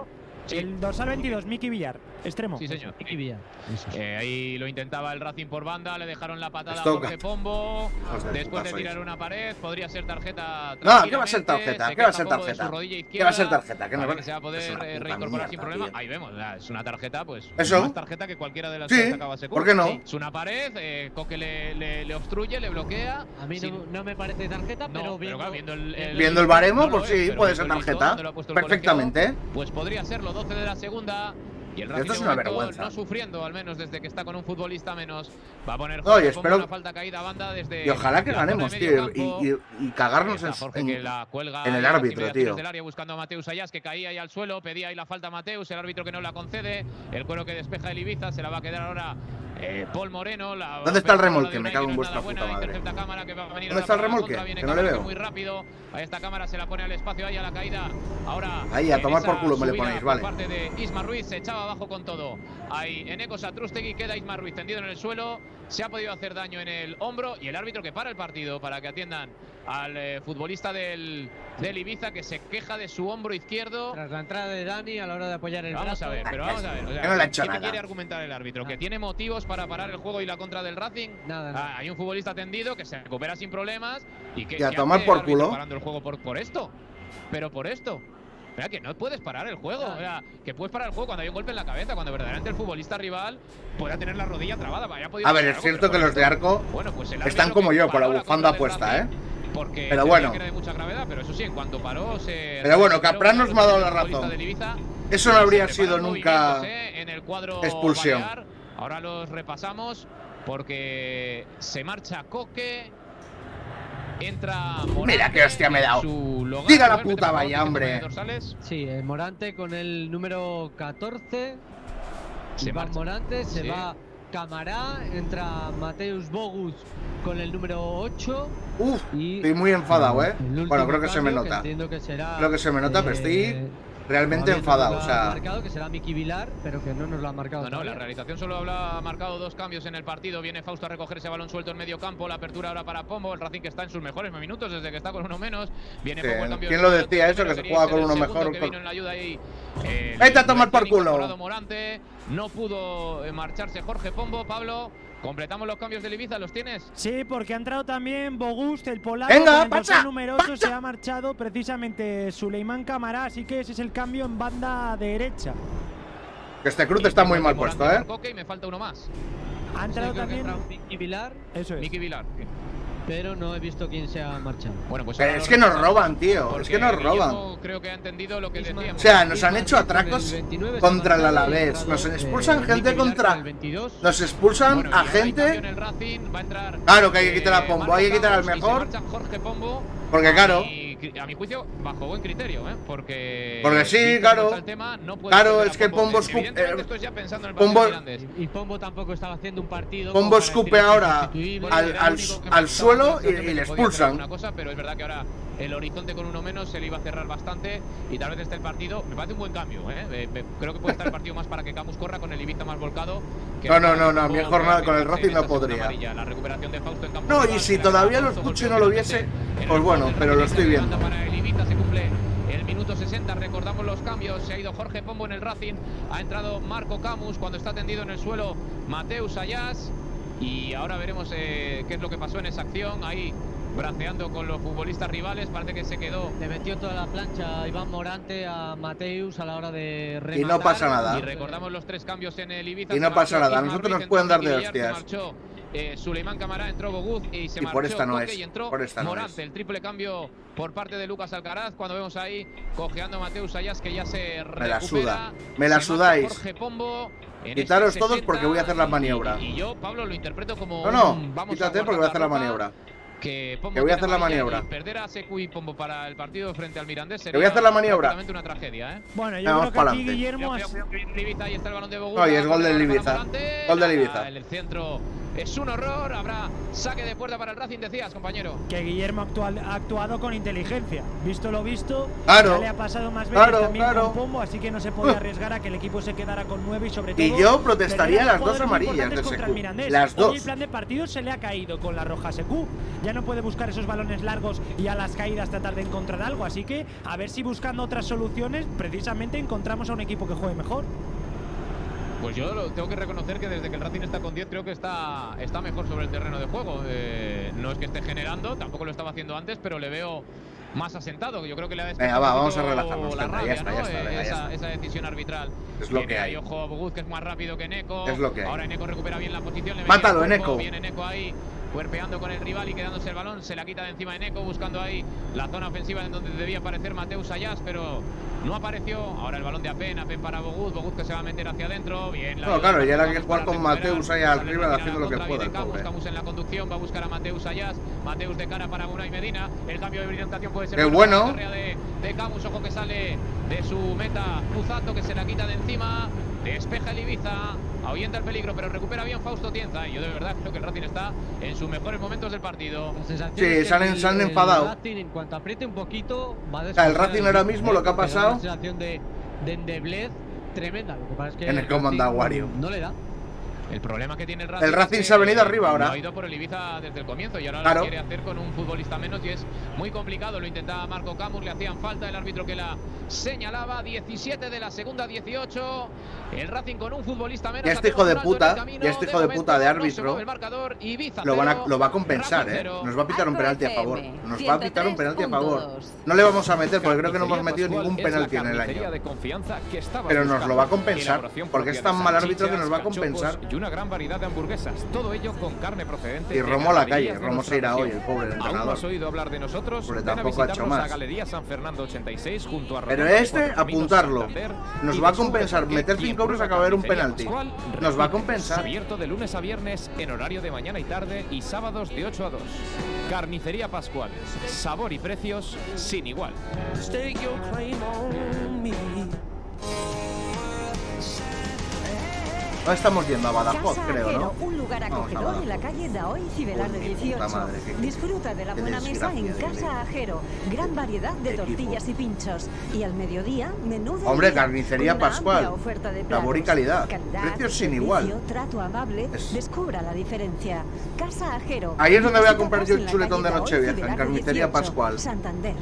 Sí. El dorsal veintidós, Miki Villar, extremo. Sí, señor. Miki Villar. Eh, ahí lo intentaba el Racing por banda, le dejaron la patada Esto, a Jorge Pombo. Después de tirar una pared, podría ser tarjeta. No, ¿qué va a ser tarjeta? ¿Qué va a ser tarjeta? ¿Qué va a ser tarjeta? ¿Qué no que se va a poder reincorporar sin problema. Ahí vemos, es una tarjeta, pues. Eso. Más tarjeta que cualquiera de las sí, que sacaba Secu. ¿Por qué no? Es una pared, eh, Coque le, le, le obstruye, le bloquea. A mí no, sin... no me parece tarjeta, pero, no, viendo, pero claro, viendo el, el, viendo el baremo, no pues es, sí, puede ser tarjeta. Perfectamente. Pues podría serlo, doce de la segunda. Y el Racing Esto es una vergüenza. No sufriendo, al menos desde que está con un futbolista menos. Va a poner no, y espero... una falta caída a banda desde. Y ojalá que ganemos, tío. Y, y, y cagarnos en, en, que la cuelga en el árbitro, tío. Del área buscando a Mateus Ayas, que caía ahí al suelo. Pedía ahí la falta a Mateus. El árbitro que no la concede. El cuero que despeja el Ibiza. Se la va a quedar ahora eh, Paul Moreno. La ¿Dónde está el remolque? Me cago en vuestra puta madre. ¿Dónde está el remolque? Que no le veo. Muy rápido. Ahí esta cámara se la pone al espacio. Ahí a la caída. Ahora. Ahí, a tomar por culo me le ponéis, vale. Parte de Isma Ruiz se echaba abajo con todo. Ahí Eneko Satrústegui, queda Isma Ruiz tendido en el suelo. Se ha podido hacer daño en el hombro. Y el árbitro que para el partido para que atiendan al eh, futbolista del, del Ibiza, que se queja de su hombro izquierdo. Tras la entrada de Dani a la hora de apoyar el vamos brazo. a ver, pero vamos a ver. O sea, no le ha hecho ¿qué nada. me quiere argumentar el árbitro? ¿Que tiene motivos para parar el juego y la contra del Racing? Nada, nada. Ah, hay un futbolista tendido que se recupera sin problemas. Y que y a tomar por culo. Parando el juego por, por esto. Pero por esto. Mira, que no puedes parar el juego. O sea, que puedes parar el juego cuando hay un golpe en la cabeza, cuando verdaderamente el futbolista rival pueda tener la rodilla trabada. Vaya, a ver, es cierto que los de Arco bueno, pues están como yo, con la bufanda puesta, ¿eh? Porque pero bueno. Que era de mucha gravedad, pero eso sí, en cuanto paró se. Pero bueno, Capran nos me ha dado la razón. Eso no habría sido nunca en el cuadro expulsión. Balear. Ahora los repasamos porque se marcha Coque. Entra Morante. Mira qué hostia me he dado. Diga la puta vaya, hombre. Sí, el Morante con el número catorce. Se va Morante, se sí. va Camará, entra Mateus Bogus con el número ocho. Uf, y estoy muy enfadado, eh. Bueno, creo que se me nota. Que que será, creo que se me nota, eh, pero estoy realmente enfadado, o sea. Marcado que será Miki Vilar, pero que no nos lo ha marcado. No, no, todavía. La realización solo ha marcado dos cambios en el partido. Viene Fausto a recoger ese balón suelto en medio campo. La apertura ahora para Pombo. El Racing que está en sus mejores minutos desde que está con uno menos. Viene sí, Pombo el cambio. ¿Quién lo decía eso? Que se juega con uno mejor. Que vino en la ayuda ahí. Eh, Vete a tomar por culo. Morante. No pudo marcharse Jorge Pombo. Pablo. ¿Completamos los cambios del Ibiza? ¿Los tienes? Sí, porque ha entrado también Bogust, el polaco. Venga, el pasa, número ocho se ha marchado precisamente Suleiman Camará, así que ese es el cambio en banda derecha. Este cruce está muy mal puesto, ¿eh? Y me falta uno más. Ha entrado sí, también Miki Vilar. Eso es. Miki Vilar. Pero no he visto quién se ha marchado. Bueno, pues pero es que nos roban, tío. Es que nos roban. Creo que ha entendido lo que decíamos. O sea, nos han hecho atracos contra el Alavés. Nos expulsan gente contra. Nos expulsan bueno, a gente. En el Racing, va a entrar, claro que hay que quitar a eh, Pombo, hay que quitar al mejor. Jorge Pombo. Porque claro. Y a mi juicio, bajo buen criterio, ¿eh? Porque. Porque sí, claro. Tema, no claro, es que Pombo escupe. Eh, ya pensando en el Pombo, y Pombo tampoco estaba haciendo un partido. Pombo escupe ahora al, al, al suelo y, y le expulsan. Una cosa, pero es verdad que ahora el horizonte con uno menos se le iba a cerrar bastante y tal vez esté el partido. Me parece un buen cambio, ¿eh? Creo que puede estar el partido más para que Camus corra con el Ibiza más volcado. Que no, no, no, no, mi jornada con el Racing no podría. La recuperación de Fausto en campo no, y si todavía lo escucho y no lo viese, pues bueno, pero lo estoy viendo. Para el Ibiza se cumple el minuto sesenta, recordamos los cambios. Se ha ido Jorge Pombo en el Racing, ha entrado Marco Camus cuando está tendido en el suelo Mateus Ayas. Y ahora veremos eh, qué es lo que pasó en esa acción. Ahí braceando con los futbolistas rivales, parece que se quedó. Le metió toda la plancha Iván Morante a Mateus a la hora de rematar. Y no pasa nada. Y recordamos los tres cambios en el Ibiza. Y no pasa nada, a nosotros nos pueden dar de hostias. Se marchó eh, Suleiman Camará, entró Boguz y se y marchó por esta no Coque es, y entró por esta Morante. No es. El triple cambio por parte de Lucas Alcaraz, cuando vemos ahí cojeando a Mateus Ayas, que ya se recupera. Me la suda, me la sudáis. Jorge Pombo. Quitaros este todos porque voy a hacer la maniobra. Y, y yo, Pablo, lo interpreto como. No, no, un, vamos quítate porque voy a hacer la maniobra. Que, que voy a hacer la maniobra. Perder a Secu y Pombo para el partido frente al Mirandés sería que voy a hacer la maniobra. Una tragedia, ¿eh? Bueno, yo Vamos creo que aquí Guillermo. Ahí está el balón de Bogotá. No, y es gol del Ibiza. Gol del Ibiza. El centro es un horror. Habrá saque de puerta para el Racing, decías, compañero. Que Guillermo actual, ha actuado con inteligencia. Visto lo visto, claro, ya le ha pasado más veces claro, también claro. con Pombo, así que no se puede arriesgar a que el equipo se quedara con nueve y sobre todo. Y yo protestaría las dos amarillas de Secu. Las dos. Hoy el plan de partido se le ha caído con la roja Secu. Ya no puede buscar esos balones largos y a las caídas tratar de encontrar algo. Así que a ver si buscando otras soluciones, precisamente encontramos a un equipo que juegue mejor. Pues yo lo, tengo que reconocer que desde que el Racing está con diez creo que está, está mejor sobre el terreno de juego. Eh, no es que esté generando, tampoco lo estaba haciendo antes, pero le veo más asentado. Yo creo que le ha Venga, va, vamos a relajarnos. La rabia, ya está, ¿no? ya está, venga, esa, ya está. esa decisión arbitral. Es lo que hay. Ojo a Boguz, que es más rápido que Neko. Es lo que hay. Ahora Neko recupera bien la posición. Le Mátalo, Neko. Viene Neko ahí, cuerpeando con el rival y quedándose el balón. Se la quita de encima de Neko, buscando ahí la zona ofensiva en donde debía aparecer Mateus Ayas, pero no apareció. Ahora el balón de Apen, Apen para Boguz. Boguz que se va a meter hacia adentro. Bien. No, claro, ya era que jugar con Mateus ahí arriba haciendo lo que pueda. Camus, Camus en la conducción, va a buscar a Mateus Ayas. Mateus de cara para Unai Medina. El cambio de orientación puede ser. ¡Qué bueno! De, de Camus, ojo que sale de su meta Fuzato, que se la quita de encima. Despeja el Ibiza, ahuyenta el peligro, pero recupera bien Fausto Tienza. Y yo de verdad creo que el Racing está en sus mejores momentos del partido. Sí, se han, se han enfadado. El Racing, en cuanto apriete un poquito, va a o sea, el Racing ahora mismo lo que ha pasado. Una sensación de, de endeblez tremenda. Lo que pasa es que en el Comandaguario no le da. El problema que tiene el Racing, el Racing se ha venido arriba ahora. Ha ido por el Ibiza desde el comienzo y ahora claro. lo quiere hacer con un futbolista menos y es muy complicado. Lo intentaba Marco Camus, le hacían falta, el árbitro que la señalaba. diecisiete de la segunda, dieciocho. El Racing con un futbolista menos. Y este hijo de puta, y este hijo de puta de árbitro lo, van a, lo va a compensar, ¿eh? Nos va a pitar un penalti a favor. Nos va a pitar un penalti a favor. No le vamos a meter porque creo que no hemos metido ningún penalti en el año. Pero nos lo va a compensar porque es tan mal árbitro que nos va a compensar. Y una gran variedad de hamburguesas, todo ello con carne procedente. Y Romo a la calle, Romo se irá hoy, el pobre entrenador. ¿Aún no has oído hablar de nosotros? Porque Ven tampoco a ha hecho más. A Galería San Fernando ochenta y seis junto a Pero este, apuntarlo. Nos va a compensar. Meter cinco euros acaba de haber un penalti. Nos va a compensar. Abierto de lunes a viernes en horario de mañana y tarde y sábados de ocho a dos. Carnicería Pascual. Sabor y precios sin igual. No estamos yendo a Badajoz, Casa creo, Ajero, ¿no? un lugar acogedor en la calle Daoy Cibelardo dieciocho. Madre, Disfruta de la buena mesa en Casa Ajero. Gran variedad de tortillas y pinchos. Y al mediodía, menú de Hombre, día, carnicería con una Pascual. amplia oferta de Sabor y platos. calidad. Calidad, Precios sin servicio, igual. trato amable. Es... Descubra la diferencia. Casa Ajero. Ahí es donde voy a comprar yo el Visítanos chuletón en de la calle Nochevieja, Daoy, en carnicería dieciocho, Pascual. Santander.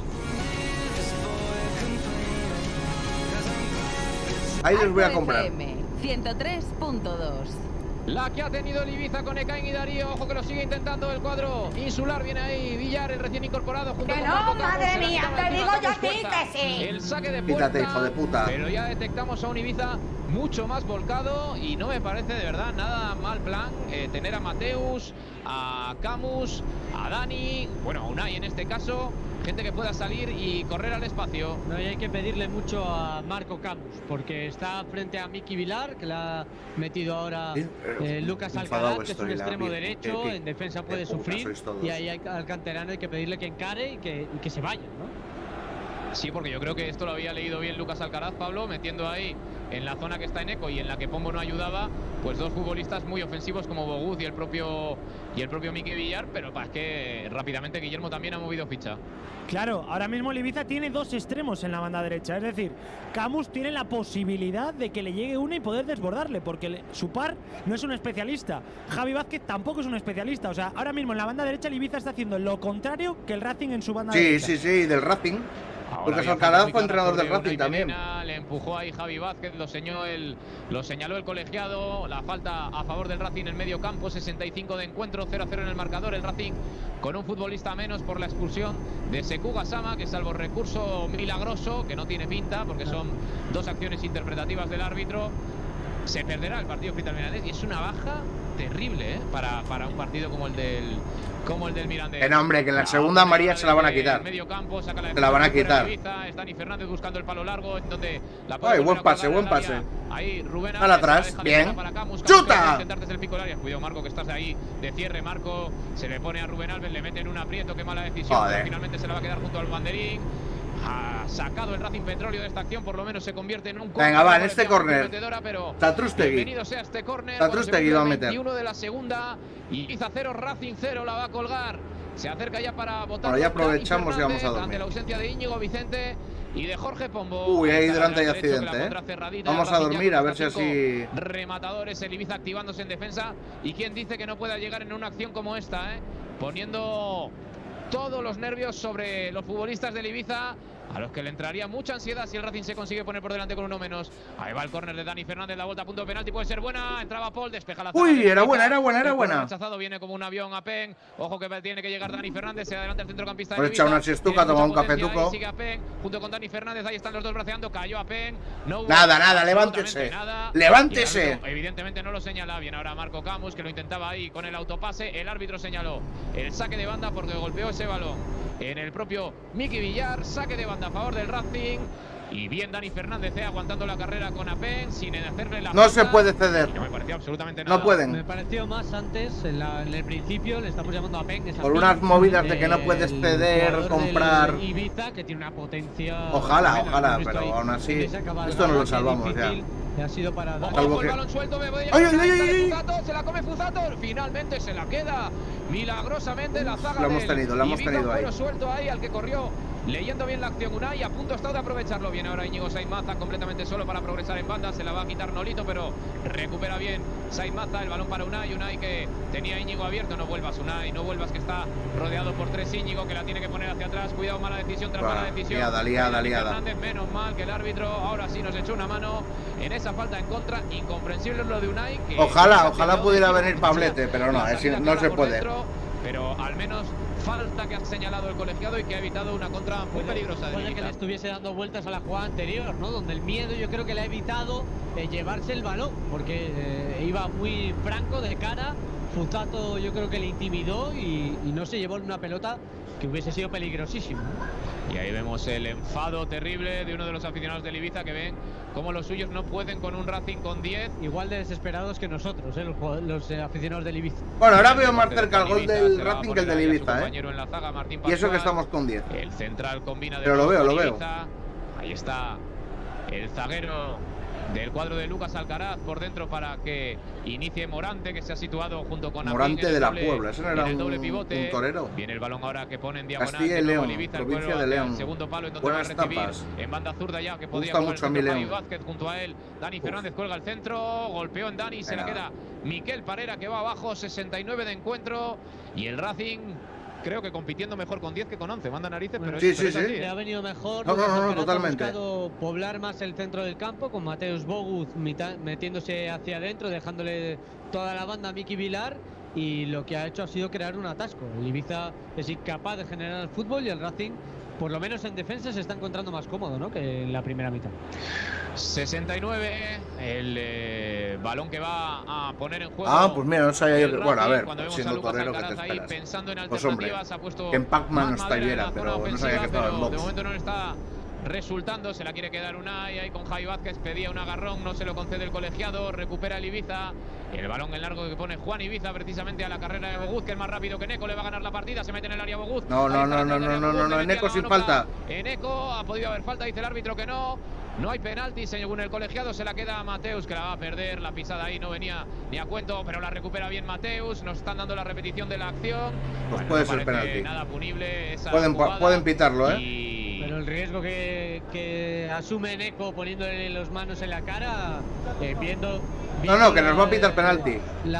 Ahí les voy a comprar. ciento tres punto dos. La que ha tenido el Ibiza con Ekain y Darío. Ojo que lo sigue intentando el cuadro insular. Viene ahí Villar, el recién incorporado. Junto ¡Que con no, Marco madre Camus, mía! ¡Te digo yo a ti que sí! El saque de puerta. Quítate, hijo de puta. Pero ya detectamos a un Ibiza mucho más volcado. Y no me parece de verdad nada mal plan eh, tener a Mateus, a Camus, a Dani, bueno, a Unai en este caso. Gente que pueda salir y correr al espacio. No, y hay que pedirle mucho a Marco Camus, porque está frente a Miki Vilar, que la ha metido ahora eh, Lucas Alcaraz, que es un extremo derecho, en defensa puede sufrir, y ahí al canterano hay que pedirle que encare y que, y que se vaya, ¿no? Sí, porque yo creo que esto lo había leído bien Lucas Alcaraz, Pablo, metiendo ahí en la zona que está en eco y en la que Pombo no ayudaba, pues dos futbolistas muy ofensivos como Boguz y el propio y el propio Miki Villar, pero para que rápidamente Guillermo también ha movido ficha. Claro, ahora mismo el Ibiza tiene dos extremos en la banda derecha, es decir, Camus tiene la posibilidad de que le llegue una y poder desbordarle, porque le, su par no es un especialista. Javi Vázquez tampoco es un especialista, o sea, ahora mismo en la banda derecha el Ibiza está haciendo lo contrario que el Racing en su banda sí, derecha. Sí, sí, sí, del Racing. Lucas Alcaraz fue entrenador del Racing también. Medina, le empujó ahí Javi Vázquez, lo señaló, el, lo señaló el colegiado. La falta a favor del Racing en medio campo, sesenta y cinco de encuentro, cero a cero en el marcador. El Racing con un futbolista menos por la expulsión de Sekou Gassama, que salvo recurso milagroso, que no tiene pinta, porque son dos acciones interpretativas del árbitro, se perderá el partido frente al Mirandés. Y es una baja terrible, ¿eh? para, para un partido como el del como el del Mirandés. Que no, hombre, que en la segunda María se la van a quitar. Medio campo, saca la se la van a quitar. Es Dani Fernández buscando el palo largo, en donde la Ay, buen pase, buen pase. Ahí Rubén al atrás, bien. ¡Chuta! Cuidado, Marco, que estás ahí de cierre. Marco se le pone a Rubén Alves, le mete en un aprieto, qué mala decisión. Finalmente se la va a quedar junto al banderín. ha sacado el Racing Petróleo de esta acción, por lo menos se convierte en un venga, va, en este córner. Tatrustegui. Bienvenido sea este córner. Tatrustegui va a meter. veintiuno de la segunda. Ibiza cero, Racing cero, la va a colgar. Se acerca ya para votar. Bueno, ya aprovechamos y vamos a dormir. Ante la ausencia de Íñigo Vicente y de Jorge Pombo. Uy, ahí delante hay accidente, ¿eh? Vamos a dormir a ver si así. Rematadores, el Ibiza activándose en defensa. ¿Y quién dice que no pueda llegar en una acción como esta, eh? Poniendo todos los nervios sobre los futbolistas del Ibiza, a los que le entraría mucha ansiedad si el Racing se consigue poner por delante con uno menos. Ahí va el córner de Dani Fernández, la vuelta a punto de penalti, puede ser buena. Entraba Paul, despeja la zona. Uy, era buena, era buena, era buena. Rechazado, viene como un avión a Pen. Ojo que tiene que llegar Dani Fernández, se adelanta el centrocampista. Por echa una siestuca, toma un cafetuco. Sigue a Pen, junto con Dani Fernández, ahí están los dos braceando, cayó a Pen. No nada, nada, levántese. Nada. Levántese. Árbitro, evidentemente no lo señala. Bien ahora Marco Camus, que lo intentaba ahí con el autopase. El árbitro señaló el saque de banda porque golpeó ese balón en el propio Miki Villar. Saque de banda a favor del Racing. Y bien Dani Fernández eh, aguantando la carrera con Apen sin hacerle la no falta. Se puede ceder. No me pareció absolutamente nada. No pueden. Me pareció más antes, en, la, en el principio, le estamos llamando a Apen. Por unas movidas de que no puedes ceder, comprar. Ibiza, que tiene una potencia. Ojalá, ojalá, pero aún así, esto no lo salvamos ya. Ha sido para dar. Ojo, que... el balón suelto, me voy a ¡Ay, ay, ay, ay! Fuzato, se la come Fuzato, finalmente se la queda milagrosamente la zaga. Lo hemos tenido, lo hemos tenido ahí. Suelto ahí al que corrió, leyendo bien la acción Unai, a punto está de aprovecharlo bien. Ahora Íñigo Sainz Mazza completamente solo para progresar en banda, se la va a quitar Nolito, pero recupera bien Sainz Mazza, el balón para Unai, Unai que tenía Íñigo abierto, no vuelvas Unai, no vuelvas que está rodeado por tres Íñigo, que la tiene que poner hacia atrás, cuidado, mala decisión tras bueno, mala decisión. Liada, liada, liada. Fernández, menos mal que el árbitro ahora sí nos echó una mano en esa falta en contra, incomprensible lo de Unai. Que ojalá, ojalá pudiera venir Pablete, pero no, es, no se puede. Dentro, pero al menos falta que ha señalado el colegiado y que ha evitado una contra muy peligrosa de Puede que le estuviese dando vueltas a la jugada anterior, ¿no? Donde el miedo yo creo que le ha evitado eh, llevarse el balón, porque eh, iba muy franco de cara. Fuzato yo creo que le intimidó y, y no se llevó una pelota que hubiese sido peligrosísima. Y ahí vemos el enfado terrible de uno de los aficionados del Ibiza, que ven cómo los suyos no pueden con un Racing con diez. Igual de desesperados que nosotros, ¿eh? los, los eh, aficionados del Ibiza. Bueno, ahora veo más cerca el gol del Racing que el del Ibiza, ¿eh? En la zaga, Martín y eso que estamos con diez. El central combina de pero lo veo, lo veo. Ahí está el zaguero del cuadro de Lucas Alcaraz por dentro para que inicie Morante, que se ha situado junto con Morante Apín, de la doble, Puebla, ese no era un, doble pivote. un torero. Viene el balón ahora que pone en diagonal. Castilla y León, Ibiza, provincia de León. El segundo palo en donde buenas va a recibir tapas. En banda zurda ya que podría gusta mucho a mí León. Vázquez junto a él. Dani Uf. Fernández cuelga el centro, golpeó en Dani, se Venga. la queda Miquel Parera que va abajo, sesenta y nueve de encuentro y el Racing creo que compitiendo mejor con diez que con once. Manda narices, pero sí, es, sí, pero sí. es así, ¿eh? Le ha venido mejor. No, no, no, no totalmente. Ha buscado poblar más el centro del campo con Mateusz Bogusz metiéndose hacia adentro, dejándole toda la banda a Miki Villar. Y lo que ha hecho ha sido crear un atasco. El Ibiza es incapaz de generar el fútbol y el Racing, por lo menos en defensa, se está encontrando más cómodo, ¿no?, que en la primera mitad. sesenta y nueve, el eh, balón que va a poner en juego. Ah, pues mira, no sabía yo que. Bueno, a ver, siendo torero que te ahí, esperas. pensando en pues hombre, ha puesto que en Pac-Man no estuviera, pero no sabía que estaba en box. De momento no le está resultando, se la quiere quedar Unai ahí con Javi Vázquez, pedía un agarrón, no se lo concede el colegiado, recupera el Ibiza. El balón en largo que pone Juan Ibiza precisamente a la carrera de Bogusz, que es más rápido que Neco, le va a ganar la partida, se mete en el área Bogusz. No, no, no, no, no, no, no, no, Neco sin falta. Neco ha podido haber falta, dice el árbitro que no. No hay penalti, según el colegiado, se la queda a Mateus, que la va a perder. La pisada ahí no venía ni a cuento, pero la recupera bien Mateus. Nos están dando la repetición de la acción. Pues bueno, puede no ser penalti. Nada punible esa pueden, jugada, pueden pitarlo, ¿eh? Y... Pero el riesgo que, que asume Neco poniéndole las manos en la cara, eh, viendo, viendo. No, no, que nos va a pitar penalti.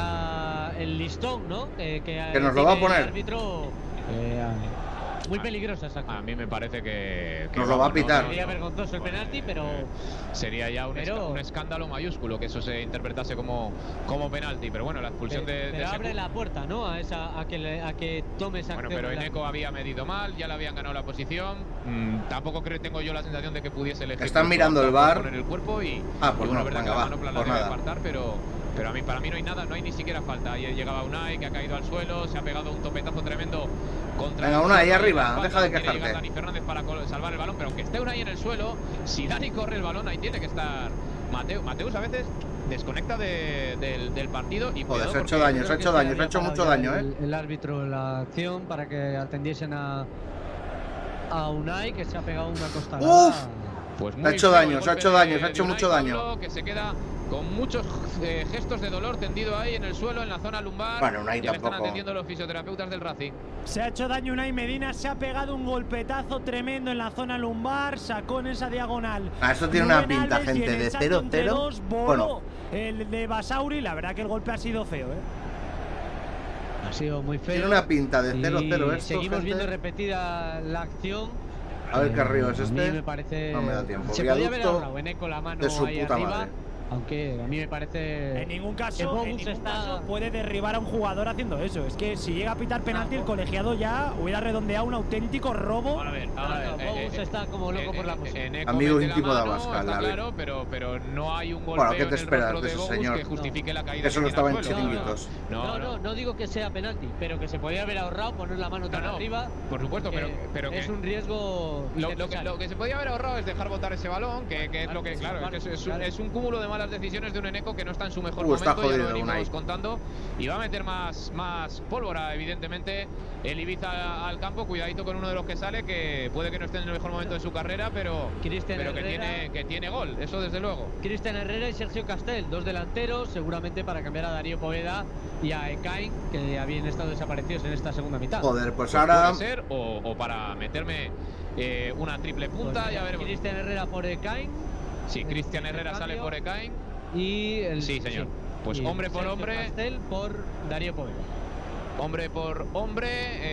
La, el listón, ¿no? Eh, que, que nos lo va a poner. El árbitro, eh, muy peligrosa esa cosa. A mí me parece que, que nos lo va a pitar. No, sería vergonzoso el penalti, pero sería ya un, pero... un escándalo mayúsculo que eso se interpretase como, como penalti. Pero bueno, la expulsión pero, de, pero de abre ese... la puerta, ¿no? A esa, a que le, a que tome esa bueno, acción. Pero la... Eneco había medido mal, ya le habían ganado la posición. Mm, tampoco creo, tengo yo la sensación de que pudiese elegir. Están mirando el VAR. Poner el cuerpo y, ah, pues y no, verdad venga, que va, la mano por nada. Apartar, pero Pero a mí, para mí no hay nada, no hay ni siquiera falta. Ayer llegaba Unai, que ha caído al suelo, se ha pegado un topetazo tremendo contra. Venga, Unai, ahí arriba, deja de quejarte. Dani Fernández para salvar el balón, pero aunque esté Unai en el suelo, si Dani corre el balón, ahí tiene que estar Mateus. Mateus a veces desconecta de, de, del partido y joder, se ha hecho daño, se ha hecho daño, se ha hecho mucho daño, ¿eh? El, el árbitro la acción para que atendiesen a a Unai, que se ha pegado una costalada. ¡Uf! Pues ha hecho daño, se ha hecho daño, se ha hecho mucho daño. Que se queda con muchos eh, gestos de dolor tendido ahí en el suelo, en la zona lumbar. Bueno, Unai ya tampoco. Le están atendiendo los fisioterapeutas del Racing. Se ha hecho daño Unai Medina, se ha pegado un golpetazo tremendo en la zona lumbar, sacó en esa diagonal. Ah, eso tiene una pinta, gente, de cero cero. Bueno, el de Basauri, la verdad que el golpe ha sido feo, ¿eh? Ha sido muy feo. Tiene una pinta de cero cero esto, seguimos gente. viendo repetida la acción. A ver qué río es este. A mí me parece. No me da tiempo. Se podía haber ahorrado en Eco la mano de su ahí puta arriba, madre. aunque a mí me parece. En ningún caso, en ningún está... caso puede derribar a un jugador haciendo eso. Es que si llega a pitar penalti, el colegiado ya hubiera redondeado un auténtico robo. A ver, a ver, claro, Bogus eh, está como loco eh, por la posición. Eh, Amigo íntimo de Abascal, está claro, pero, pero no hay un golpeo bueno, ¿qué te esperas de ese Bogus señor? Que justifique no. la caída. Eso no estaba en chiringuitos. No no, no, no, no digo que sea penalti, pero que se podía haber ahorrado poner la mano tan no, no, arriba. Por supuesto, pero, pero es que un riesgo. Lo, lo, que, lo que se podía haber ahorrado es dejar botar ese balón, que, que es claro, lo que, claro, claro, es, es, claro. Un, es un cúmulo de malas decisiones de un Eneco que no está en su mejor uh, momento, jodido, ya lo venimos Unai. contando, y va a meter más, más pólvora, evidentemente, el Ibiza al campo. Cuidadito con uno de los que sale, que puede que no esté en el mejor momento de su carrera, pero, pero que, tiene, que tiene gol, eso desde luego. Cristian Herrera y Sergio Castel, dos delanteros, seguramente para cambiar a Darío Poveda y a Ekain, que habían estado desaparecidos en esta segunda mitad. Joder, pues, pues ahora. Puede ser, o, o para meterme eh, una triple punta, pues, ya veremos. Cristian Herrera por Ekain. Sí, Cristian Herrera sale por Ekain. Y el, sí, señor. Sí. Pues y hombre por hombre. Castel por Darío Poveda. Hombre por hombre,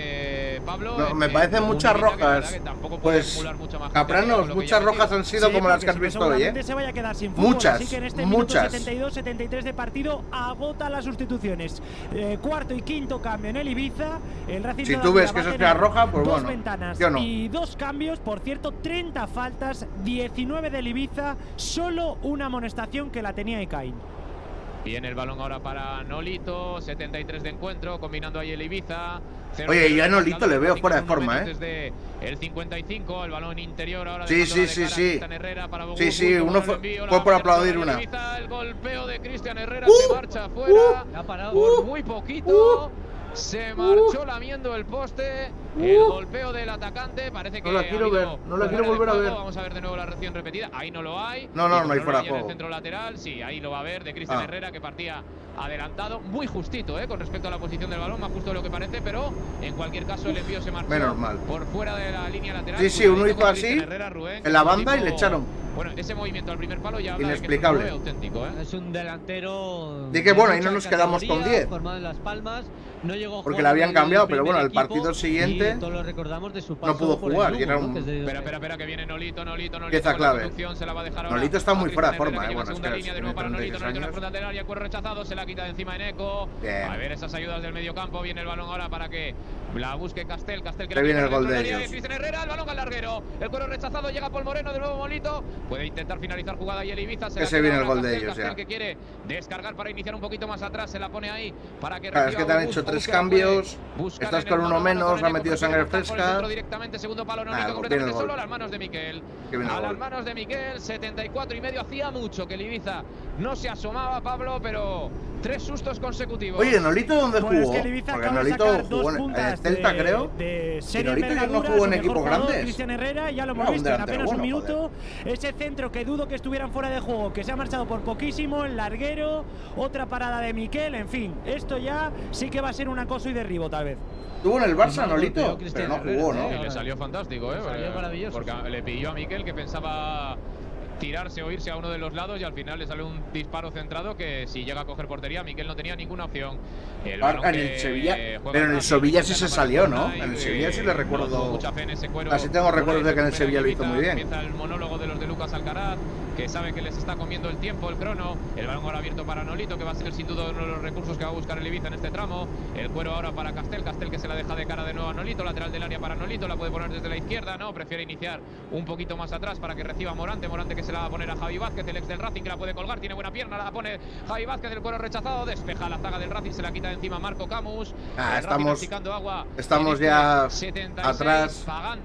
eh, Pablo. No, eh, me parecen muchas rojas. Que pues, Capranos, muchas rojas han sido sí, como las que has visto hoy, ¿eh? Se vaya a quedar sin fútbol, muchas, así que en este muchas. setenta y dos setenta y tres de partido agota las sustituciones. Eh, cuarto y quinto cambio en el Ibiza. El Racing si tú ves que eso es la roja, pues dos bueno. Ventanas yo no. Y dos cambios, por cierto, treinta faltas, diecinueve del Ibiza, solo una amonestación que la tenía Ekain. Viene el balón ahora para Nolito, setenta y tres de encuentro, combinando ahí el Ibiza. Oye, yo a Nolito le veo fuera de forma, ¿eh? Desde el cincuenta y cinco, el balón interior ahora. Sí, sí, sí, sí. Sí, sí, uno fue, fue por aplaudir una. El golpeo de Cristian Herrera uh, se marcha afuera uh, por uh, muy poquito. Uh, Se marchó uh, lamiendo el poste. Uh, el golpeo del atacante. Parece que no la quiero ver. No la quiero volver a ver. Vamos a ver de nuevo la reacción repetida. Ahí no lo hay. No, no, no hay fuera de juego. En el centro lateral. Sí, ahí lo va a ver de Cristian ah. Herrera, que partía adelantado. Muy justito, ¿eh? Con respecto a la posición del balón. Más justo de lo que parece. Pero en cualquier caso, el envío se marchó. Menos mal. Por fuera de la línea lateral. Sí, sí, uno hizo así. Herrera, Rubén, en la banda tipo, y le echaron. Bueno, ese movimiento al primer palo ya. Inexplicable. Que es, un auténtico, ¿eh? Es un delantero. De que bueno, ahí no nos quedamos con diez. Formado en Las Palmas. No llegó porque le habían cambiado, pero bueno, el partido siguiente todos lo recordamos de su paso no pudo jugar. Lugo, y era un... ¿no? Espera, espera, espera, que viene Nolito, Nolito, Nolito. Pieza clave. Se la va a dejar ahora Nolito está muy fuera de forma, eh. Bueno, segunda es que línea de nuevo para Nolito, Nolito en la frontal del área, cuero rechazado, se la quita de encima en Eco. A ver esas ayudas del medio campo. Viene el balón ahora para que la busque Castel. Castel que le viene el gol de ellos. Cristian Herrera, el balón al larguero. El cuero rechazado, llega Paul Moreno, de nuevo Molito. Puede intentar finalizar jugada y el Ibiza. Se Ese viene el gol de ellos, ya. Que quiere descargar para iniciar un poquito más atrás, se la pone ahí para que claro, es que te han hecho tres cambios. Estás con uno menos, ha metido sangre fresca. Directamente, segundo palo, Nolito, completamente solo a las manos de Miquel. A las manos de Miquel, setenta y cuatro y medio. Hacía mucho que el Ibiza no se asomaba, Pablo, pero tres sustos consecutivos. Oye, ¿Nolito dónde pues jugó? Es que el Ibiza porque Nolito jugó en el Celta, de, creo. De y Nolito ya no jugó en equipos grandes. Cristian Herrera, ya lo hemos no, visto en apenas bueno, un minuto. Joder. Ese centro que dudo que estuvieran fuera de juego, que se ha marchado por poquísimo, el larguero, otra parada de Miquel, en fin. Esto ya sí que va a ser un acoso y derribo, tal vez. Estuvo en el Barça, Nolito, pero no jugó, ¿no? Sí, le salió fantástico, ¿eh? Le salió maravilloso. Porque le pidió a Miquel, que pensaba tirarse o irse a uno de los lados, y al final le sale un disparo centrado que si llega a coger portería, Miquel no tenía ninguna opción. El ah, en el Sevilla, pero en el Sevilla sí se salió, ¿no? En el Sevilla sí le recuerdo. Así tengo recuerdos de que en el Sevilla lo hizo muy bien. Empieza el monólogo de los de Lucas Alcaraz, que sabe que les está comiendo el tiempo, el crono. El balón ahora abierto para Nolito, que va a ser sin duda uno de los recursos que va a buscar el Ibiza en este tramo. El cuero ahora para Castel, Castel que se la deja de cara de nuevo a Nolito, lateral del área para Nolito, la puede poner desde la izquierda, no, prefiere iniciar un poquito más atrás para que reciba Morante, Morante que se la va a poner a Javi Vázquez, el ex del Racing, que la puede colgar, tiene buena pierna, la pone Javi Vázquez, el cuero rechazado, despeja la zaga del Racing, se la quita de encima Marco Camus. Ah, estamos, agua estamos ya setenta y seis, atrás. pagando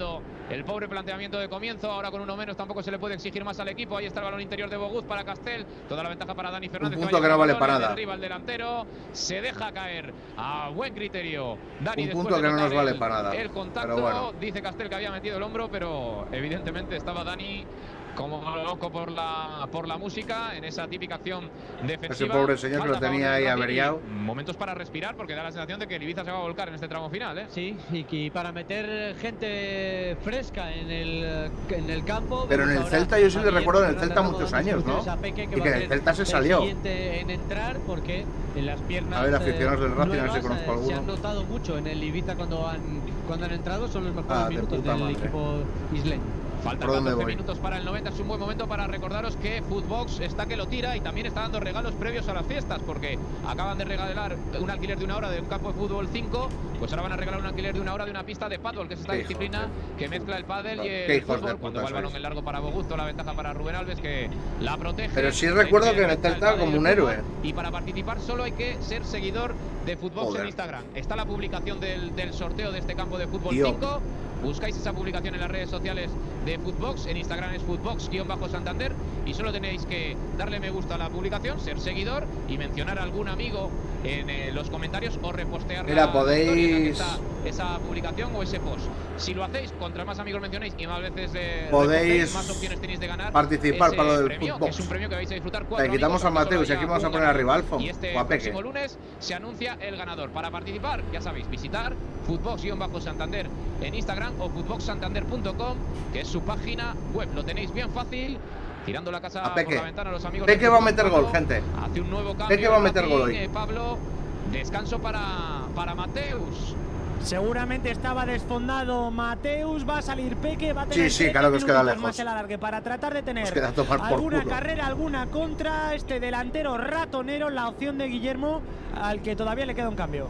el pobre planteamiento de comienzo. Ahora con uno menos tampoco se le puede exigir más al equipo. Ahí está el balón interior de Bogut para Castel. Toda la ventaja para Dani Fernández. Un punto que, que no vale para nada. Arriba el delantero. Se deja caer a buen criterio. Dani, un punto que no nos vale para nada. El contacto, pero bueno. Dice Castel que había metido el hombro, pero evidentemente estaba Dani como loco por la por la música en esa típica acción defensiva. Ese pobre señor que lo tenía ahí averiado. Momentos para respirar, porque da la sensación de que el Ibiza se va a volcar en este tramo final, ¿eh? Sí, y, y para meter gente fresca en el, en el campo. Pero en el Celta yo sí le recuerdo en el Celta muchos años, ¿no? Y que en el Celta se salió. En entrar porque en las piernas. A ver, aficionados del Racing, a ver si conozco alguno. Se han notado mucho en el Ibiza cuando han cuando han entrado, son los mejores ah, minutos del madre. equipo isleño. Faltan catorce minutos para el noventa, es un buen momento para recordaros que Footbox está que lo tira y también está dando regalos previos a las fiestas, porque acaban de regalar un alquiler de una hora de un campo de fútbol cinco, pues ahora van a regalar un alquiler de una hora de una pista de pádel, que es esta Qué disciplina que mezcla el pádel y el fútbol. Cuando va el balón en largo para Bogusto, la ventaja para Rubén Alves, que la protege. Pero sí recuerdo que en el Celta como un héroe. Y para participar solo hay que ser seguidor de Footbox Joder. en Instagram. Está la publicación del, del sorteo de este campo de fútbol Tío. cinco. Buscáis esa publicación en las redes sociales de Footbox. En Instagram es Footbox-Santander. Y solo tenéis que darle me gusta a la publicación, ser seguidor y mencionar a algún amigo en eh, los comentarios o repostear Mira, podéis... esa, esa publicación o ese post. Si lo hacéis, contra más amigos mencionéis y más veces eh, podéis más opciones tenéis de ganar participar para lo del premio, Footbox. Es un premio que vais a disfrutar. Le quitamos a Mateus y aquí vamos a poner arriba Alfon. Y este próximo lunes se anuncia el ganador. Para participar, ya sabéis, visitar Footbox-Santander en Instagram o footbox santander punto com, que es su página web. Lo tenéis bien fácil. Tirando la casa por la ventana a los amigos. Peque va a meter gol, gente. Hace un nuevo cambio. Peque va a meter gol hoy. Eh, Pablo, descanso para, para Mateus. Seguramente estaba desfondado Mateus, va a salir Peque, va a tener sí, sí, claro que os queda lejos. Más el alargue para tratar de tener por alguna culo. carrera, alguna contra este delantero ratonero, la opción de Guillermo, al que todavía le queda un cambio.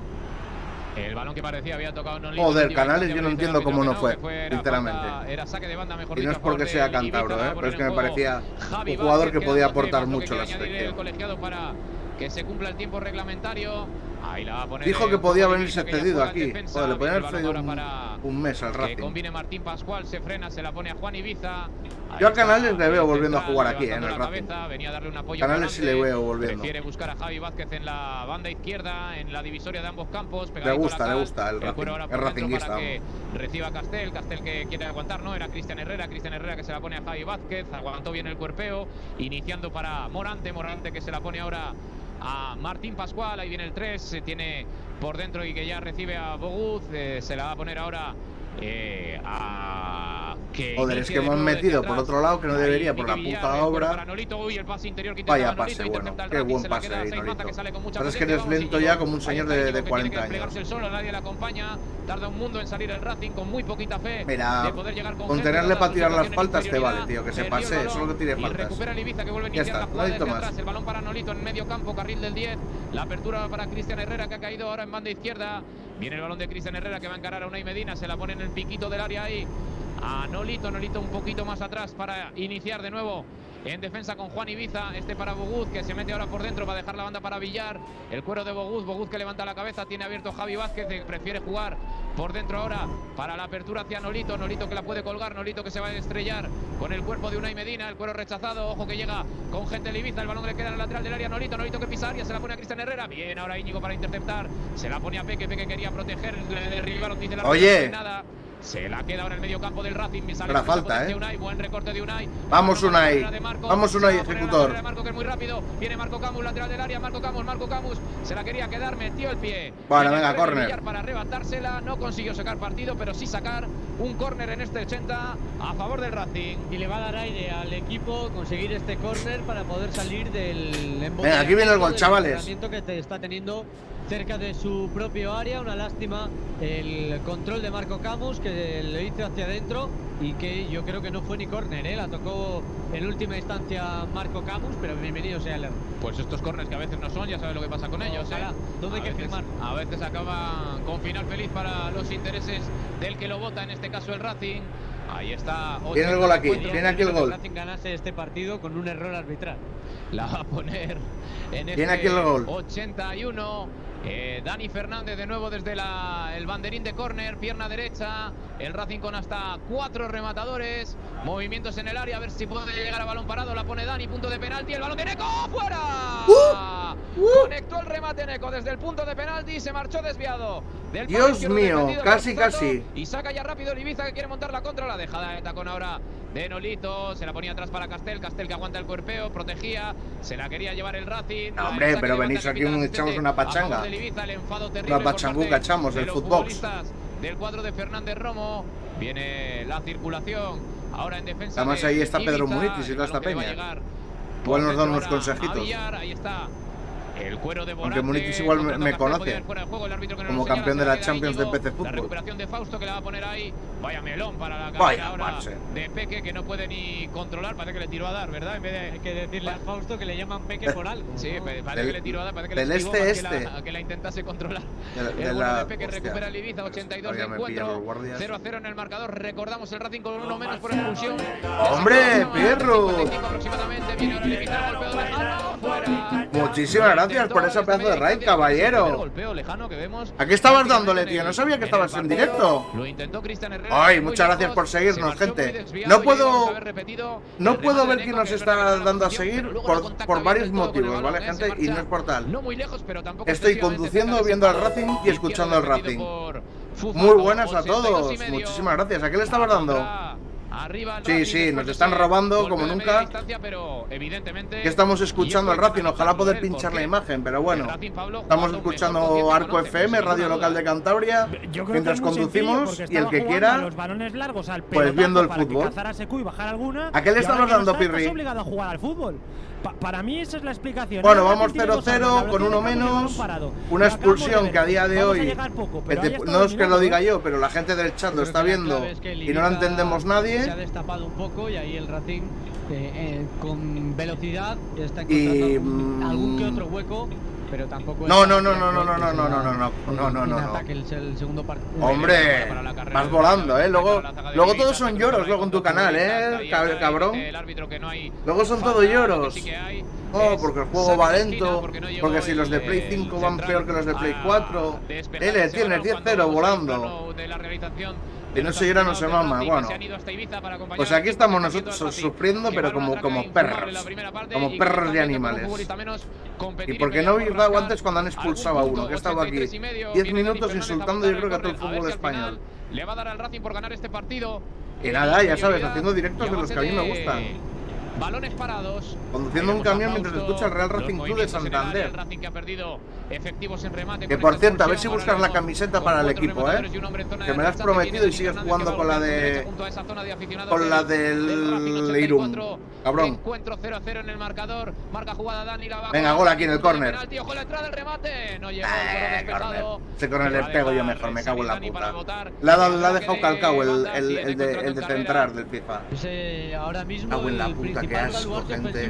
El balón que parecía había tocado no Joder, Canales, yo no entiendo cómo no fue, sinceramente. Era saque de banda, mejor y no es porque sea cántabro, ¿eh? Pero es que me parecía un jugador que podía aportar mucho a la selección. Para que se cumpla el tiempo reglamentario. Ahí la va a poner. Dijo que podía venirse cedido aquí. Joder, le podían haber cedido un, un mes al Racing. Que combine Martín Pascual, se frena, se la pone a Juan Ibiza. Yo a Canales le veo volviendo a jugar aquí, en el Racing. Venía a darle un apoyo. Canales sí le veo volviendo. Prefiere buscar a Javi Vázquez en la banda izquierda, en la divisoria de ambos campos. Le gusta, le gusta el Racing. Es racinguista. Para que reciba a Castel, Castel que quiere aguantar, no, era Cristian Herrera, Cristian Herrera que se la pone a Javi Vázquez, aguantó bien el cuerpeo, iniciando para Morante, Morante que se la pone ahora a Martín Pascual, ahí viene el tres, se tiene por dentro y que ya recibe a Bogut, eh, se la va a poner ahora eh, a... Que Joder, es que hemos metido por otro lado que no debería, ahí, por la puta obra. Uy, el pase interior que Vaya pase, Nolito, bueno, qué buen pase ahí, Nolito. Pero es que eres lento ya como un señor de, de cuarenta años. El solo, nadie le acompaña, tarda un mundo en salir el Racing con muy poquita fe. Mira, de poder llegar con, con tenerle para tirar las faltas te vale, tío, que se pase, solo que tire faltas. Recupera el Ibiza que vuelve a iniciar la jugada desde atrás, el balón para Nolito en medio campo, carril del diez, la apertura para Cristian Herrera que ha caído ahora en banda izquierda. Viene el balón de Cristian Herrera que va a encarar a Unai Medina, se la pone en el piquito del área ahí a Nolito, Nolito un poquito más atrás para iniciar de nuevo en defensa con Juan Ibiza, este para Bogut que se mete ahora por dentro para dejar la banda para Villar, el cuero de Bogut, Bogut que levanta la cabeza, tiene abierto Javi Vázquez, que prefiere jugar por dentro ahora para la apertura hacia Nolito, Nolito que la puede colgar, Nolito que se va a estrellar con el cuerpo de Unai Medina, el cuero rechazado, ojo que llega con gente de Ibiza, el balón le queda en el lateral del área, Nolito, Nolito que pisa área, se la pone a Cristian Herrera, bien ahora Íñigo para interceptar, se la pone a Peque, Peque quería proteger, le derribaron, dice la Oye, nada. Se la queda ahora en el medio campo del Racing. Sale la falta, ¿eh? Unai, buen recorte de Unai. Vamos, Unai. Vamos, Unai, ejecutor. Marco, que es muy rápido. Viene Marco Camus, lateral del área. Marco Camus, Marco Camus. Se la quería quedar, metió el pie. Bueno, venga, córner. Para arrebatársela. No consiguió sacar partido, pero sí sacar un córner en este ochenta a favor del Racing. Y le va a dar aire al equipo conseguir este córner para poder salir del embotellamiento. Venga, aquí viene el gol, chavales. Que te está teniendo cerca de su propio área, una lástima el control de Marco Camus que lo hizo hacia adentro y que yo creo que no fue ni córner, ¿eh? La tocó en última instancia Marco Camus, pero bienvenido sea el error. Pues estos córners que a veces no son, ya sabes lo que pasa con ellos, ¿eh? ¿Dónde hay que firmar? A veces acaba con final feliz para los intereses del que lo vota, en este caso el Racing. Ahí está. Tiene el gol aquí, tiene aquí el gol. Racing ganase este partido con un error arbitral. La va a poner en Tiene este aquí el gol. ochenta y uno. Eh, Dani Fernández de nuevo desde la, el banderín de córner, pierna derecha. El Racing con hasta cuatro rematadores. Movimientos en el área, a ver si puede llegar a balón parado. La pone Dani, punto de penalti. El balón de Neco, ¡fuera! Uh, uh. Conectó el remate Neco desde el punto de penalti. Se marchó desviado. Del Dios mío, casi, casi. Y saca ya rápido el Ibiza que quiere montar la contra. La dejada de tacón ahora de Nolito. Se la ponía atrás para Castel. Castel que aguanta el cuerpeo, protegía. Se la quería llevar el Racing. No, hombre, pero venís aquí y echamos una pachanga. La pachanguca echamos del Footbox. Del cuadro de Fernández Romo. Viene la circulación. Ahora en defensa. Además ahí está Pedro Munitis y toda esta peña. Igual nos dan unos consejitos. Ahí está. El cuero de Aunque Munitis igual me, me conoce como campeón de la Champions de P C Fútbol. La recuperación de Fausto que la va a poner ahí. Vaya melón para la carrera ahora de Peque, que no puede ni controlar. Parece que le tiró a dar, ¿verdad? En vez de hay que decirle a Fausto que le llaman Peque por algo. Sí, parece que le tiró a dar, parece que del le este este este. Que la, que la intentase controlar. De, de el la, de Peque hostia, recupera el Ibiza, ochenta y dos de encuentro. cero a cero en el marcador. Recordamos el Racing con uno menos por expulsión. ¡Hombre, Pierro! Aproximadamente viene ahora el Ibiza, golpeo de lejano, fuera. Muchísimas gracias por esa pedazo de raid, caballero. ¿A qué estabas dándole, tío? No sabía que estabas en directo. Ay, muchas gracias por seguirnos, gente. No puedo No puedo ver quién nos está dando a seguir por, por varios motivos, ¿vale, gente? Y no es por tal. Estoy conduciendo, viendo al Racing y escuchando al Racing. Muy buenas a todos. Muchísimas gracias. ¿A qué le estabas dando? Sí, sí, nos están robando como nunca. Que estamos escuchando al Racing, ojalá poder pinchar la imagen, pero bueno. Estamos escuchando Arco F M, radio local de Cantabria, mientras conducimos, y el que quiera, pues viendo el fútbol. ¿A qué le estamos dando, Pirri? Pa para mí esa es la explicación. Bueno, vamos cero cero con uno menos. Una expulsión que a día de hoy, no es que lo diga yo, pero la gente del chat lo está viendo y no la entendemos nadie. Se ha destapado un poco y ahí el Racing eh, eh, con velocidad está encontrando y, algún, algún que otro hueco. Pero tampoco no, no, no, no, no, no, no, no, no, no, no, no, no, no. Hombre, vas volando, eh. Luego, luego todos son lloros, luego en tu canal, eh, cabrón. Luego son todos lloros. Oh, porque el juego va lento, porque si los de Play cinco van peor que los de Play cuatro. L, tienes diez cero volando. Y no se llora, no se mama. Bueno, pues aquí estamos nosotros sufriendo, pero como, como perros. Como perros de animales. ¿Y por qué no habéis dado antes cuando han expulsado a uno? Que he estado aquí diez minutos insultando, yo creo que a todo el fútbol español. Le va a dar al Racing por ganar este partido. Y nada, ya sabes, haciendo directos de los que a mí me gustan. Balones parados. Conduciendo un camión mientras escucha el Real Racing Club de Santander. El Racing que ha perdido efectivos en remate. Que por cierto, a ver si buscas la camiseta para el equipo, eh. Que me la has prometido y sigues jugando con la de. Con la del Irún. Cabrón. Encuentro cero a cero en el marcador. Marca jugada Dani. Venga, gol aquí en el córner. Ojo la entrada del remate. No llegó el despejado. Ese córner le pego yo mejor, me cago en la puta. La ha dejado calcao el, el, el, de, el de centrar del FIFA. Ahora mismo. Cago en la puta. Qué asco, gente.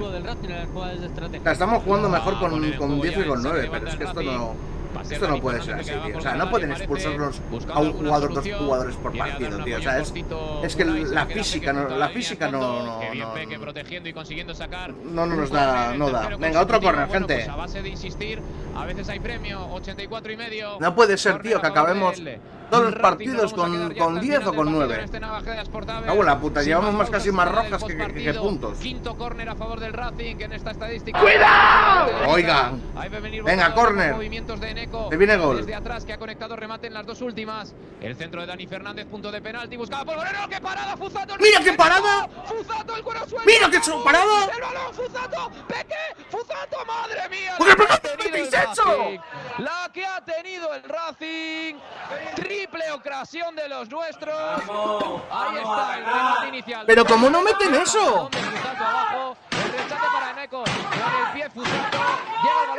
La estamos jugando mejor con, con diez y con nueve, pero es que esto no, esto no puede ser así, tío. O sea, no pueden expulsarnos a un jugador, dos jugadores por partido, tío. O sea, es, es que la física no, la física no, no, no, no, no nos da, no da. Venga, otro córner, gente. No puede ser, tío, que acabemos todos los partidos con, con diez o con nueve. Cago en la puta, llevamos más casi más rojas que, que, que puntos. Quinto córner a favor del Racing en esta estadística. ¡Cuidado! Oiga, venga, córner. Se viene gol. Desde atrás que ha conectado remate en las dos últimas. El centro de Dani Fernández, punto de penalti, buscada por Moreno. ¡Qué parada, Fuzato! ¡Mira qué parada! ¡Fuzato, el cuero suelto! ¡Mira qué parada! ¡El balón, Fuzato! ¡Peque! ¡Fuzato, madre mía! ¿Qué habéis hecho? La que ha tenido el Racing. Triple ocasión de los nuestros. Ahí está el remate inicial. Pero ¿cómo no meten eso? El rechace para Neco. Con el pie Fuzato. Llega el balón para acá.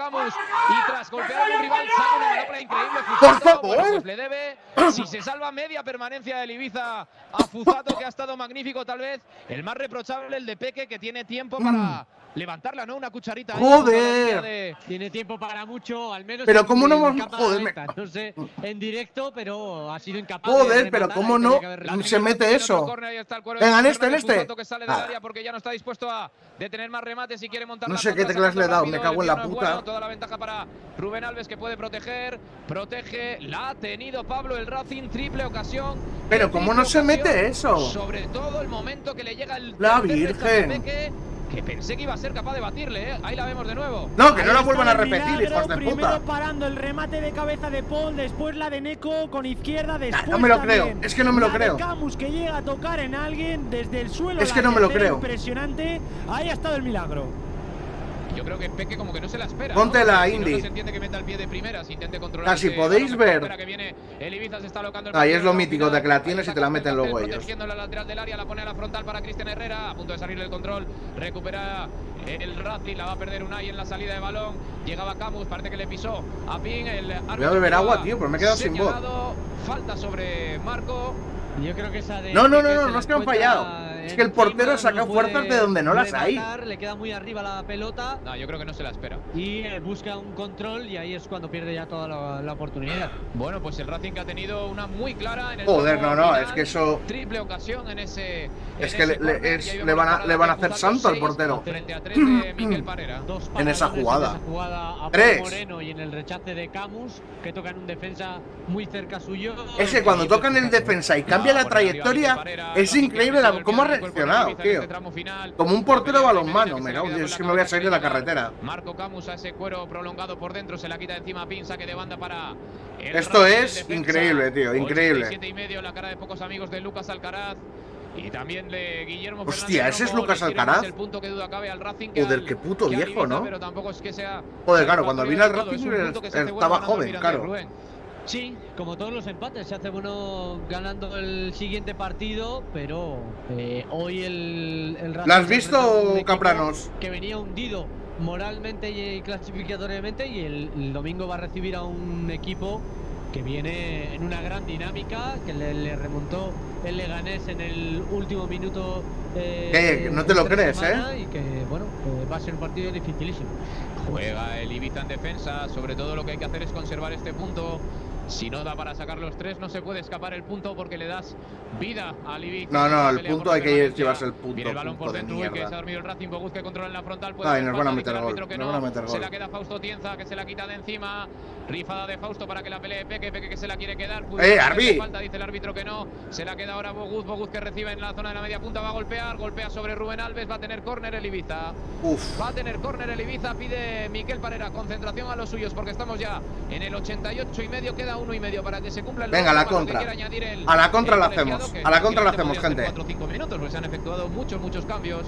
Camus y tras golpear a un rival saca una manopla increíble. ¡Por favor! Bueno, pues le debe, si se salva media permanencia del Ibiza a Fuzato, que ha estado magnífico, tal vez el más reprochable, el de Peque, que tiene tiempo para levantarla, ¿no? Una cucharita. ¡Joder! De... Tiene tiempo para mucho, al menos. Pero cómo no hemos... Joder, me... No sé, en directo, pero ha sido incapaz. Joder, de pero cómo no se mete eso. Venga, en este, en este. Que sale del área porque ya no está dispuesto a detener más remates y quiere montar. No sé qué teclas le he dado, me cago en la puta. Bueno, toda la ventaja para Rubén Alves, que puede proteger. Protege, la ha tenido Pablo el Racing, triple ocasión. Pero cómo no se mete eso. Sobre todo el momento que le llega el. La Virgen. Que pensé que iba a ser capaz de batirle, ¿eh? Ahí la vemos de nuevo. No, que no la vuelvan a repetir, hijos de primero puta. Parando el remate de cabeza de Paul, después la de Neko con izquierda, después nah, no me lo también creo, es que no me lo la creo. De Camus, que llega a tocar en alguien desde el suelo. Es que no me lo creo. Impresionante, ahí ha estado el milagro. Yo creo que Peque como que no se la espera. Ponte ¿no? la si Indy. No, no se entiende que meta el pie de primeras, intente controlar. Casi podéis ver. Que viene, el Ibiza se está alocando el Ahí es lo mítico de que la tienes y te la meten luego ellos. Protegiendo la lateral del área, la pone a la frontal para Cristian Herrera, a punto de salir del control, recupera el Racing, la va a perder Unai en la salida de balón. Llegaba Camus, parece que le pisó a Pin. El Voy a beber agua, tío, pero me he quedado sin voz. Falta sobre Marco. Yo creo que esa de no, no, no, no, no es que han fallado. Es que el portero no saca fuerzas de donde no las hay. Le queda muy arriba la pelota. No, yo creo que no se la espera. Y eh, busca un control y ahí es cuando pierde ya toda la, la oportunidad. Bueno, pues el Racing que ha tenido una muy clara en el Joder, no, no, final, es que eso. Triple ocasión en ese. Es en que ese le, es, le, van a, le van a hacer santo al portero. Frente a tres de Miquel Parera. Dos en esa jugada. En esa jugada a tres. Moreno y en el rechace de Camus, que tocan un defensa muy cerca suyo. Es que cuando tocan el defensa y cambia la trayectoria, es increíble la, cómo ha reaccionado, tío. Como un portero balonmano, me cago, es que me voy a salir de la carretera. Marco Camus a ese cuero prolongado por dentro, se la quita encima a Pin, saque de banda para. Esto es increíble, tío, increíble. siete y medio, la cara de pocos amigos de Lucas Alcaraz. Y también de Guillermo Hostia, Fernández ese es Lucas Alcaraz. El punto que duda cabe al Racing, que Joder, al, qué puto viejo, ¿no? Pero tampoco es que sea. Joder, claro, cuando vino al Racing estaba joven, claro. Sí, como todos los empates, se hace bueno ganando el siguiente partido, pero eh, hoy el, el Racing. ¿La has visto, Capranos? Que venía hundido moralmente y clasificatoriamente, y el, el domingo va a recibir a un equipo que viene en una gran dinámica, que le, le remontó el Leganés en el último minuto. Eh, ¿Qué? No te lo crees, ¿eh? Y que, bueno, eh, va a ser un partido dificilísimo. Juega el Ibiza en defensa, sobre todo lo que hay que hacer es conservar este punto. Si no da para sacar los tres, no se puede escapar el punto porque le das vida al Ibiza. No, no, el punto hay que llevarse el punto. Viene el balón por dentro y que se ha dormido el Racing. Boguz que controla en la frontal. Puede Ay, nos van a meter gol. Nos van a meter gol. Se la queda Fausto Tienza, que se la quita de encima. Rifada de Fausto para que la pelee Peque. Peque que se la quiere quedar. ¡Eh, Arbi! Falta, dice el árbitro que no. Se la queda ahora Boguz. Boguz que recibe en la zona de la media punta. Va a golpear. Golpea sobre Rubén Alves. Va a tener córner el Ibiza. Uf. Va a tener córner el Ibiza. Pide Miquel Parera. Concentración a los suyos porque estamos ya en el ochenta y ocho y medio. Queda uno y medio para que se cumpla el. Venga, a la contra. El, a la contra la hacemos. A la contra la hacemos, gente. cuatro o cinco minutos, pues se han efectuado muchos, muchos cambios.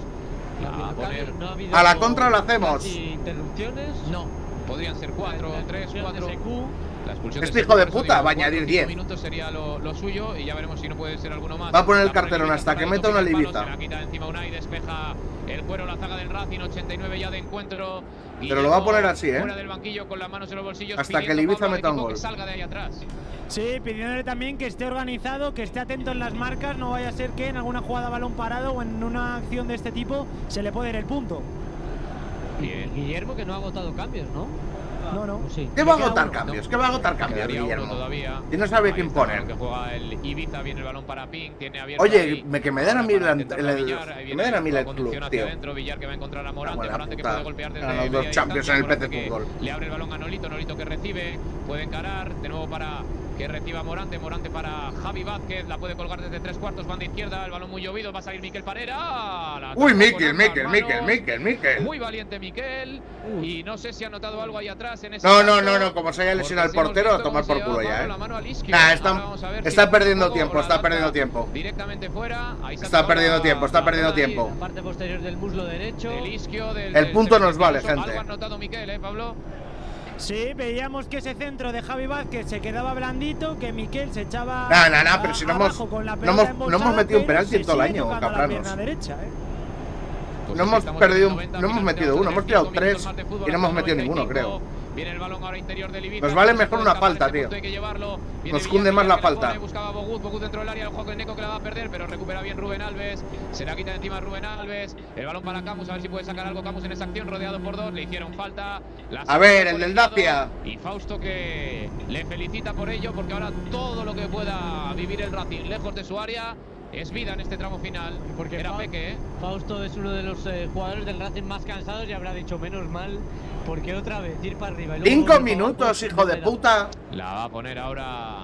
A, poner, no ha a la contra la hacemos. ¿Interrupciones? No. Podrían ser cuatro, tres, cuatro. La expulsión este hijo de puta va a añadir diez minutos sería lo, lo suyo y ya veremos si no puede ser alguno más. Va a poner el carterón hasta que meta una Ibiza. Se la quita encima Unai, despeja el cuero, la zaga del Racing, ochenta y nueve ya de encuentro. Pero lo va a poner así, ¿eh? Fuera del banquillo con las manos en los bolsillos. Hasta que el Ibiza meta un gol. Que salga de ahí atrás. Sí, pidiéndole también que esté organizado, que esté atento en las marcas, no vaya a ser que en alguna jugada balón parado o en una acción de este tipo se le puede ir el punto. Bien. Guillermo que no ha agotado cambios, ¿no? No, no. Sí. ¿Qué va a agotar cambios? ¿Qué va a agotar cambios, Guillermo? Y no sabe quién poner. Que juega el Ibiza, viene el balón para Pink, tiene abierto. Oye, me, que me den a mí el, el, que me den a mí el club, tío. Dentro, Villar que va a encontrar a Morante, Morante que puede golpear desde los dos Champions en el P C Fútbol. Le abre el balón a Nolito, Nolito que recibe, puede encarar, de nuevo para que reciba Morante, Morante para Javi Vázquez, la puede colgar desde tres cuartos, banda izquierda, el balón muy llovido, va a salir Miquel Parera. Uy, Miquel, Miquel, Miquel, Miquel, Miquel. Muy valiente Miquel, y no sé si ha notado algo ahí atrás en ese. No, no, no, no, como se haya lesionado el portero, a tomar por culo ya, eh. Nah, está, está perdiendo tiempo, está perdiendo tiempo. Directamente fuera, está perdiendo tiempo, está perdiendo tiempo. Parte posterior del muslo derecho. El punto nos vale, gente. Algo ha notado Miquel, eh, Pablo. Sí, veíamos que ese centro de Javi Vázquez se quedaba blandito, que Miquel se echaba. No, no, no, pero si no hemos, no hemos, no hemos metido un penalti en todo el año, Capranos. Derecha, ¿eh? pues no hemos perdido, noventa, no hemos metido uno, hemos tirado tres y no hemos metido ninguno, creo. Viene el balón ahora interior del Ibiza. Nos vale mejor una falta, tío. Nos cunde más la falta. Buscaba Bogut, Bogut dentro del área, el juego de Neco que la va a perder, pero recupera bien Rubén Alves. Se la quita encima Rubén Alves. El balón para Camus, a ver si puede sacar algo Camus en esa acción, rodeado por dos. Le hicieron falta. A ver, el del Dacia. Y Fausto que le felicita por ello, porque ahora todo lo que pueda vivir el Racing lejos de su área es vida en este tramo final. Porque era Fa Peque, ¿eh? Fausto es uno de los eh, jugadores del Racing más cansados y habrá dicho menos mal, porque otra vez ir para arriba. Y Cinco minutos, hijo de puta. La va a poner ahora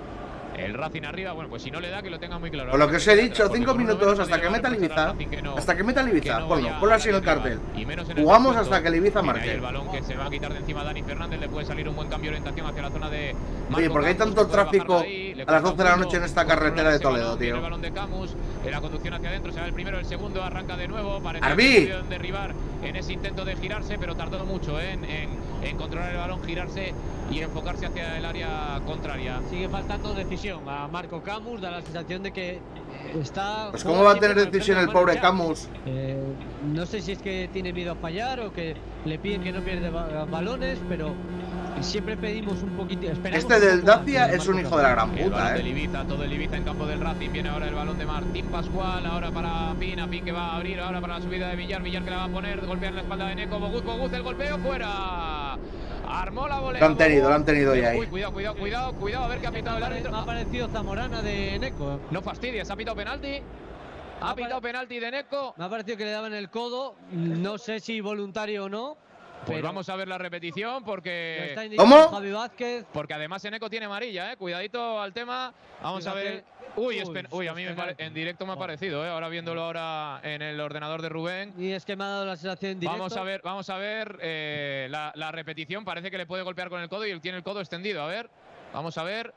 el Racing arriba. Bueno, pues si no le da, que lo tenga muy claro. Por lo que os he dicho, cinco minutos hasta que meta el Ibiza. Hasta que meta el Ibiza, ponlo, ponlo así en el cartel. Jugamos hasta que el Ibiza marque. El balón que se va a quitar de encima Dani Fernández, le puede salir un buen cambio de orientación hacia la zona de. Oye, ¿por qué hay tanto tráfico a las doce de la noche en esta carretera de Toledo, tío? El balón de Camus, la conducción hacia adentro, se va el primero, el segundo arranca de nuevo. Arbi. Derribar en ese intento de girarse, pero tardó mucho ¿eh? en, en, en controlar el balón, girarse y enfocarse hacia el área contraria. Sigue faltando decisión a Marco Camus, da la sensación de que está. Pues cómo va a tener decisión el pobre Camus. Eh, no sé si es que tiene miedo a fallar o que le piden que no pierda balones, pero siempre pedimos un poquito. Este del Dacia es un hijo de la gran puta, eh. El Ibiza, todo el Ibiza en campo del Racing. Viene ahora el balón de Martín Pascual, ahora para Pina, Pin que va a abrir, ahora para la subida de Villar, Villar que la va a poner, golpear en la espalda de Neco, Bogut, Bogut, el golpeo fuera. Armó la volea. Lo han tenido, lo han tenido ya ahí. Uy, cuidado, cuidado, cuidado, cuidado, a ver qué ha pitado el árbitro. Me ha parecido Zamorana de Neco. No fastidies, ha pitado penalti. Ha pitado penalti de Neco. Me ha parecido que le daban el codo, no sé si voluntario o no. Pues pero vamos a ver la repetición porque. ¿Cómo? Javi Vázquez. Porque además Eneco tiene amarilla, eh. Cuidadito al tema. Vamos Fíjate. a ver. Uy, es pen... Uy, a mí me pare... en directo me ha parecido, eh. Ahora viéndolo ahora en el ordenador de Rubén. Y es que me ha dado la sensación en directo. Vamos a ver, vamos a ver eh, la, la repetición. Parece que le puede golpear con el codo y él tiene el codo extendido. A ver, vamos a ver.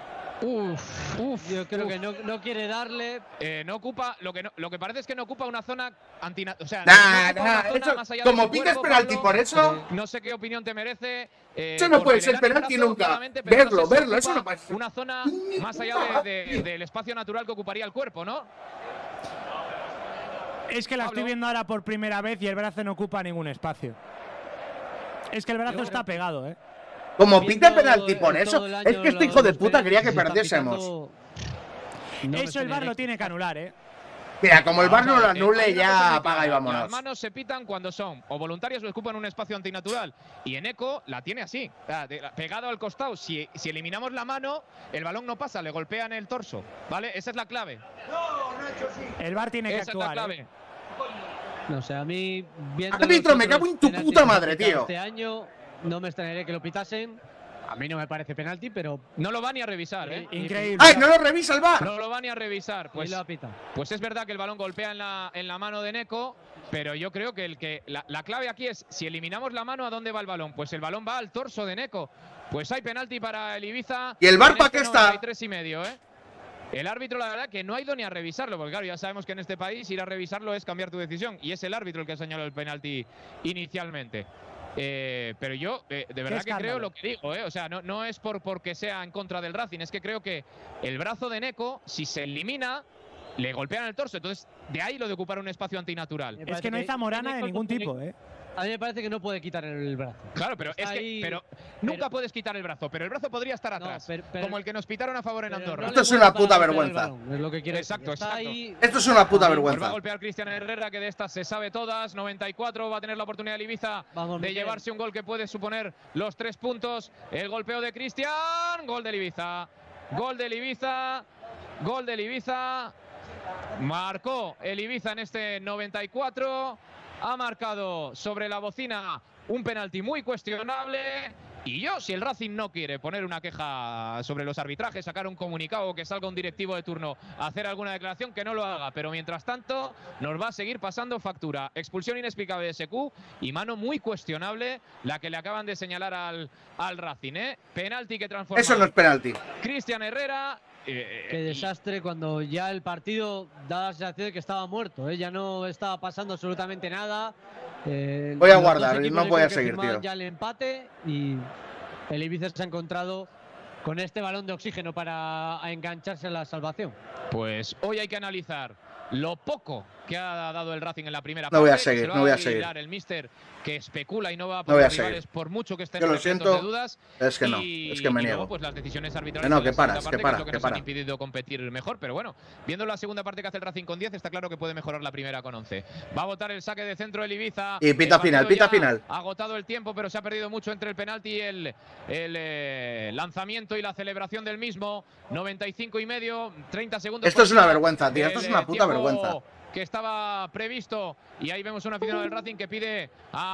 Uf, uf, yo creo uf. que no, no quiere darle. Eh, no ocupa, lo que no, lo que parece es que no ocupa una zona anti, o sea, nah, no nah, eso, más allá como pites penalti por eso. Eh, no sé qué opinión te merece. Eh, eso no puede ser penalti nunca. Verlo, no sé verlo, eso no puede ser. Una zona más allá de, de, del espacio natural que ocuparía el cuerpo, ¿no? Es que la Pablo. estoy viendo ahora por primera vez y el brazo no ocupa ningún espacio. Es que el brazo yo está pegado, ¿eh? Como pita penalti por eso. Es que este hijo de puta quería que perdiésemos. No eso el V A R lo tiene que anular, eh. Mira, como el V A R no lo anule, ya apaga y vámonos. Las manos se pitan cuando son o voluntarias o ocupan un espacio antinatural. Y Eneco la tiene así, pegado al costado. Si, si eliminamos la mano, el balón no pasa, le golpean el torso. ¿Vale? Esa es la clave. El V A R tiene que Esa actuar. Es la clave. ¿eh? No sé, a mí. Árbitro, me cago en tu puta madre, tío. Este año no me extrañaría que lo pitasen. A mí no me parece penalti, pero no lo va ni a revisar, ¿eh? Increíble. ¡Ay, no lo revisa el V A R! No lo va ni a revisar. Pues, lo pita. pues es verdad que el balón golpea en la, en la mano de Neco, pero yo creo que, el que la, la clave aquí es, si eliminamos la mano, ¿a dónde va el balón? Pues el balón va al torso de Neco. Pues hay penalti para el Ibiza. ¿Y el V A R para qué está? tres y medio, ¿eh? El árbitro, la verdad, que no ha ido ni a revisarlo, porque claro, ya sabemos que en este país ir a revisarlo es cambiar tu decisión, y es el árbitro el que ha señalado el penalti inicialmente. Eh, pero yo, eh, de verdad que creo lo que digo, ¿eh? O sea, no, no es por porque sea en contra del Racing, es que creo que el brazo de Neco, si se elimina, le golpean el torso. Entonces, de ahí lo de ocupar un espacio antinatural. Es que no hay Zamorana de ningún tipo, ¿eh? A mí me parece que no puede quitar el brazo. Claro, pero es que ahí, pero pero, nunca puedes quitar el brazo, pero el brazo podría estar atrás, no, pero, pero, como el que nos pitaron a favor en Andorra. No Esto es una puta vergüenza. Es lo que quiere exacto, exacto. Ahí, Esto es una puta vergüenza. Pues va a golpear Cristian Herrera, que de estas se sabe todas. noventa y cuatro va a tener la oportunidad de Ibiza Vamos, de Miguel. llevarse un gol que puede suponer los tres puntos. El golpeo de Cristian, gol del Ibiza. Gol del Ibiza, gol del Ibiza. Marcó el Ibiza en este noventa y cuatro. Ha marcado sobre la bocina un penalti muy cuestionable. Y yo, si el Racing no quiere poner una queja sobre los arbitrajes, sacar un comunicado o que salga un directivo de turno a hacer alguna declaración, que no lo haga. Pero mientras tanto, nos va a seguir pasando factura. Expulsión inexplicable de S Q y mano muy cuestionable la que le acaban de señalar al, al Racing, ¿eh? Penalti que transforma. Eso no es penalti. Cristian Herrera. Eh, Qué desastre y... cuando ya el partido da la sensación de que estaba muerto, ¿eh? Ya no estaba pasando absolutamente nada. Eh, voy a guardar, no voy a seguir, tío. Ya el empate y el Ibiza se ha encontrado con este balón de oxígeno para engancharse a la salvación. Pues hoy hay que analizar lo poco que ha dado el Racing en la primera parte. No voy a se seguir, lo no voy va a seguir. El míster que especula y no va por no voy a los rivales seguir. por mucho que estén Yo lo repletos siento, de dudas. es que y, no, es que me y niego. luego, pues las decisiones arbitrales no, de que la paras, segunda que parte, para, que es lo que, que nos para. han impedido competir mejor, pero bueno, viendo la segunda parte que hace el Racing con diez, está claro que puede mejorar la primera con once. Va a votar el saque de centro el Ibiza. Y pita final, pita final. Ha agotado el tiempo, pero se ha perdido mucho entre el penalti y el, el eh, lanzamiento y la celebración del mismo. noventa y cinco y medio, treinta segundos. Esto es una vergüenza, tío, esto es una puta vergüenza. Que estaba previsto, y ahí vemos un aficionado del Racing que pide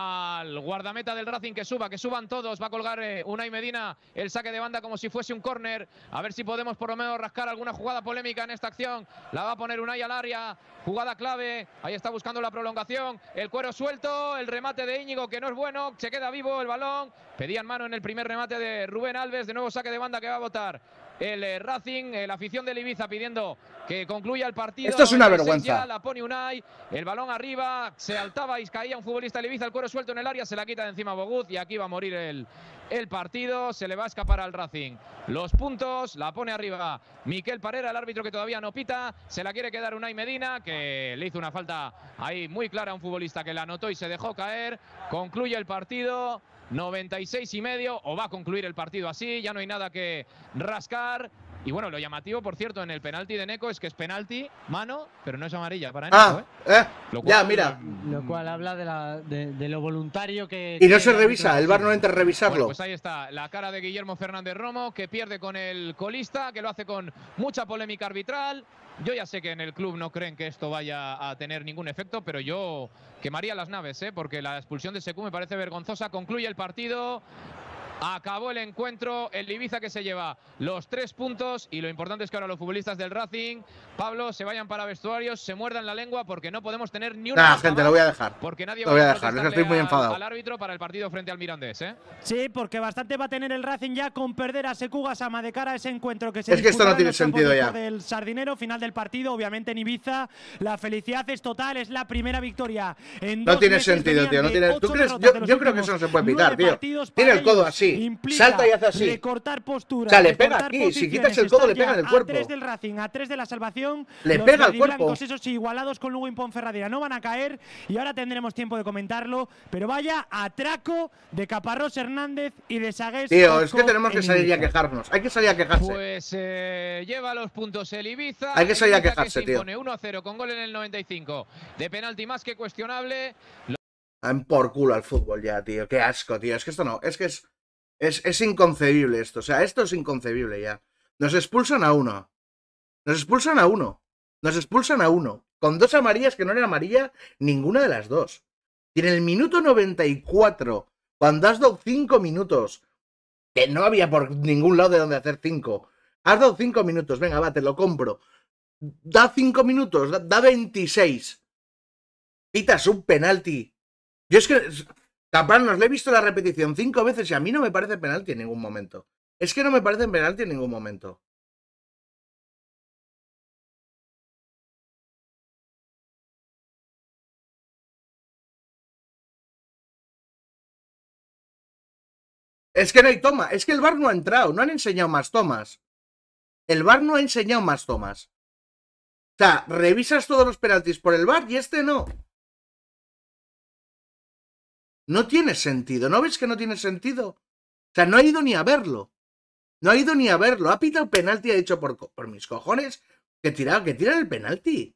al guardameta del Racing que suba, que suban todos. Va a colgar eh, Unai Medina el saque de banda como si fuese un córner. A ver si podemos por lo menos rascar alguna jugada polémica en esta acción. La va a poner Unai al área, jugada clave, ahí está buscando la prolongación, el cuero suelto, el remate de Íñigo que no es bueno, se queda vivo el balón. Pedían mano en el primer remate de Rubén Alves, de nuevo saque de banda que va a votar el eh, Racing, eh, la afición del Ibiza pidiendo que concluya el partido. Esto es una vergüenza. Ya la pone Unai, el balón arriba, se altaba y caía un futbolista del Ibiza, el cuero suelto en el área, se la quita de encima Bogut y aquí va a morir el, el partido, se le va a escapar al Racing los puntos, la pone arriba Miquel Parera, el árbitro que todavía no pita, se la quiere quedar Unai Medina, que le hizo una falta ahí muy clara a un futbolista que la anotó y se dejó caer. Concluye el partido, noventa y seis y medio, o va a concluir el partido así, ya no hay nada que rascar. Y bueno, lo llamativo, por cierto, en el penalti de Neco es que es penalti, mano, pero no es amarilla para Neco, ah, ¿eh? eh lo cual, ya, mira. Lo cual habla de, la, de, de lo voluntario que... Y no se revisa, el V A R no entra a revisarlo. Bueno, pues ahí está la cara de Guillermo Fernández Romo, que pierde con el colista, que lo hace con mucha polémica arbitral. Yo ya sé que en el club no creen que esto vaya a tener ningún efecto, pero yo quemaría las naves, ¿eh? Porque la expulsión de Secu me parece vergonzosa. Concluye el partido. Acabó el encuentro, el Ibiza que se lleva los tres puntos y lo importante es que ahora los futbolistas del Racing, Pablo, se vayan para vestuarios, se muerdan la lengua porque no podemos tener ni una... Nah, gente, lo voy a dejar. Porque nadie lo voy va a dejar, es que estoy muy enfadado. Al árbitro para el partido frente al Mirandés, ¿eh? Sí, porque bastante va a tener el Racing ya con perder a Seku Gassama de cara a ese encuentro que se es que esto no tiene sentido ya. Del Sardinero, final del partido, obviamente en Ibiza, la felicidad es total, es la primera victoria en No dos tiene meses, sentido, tío, no tiene... ¿Tú crees? Yo, yo creo que eso no se puede pitar, tío. Tiene el codo así, salta y hace así. Recortar postura, o sea, le pega aquí, si quitas el codo le pega en el cuerpo. A tres del Racing, a tres de la salvación. Le pega al cuerpo. Esos igualados con Lugo y Ponferradina no van a caer y ahora tendremos tiempo de comentarlo, pero vaya atraco de Caparrós Hernández y de Sagués. Tío, es que tenemos que salir ya a quejarnos. Hay que salir a quejarse. Pues eh, lleva los puntos el Ibiza. Hay que salir a quejarse, que se tío. Pone uno a cero con gol en el noventa y cinco. De penalti más que cuestionable. Dan por culo al fútbol ya, tío. Qué asco, tío. Es que esto no, es que es Es, es inconcebible esto, o sea, esto es inconcebible ya. Nos expulsan a uno. Nos expulsan a uno. Nos expulsan a uno. Con dos amarillas que no eran amarilla ninguna de las dos. Y en el minuto noventa y cuatro, cuando has dado cinco minutos, que no había por ningún lado de donde hacer cinco, has dado cinco minutos, venga, va, te lo compro. Da cinco minutos, da, da veintiséis. Pitas un penalti. Yo es que... Capaz, nos le he visto la repetición cinco veces y a mí no me parece penalti en ningún momento. Es que no me parece penalti en ningún momento. Es que no hay toma. Es que el V A R no ha entrado. No han enseñado más tomas. El V A R no ha enseñado más tomas. O sea, revisas todos los penaltis por el V A R y este no. No tiene sentido. ¿No ves que no tiene sentido? O sea, no ha ido ni a verlo. No ha ido ni a verlo. Ha pitado el penalti y ha dicho por, por mis cojones que tira, que tira el penalti.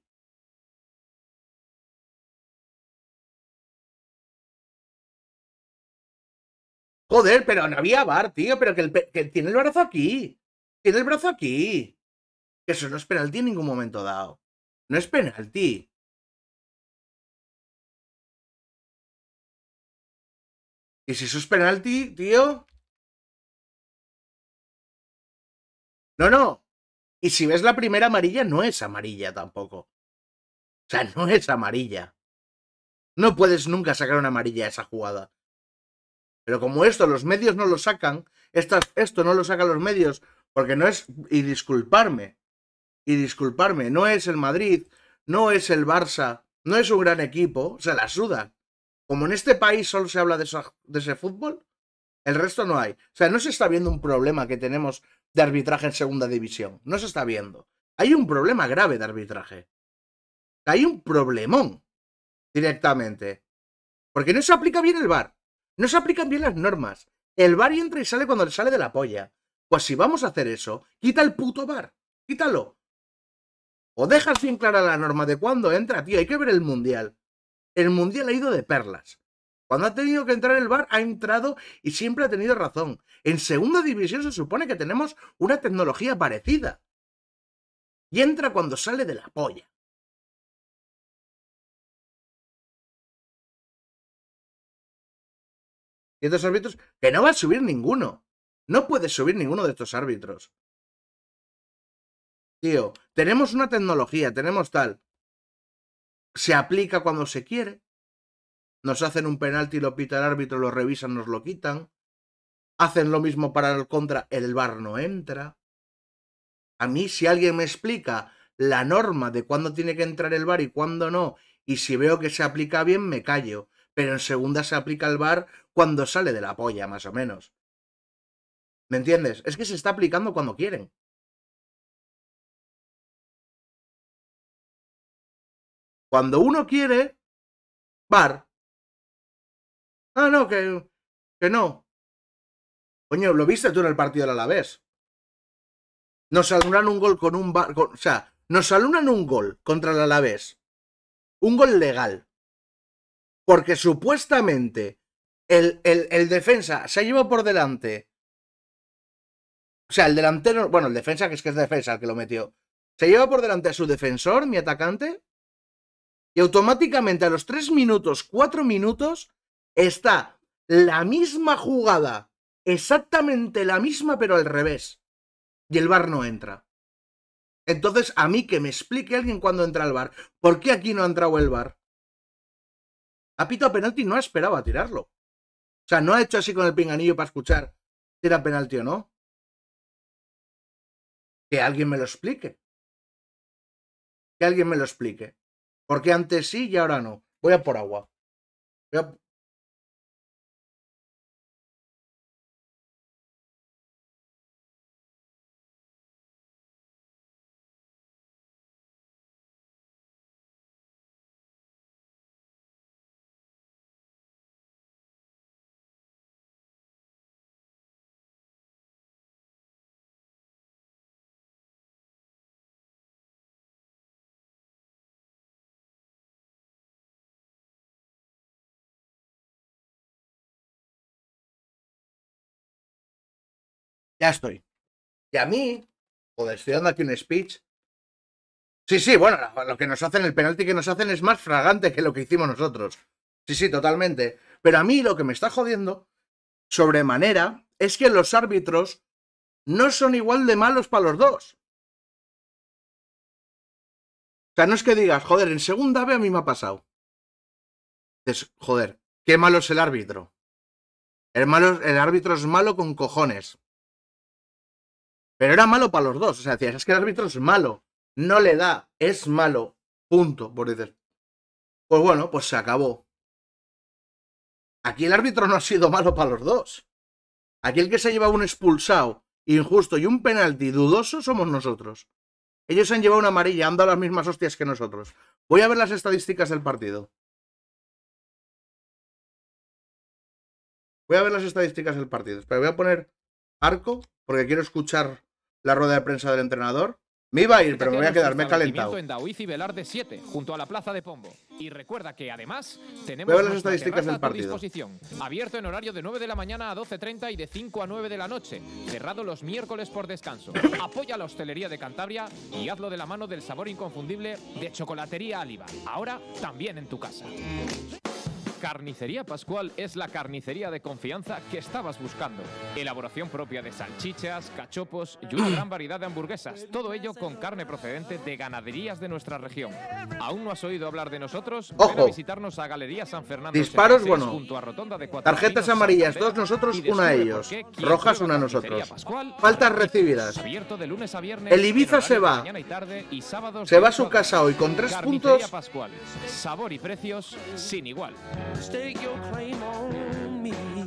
Joder, pero no había V A R, tío. Pero que, el, que tiene el brazo aquí. Tiene el brazo aquí. Que eso no es penalti en ningún momento dado. No es penalti. Y si eso es penalti, tío. No, no. Y si ves la primera amarilla, no es amarilla tampoco. O sea, no es amarilla. No puedes nunca sacar una amarilla a esa jugada. Pero como esto los medios no lo sacan, esto, esto no lo sacan los medios, porque no es... Y disculparme. Y disculparme. No es el Madrid, no es el Barça, no es un gran equipo. Se la suda. Como en este país solo se habla de, eso, de ese fútbol, el resto no hay. O sea, no se está viendo un problema que tenemos de arbitraje en segunda división. No se está viendo. Hay un problema grave de arbitraje. Hay un problemón directamente. Porque no se aplica bien el V A R. No se aplican bien las normas. El V A R entra y sale cuando le sale de la polla. Pues si vamos a hacer eso, quita el puto V A R. Quítalo. O dejas bien clara la norma de cuándo entra, tío. Hay que ver el Mundial. El Mundial ha ido de perlas. Cuando ha tenido que entrar el V A R, ha entrado y siempre ha tenido razón. En segunda división se supone que tenemos una tecnología parecida. Y entra cuando sale de la polla. Y estos árbitros, que no va a subir ninguno. No puedes subir ninguno de estos árbitros. Tío, tenemos una tecnología, tenemos tal. Se aplica cuando se quiere. Nos hacen un penalti, lo pita el árbitro, lo revisan, nos lo quitan. Hacen lo mismo para el contra, el V A R no entra. A mí, si alguien me explica la norma de cuándo tiene que entrar el V A R y cuándo no, y si veo que se aplica bien, me callo. Pero en segunda se aplica el V A R cuando sale de la polla, más o menos. ¿Me entiendes? Es que se está aplicando cuando quieren. Cuando uno quiere, V A R. Ah, no, que, que no. Coño, ¿lo viste tú en el partido del Alavés? Nos anulan un gol con un V A R. Con, o sea, nos anulan un gol contra el Alavés. Un gol legal. Porque supuestamente el, el, el defensa se ha llevado por delante. O sea, el delantero, bueno, el defensa, que es que es defensa el que lo metió. Se lleva por delante a su defensor, mi atacante. Y automáticamente a los tres minutos, cuatro minutos, está la misma jugada. Exactamente la misma, pero al revés. Y el V A R no entra. Entonces, a mí que me explique alguien cuándo entra el V A R. ¿Por qué aquí no ha entrado el V A R? Ha pitado penalti y no ha esperado a tirarlo. O sea, no ha hecho así con el pinganillo para escuchar si era penalti o no. Que alguien me lo explique. Que alguien me lo explique. Porque antes sí y ahora no. Voy a por agua. Voy a... Ya estoy. Y a mí, joder, estoy dando aquí un speech. Sí, sí, bueno, lo que nos hacen, el penalti que nos hacen es más fragante que lo que hicimos nosotros. Sí, sí, totalmente. Pero a mí lo que me está jodiendo sobremanera es que los árbitros no son igual de malos para los dos. O sea, no es que digas, joder, en segunda B a mí me ha pasado. Dices, joder, qué malo es el árbitro. El, malo, el árbitro es malo con cojones. Pero era malo para los dos. O sea, decías, es que el árbitro es malo. No le da, es malo. Punto. Pues dices, pues bueno, pues se acabó. Aquí el árbitro no ha sido malo para los dos. Aquí el que se ha llevado un expulsado injusto y un penalti dudoso somos nosotros. Ellos se han llevado una amarilla, han dado las mismas hostias que nosotros. Voy a ver las estadísticas del partido. Voy a ver las estadísticas del partido. Espera, voy a poner Arco, porque quiero escuchar la rueda de prensa del entrenador. Me iba a ir, pero me voy a quedar, me he calentado. En Daoiz y Velarde siete, junto a la plaza de Pombo. Y recuerda que además tenemos voy a ver las estadísticas del partido. Disposición. Abierto en horario de nueve de la mañana a doce treinta y de cinco a nueve de la noche. Cerrado los miércoles por descanso. Apoya la hostelería de Cantabria y hazlo de la mano del sabor inconfundible de Chocolatería Áliba. Ahora también en tu casa. Carnicería Pascual es la carnicería de confianza que estabas buscando. Elaboración propia de salchichas, cachopos y una gran variedad de hamburguesas. Todo ello con carne procedente de ganaderías de nuestra región. ¿Aún no has oído hablar de nosotros? Ojo. Ven a visitarnos a Galería San Fernando. Disparos, bueno. Junto a Rotonda de Tarjetas amarillas, dos nosotros, una a ellos. Rojas, una a nosotros. Faltas recibidas. Abierto de lunes a viernes. El Ibiza se va. Y tarde y se va a su casa hoy con tres puntos. Pascual. Sabor y precios sin igual. Stake your claim on me.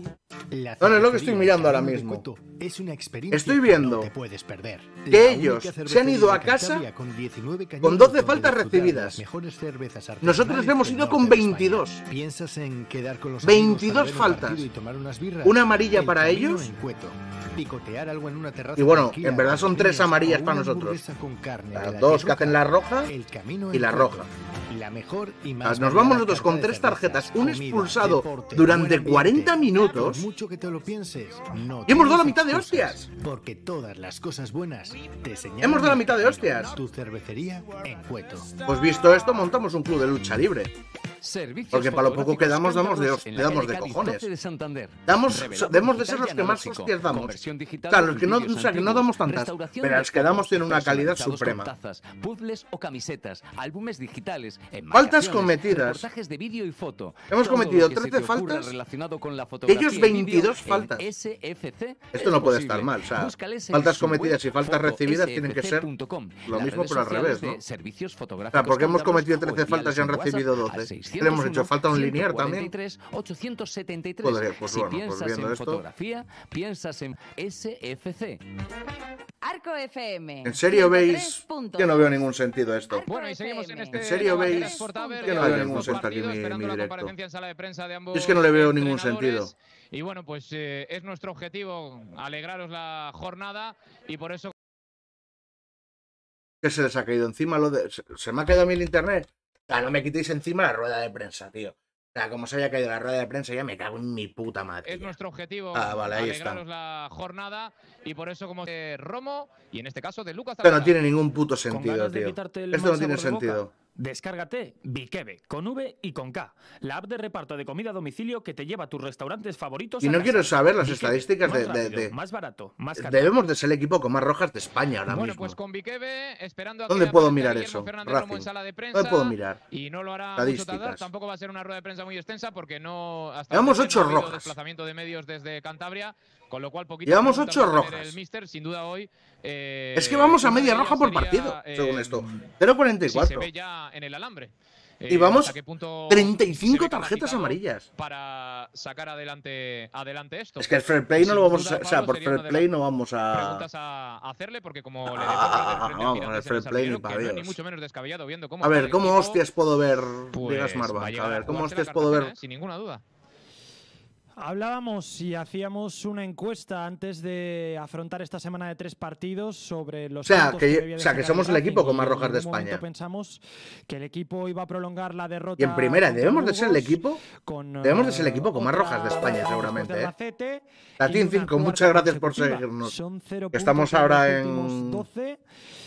No, no es lo que estoy mirando ahora mismo. Es una experiencia estoy viendo que, no te puedes perder. que ellos se han ido a casa con, con doce faltas recibidas. Nosotros hemos ido con veintidós. ¿Piensas en quedar con los veintidós faltas. Y tomar unas birras? Una amarilla para ellos. Picotear algo en una terraza y bueno, en verdad son tres amarillas para nosotros. Las dos que hacen la roja y la roja. La mejor y más Nos vamos nosotros con tres tarjetas, un expulsado deporte, durante cuarenta minutos. Mucho que te lo pienses, no y hemos dado la mitad de hostias. Porque todas las cosas buenas te señalan. Hemos dado la mitad de hostias. Tu cervecería en Cueto. Pues visto esto, montamos un club de lucha libre. Servicios Porque para lo poco que damos, damos de, le damos de cojones. De damos, debemos de ser los que más hostias damos. O sea, los que no, o sea, que no damos tantas, pero los que damos tienen una calidad suprema. Tazas, puzzles o camisetas, álbumes digitales, faltas cometidas. De vídeo y foto. Hemos cometido trece faltas. Con la ellos veintidós faltas. S F C Esto no puede estar mal. O sea, faltas cometidas y faltas recibidas tienen que ser lo mismo, pero al revés, ¿no? O sea, porque hemos cometido trece faltas y han recibido doce. ¿Le hemos hecho falta un linear también? ochocientos setenta y tres. Podría, pues si bueno, piensas pues viendo en esto. fotografía, piensas en S F C. Arco F M. ¿En serio veis que no veo ningún sentido a esto? Bueno, y seguimos en este. ¿En serio veis que no veo ningún sentido aquí en mi, mi directo? Y es que no le veo ningún sentido. Y bueno, pues eh, es nuestro objetivo alegraros la jornada y por eso. ¿Qué se les ha caído encima? Lo de... ¿Se, se me ha caído a mí el internet? O sea, no me quitéis encima la rueda de prensa, tío. O sea, como se haya caído la rueda de prensa, ya me cago en mi puta madre. Es nuestro objetivo ah, vale, ahí alegraros está. la jornada y por eso como de Romo y en este caso de Lucas. Esto no tiene ningún puto sentido, tío. Esto no tiene sentido. Descárgate Bikebe con V y con K, la app de reparto de comida a domicilio que te lleva a tus restaurantes favoritos. Y no a quiero casa. saber las Bikebe, estadísticas más de, rápido, de, de... más barato, más caro. Debemos de ser el equipo con más rojas de España ahora bueno, mismo. Pues con Bikebe, esperando a ¿Dónde que puedo mirar Guillermo eso? Fernández Romo en sala de prensa, ¿Dónde puedo mirar? Y no lo hará mucho tardar. Tampoco va a ser una rueda de prensa muy extensa porque no hasta Llevamos ocho no ha habido rojas. Desplazamiento de medios desde Cantabria, con lo cual poquito. Llevamos ocho rojas. El Mister, sin duda hoy. Eh, es que vamos a media roja por sería, partido, eh, según esto. cero cuarenta y cuatro. Si se ve ya en el alambre. Eh, y vamos treinta y cinco tarjetas amarillas. Para sacar adelante, adelante esto. Es que el fair play no lo vamos a. O sea, por fair play no vamos a. Preguntas a hacerle porque como le ah, no, con el fair play ni para Dios. Ni mucho menos descabellado viendo cómo. A ver, ¿cómo equipo, hostias puedo ver pues, Vegas Marbank? A ver, ¿cómo hostias puedo ver? Eh, sin ninguna duda. Hablábamos y hacíamos una encuesta antes de afrontar esta semana de tres partidos sobre los. O sea, que, o sea, que somos el equipo con más rojas de España. Pensamos que el equipo iba a prolongar la derrota. Y en primera, debemos de ser el equipo. Con, debemos de ser el equipo con más rojas de España, seguramente. ¿eh? Latin cinco, muchas gracias por seguirnos. Que estamos ahora en. doce.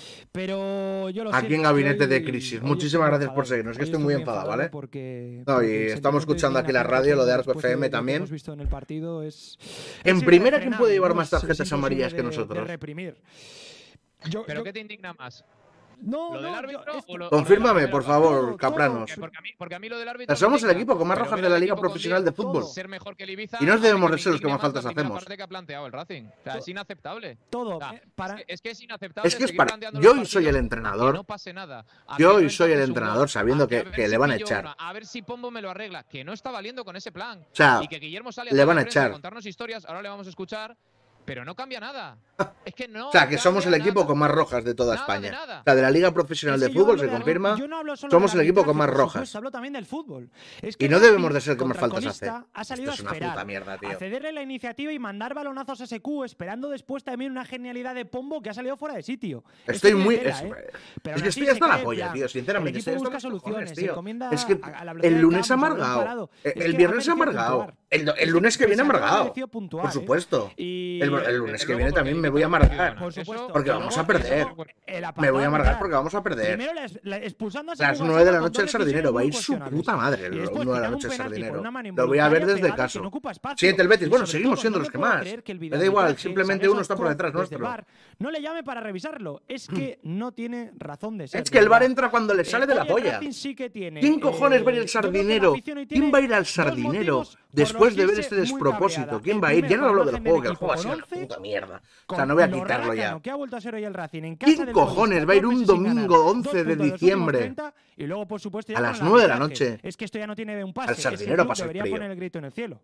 Pero yo lo Aquí en Gabinete de Crisis. Muchísimas gracias por seguirnos. Es que estoy muy enfadado, ¿vale? Porque, no, y estamos escuchando aquí la radio, lo de Arco F M también. Visto en el partido es, en primera, ¿quién puede llevar más tarjetas amarillas que nosotros? De reprimir. Yo, ¿Pero yo... qué te indigna más? No, ¿Lo del no, árbitro esto... o lo, Confírmame, o lo por favor, Capranos. Porque a mí, porque a mí lo del árbitro somos el equipo con más rojas de la Liga Profesional de Fútbol. Ser mejor que el Ibiza, y no debemos de ser los que más faltas hacemos. Que ha planteado el Racing. O sea, es inaceptable. Todo. O sea, para... es, que, es que es inaceptable. Es que es para. Yo hoy soy el entrenador. No pase nada. Yo hoy soy el entrenador sabiendo que, que le van a echar. A ver si Pombo me lo arregla. Que no está valiendo con ese plan. O sea, y que Guillermo sale le van a echar. A contarnos historias. Ahora le vamos a escuchar. Pero no cambia nada. Es que no. O sea, que somos el equipo con más rojas de toda España. O sea, de la Liga Profesional de Fútbol se confirma. Somos el equipo con más rojas. Hablo también del fútbol. Y no debemos de ser el que más faltas hace. Ha salido Esto es una puta mierda, tío. A cederle la iniciativa y mandar balonazos a S Q, esperando después también una genialidad de Pombo que ha salido fuera de sitio. Estoy muy. Es que estoy hasta la polla, tío. Sinceramente, estoy hasta soluciones, tío. Es que el lunes amargado. El viernes amargado. El lunes que viene amargado. Por supuesto. El lunes que viene también me voy a amargar. Por supuesto. Porque vamos a perder. Me voy a amargar porque vamos a perder. Primero expulsando a las nueve de la noche el Sardinero. Va a ir su puta madre el nueve de la noche el Sardinero. Lo voy a ver desde caso. Siguiente el Betis. Bueno, seguimos siendo los que más. Me da igual, simplemente uno está por detrás nuestro. No le llame para revisarlo. Es que no tiene razón de ser. Es que el V A R entra cuando le sale de la polla. ¿Quién cojones va a ir al Sardinero? ¿Quién va a ir al Sardinero después de ver este despropósito? ¿Quién va a ir? Ya no hablo del juego, que el juego ha sido una puta mierda. O sea, no voy a quitarlo ya. ¿Quién cojones va a ir un domingo once de diciembre a las nueve de la noche es que esto ya no tiene un pase, al Sardinero a pasar frío? Poner el grito en el cielo.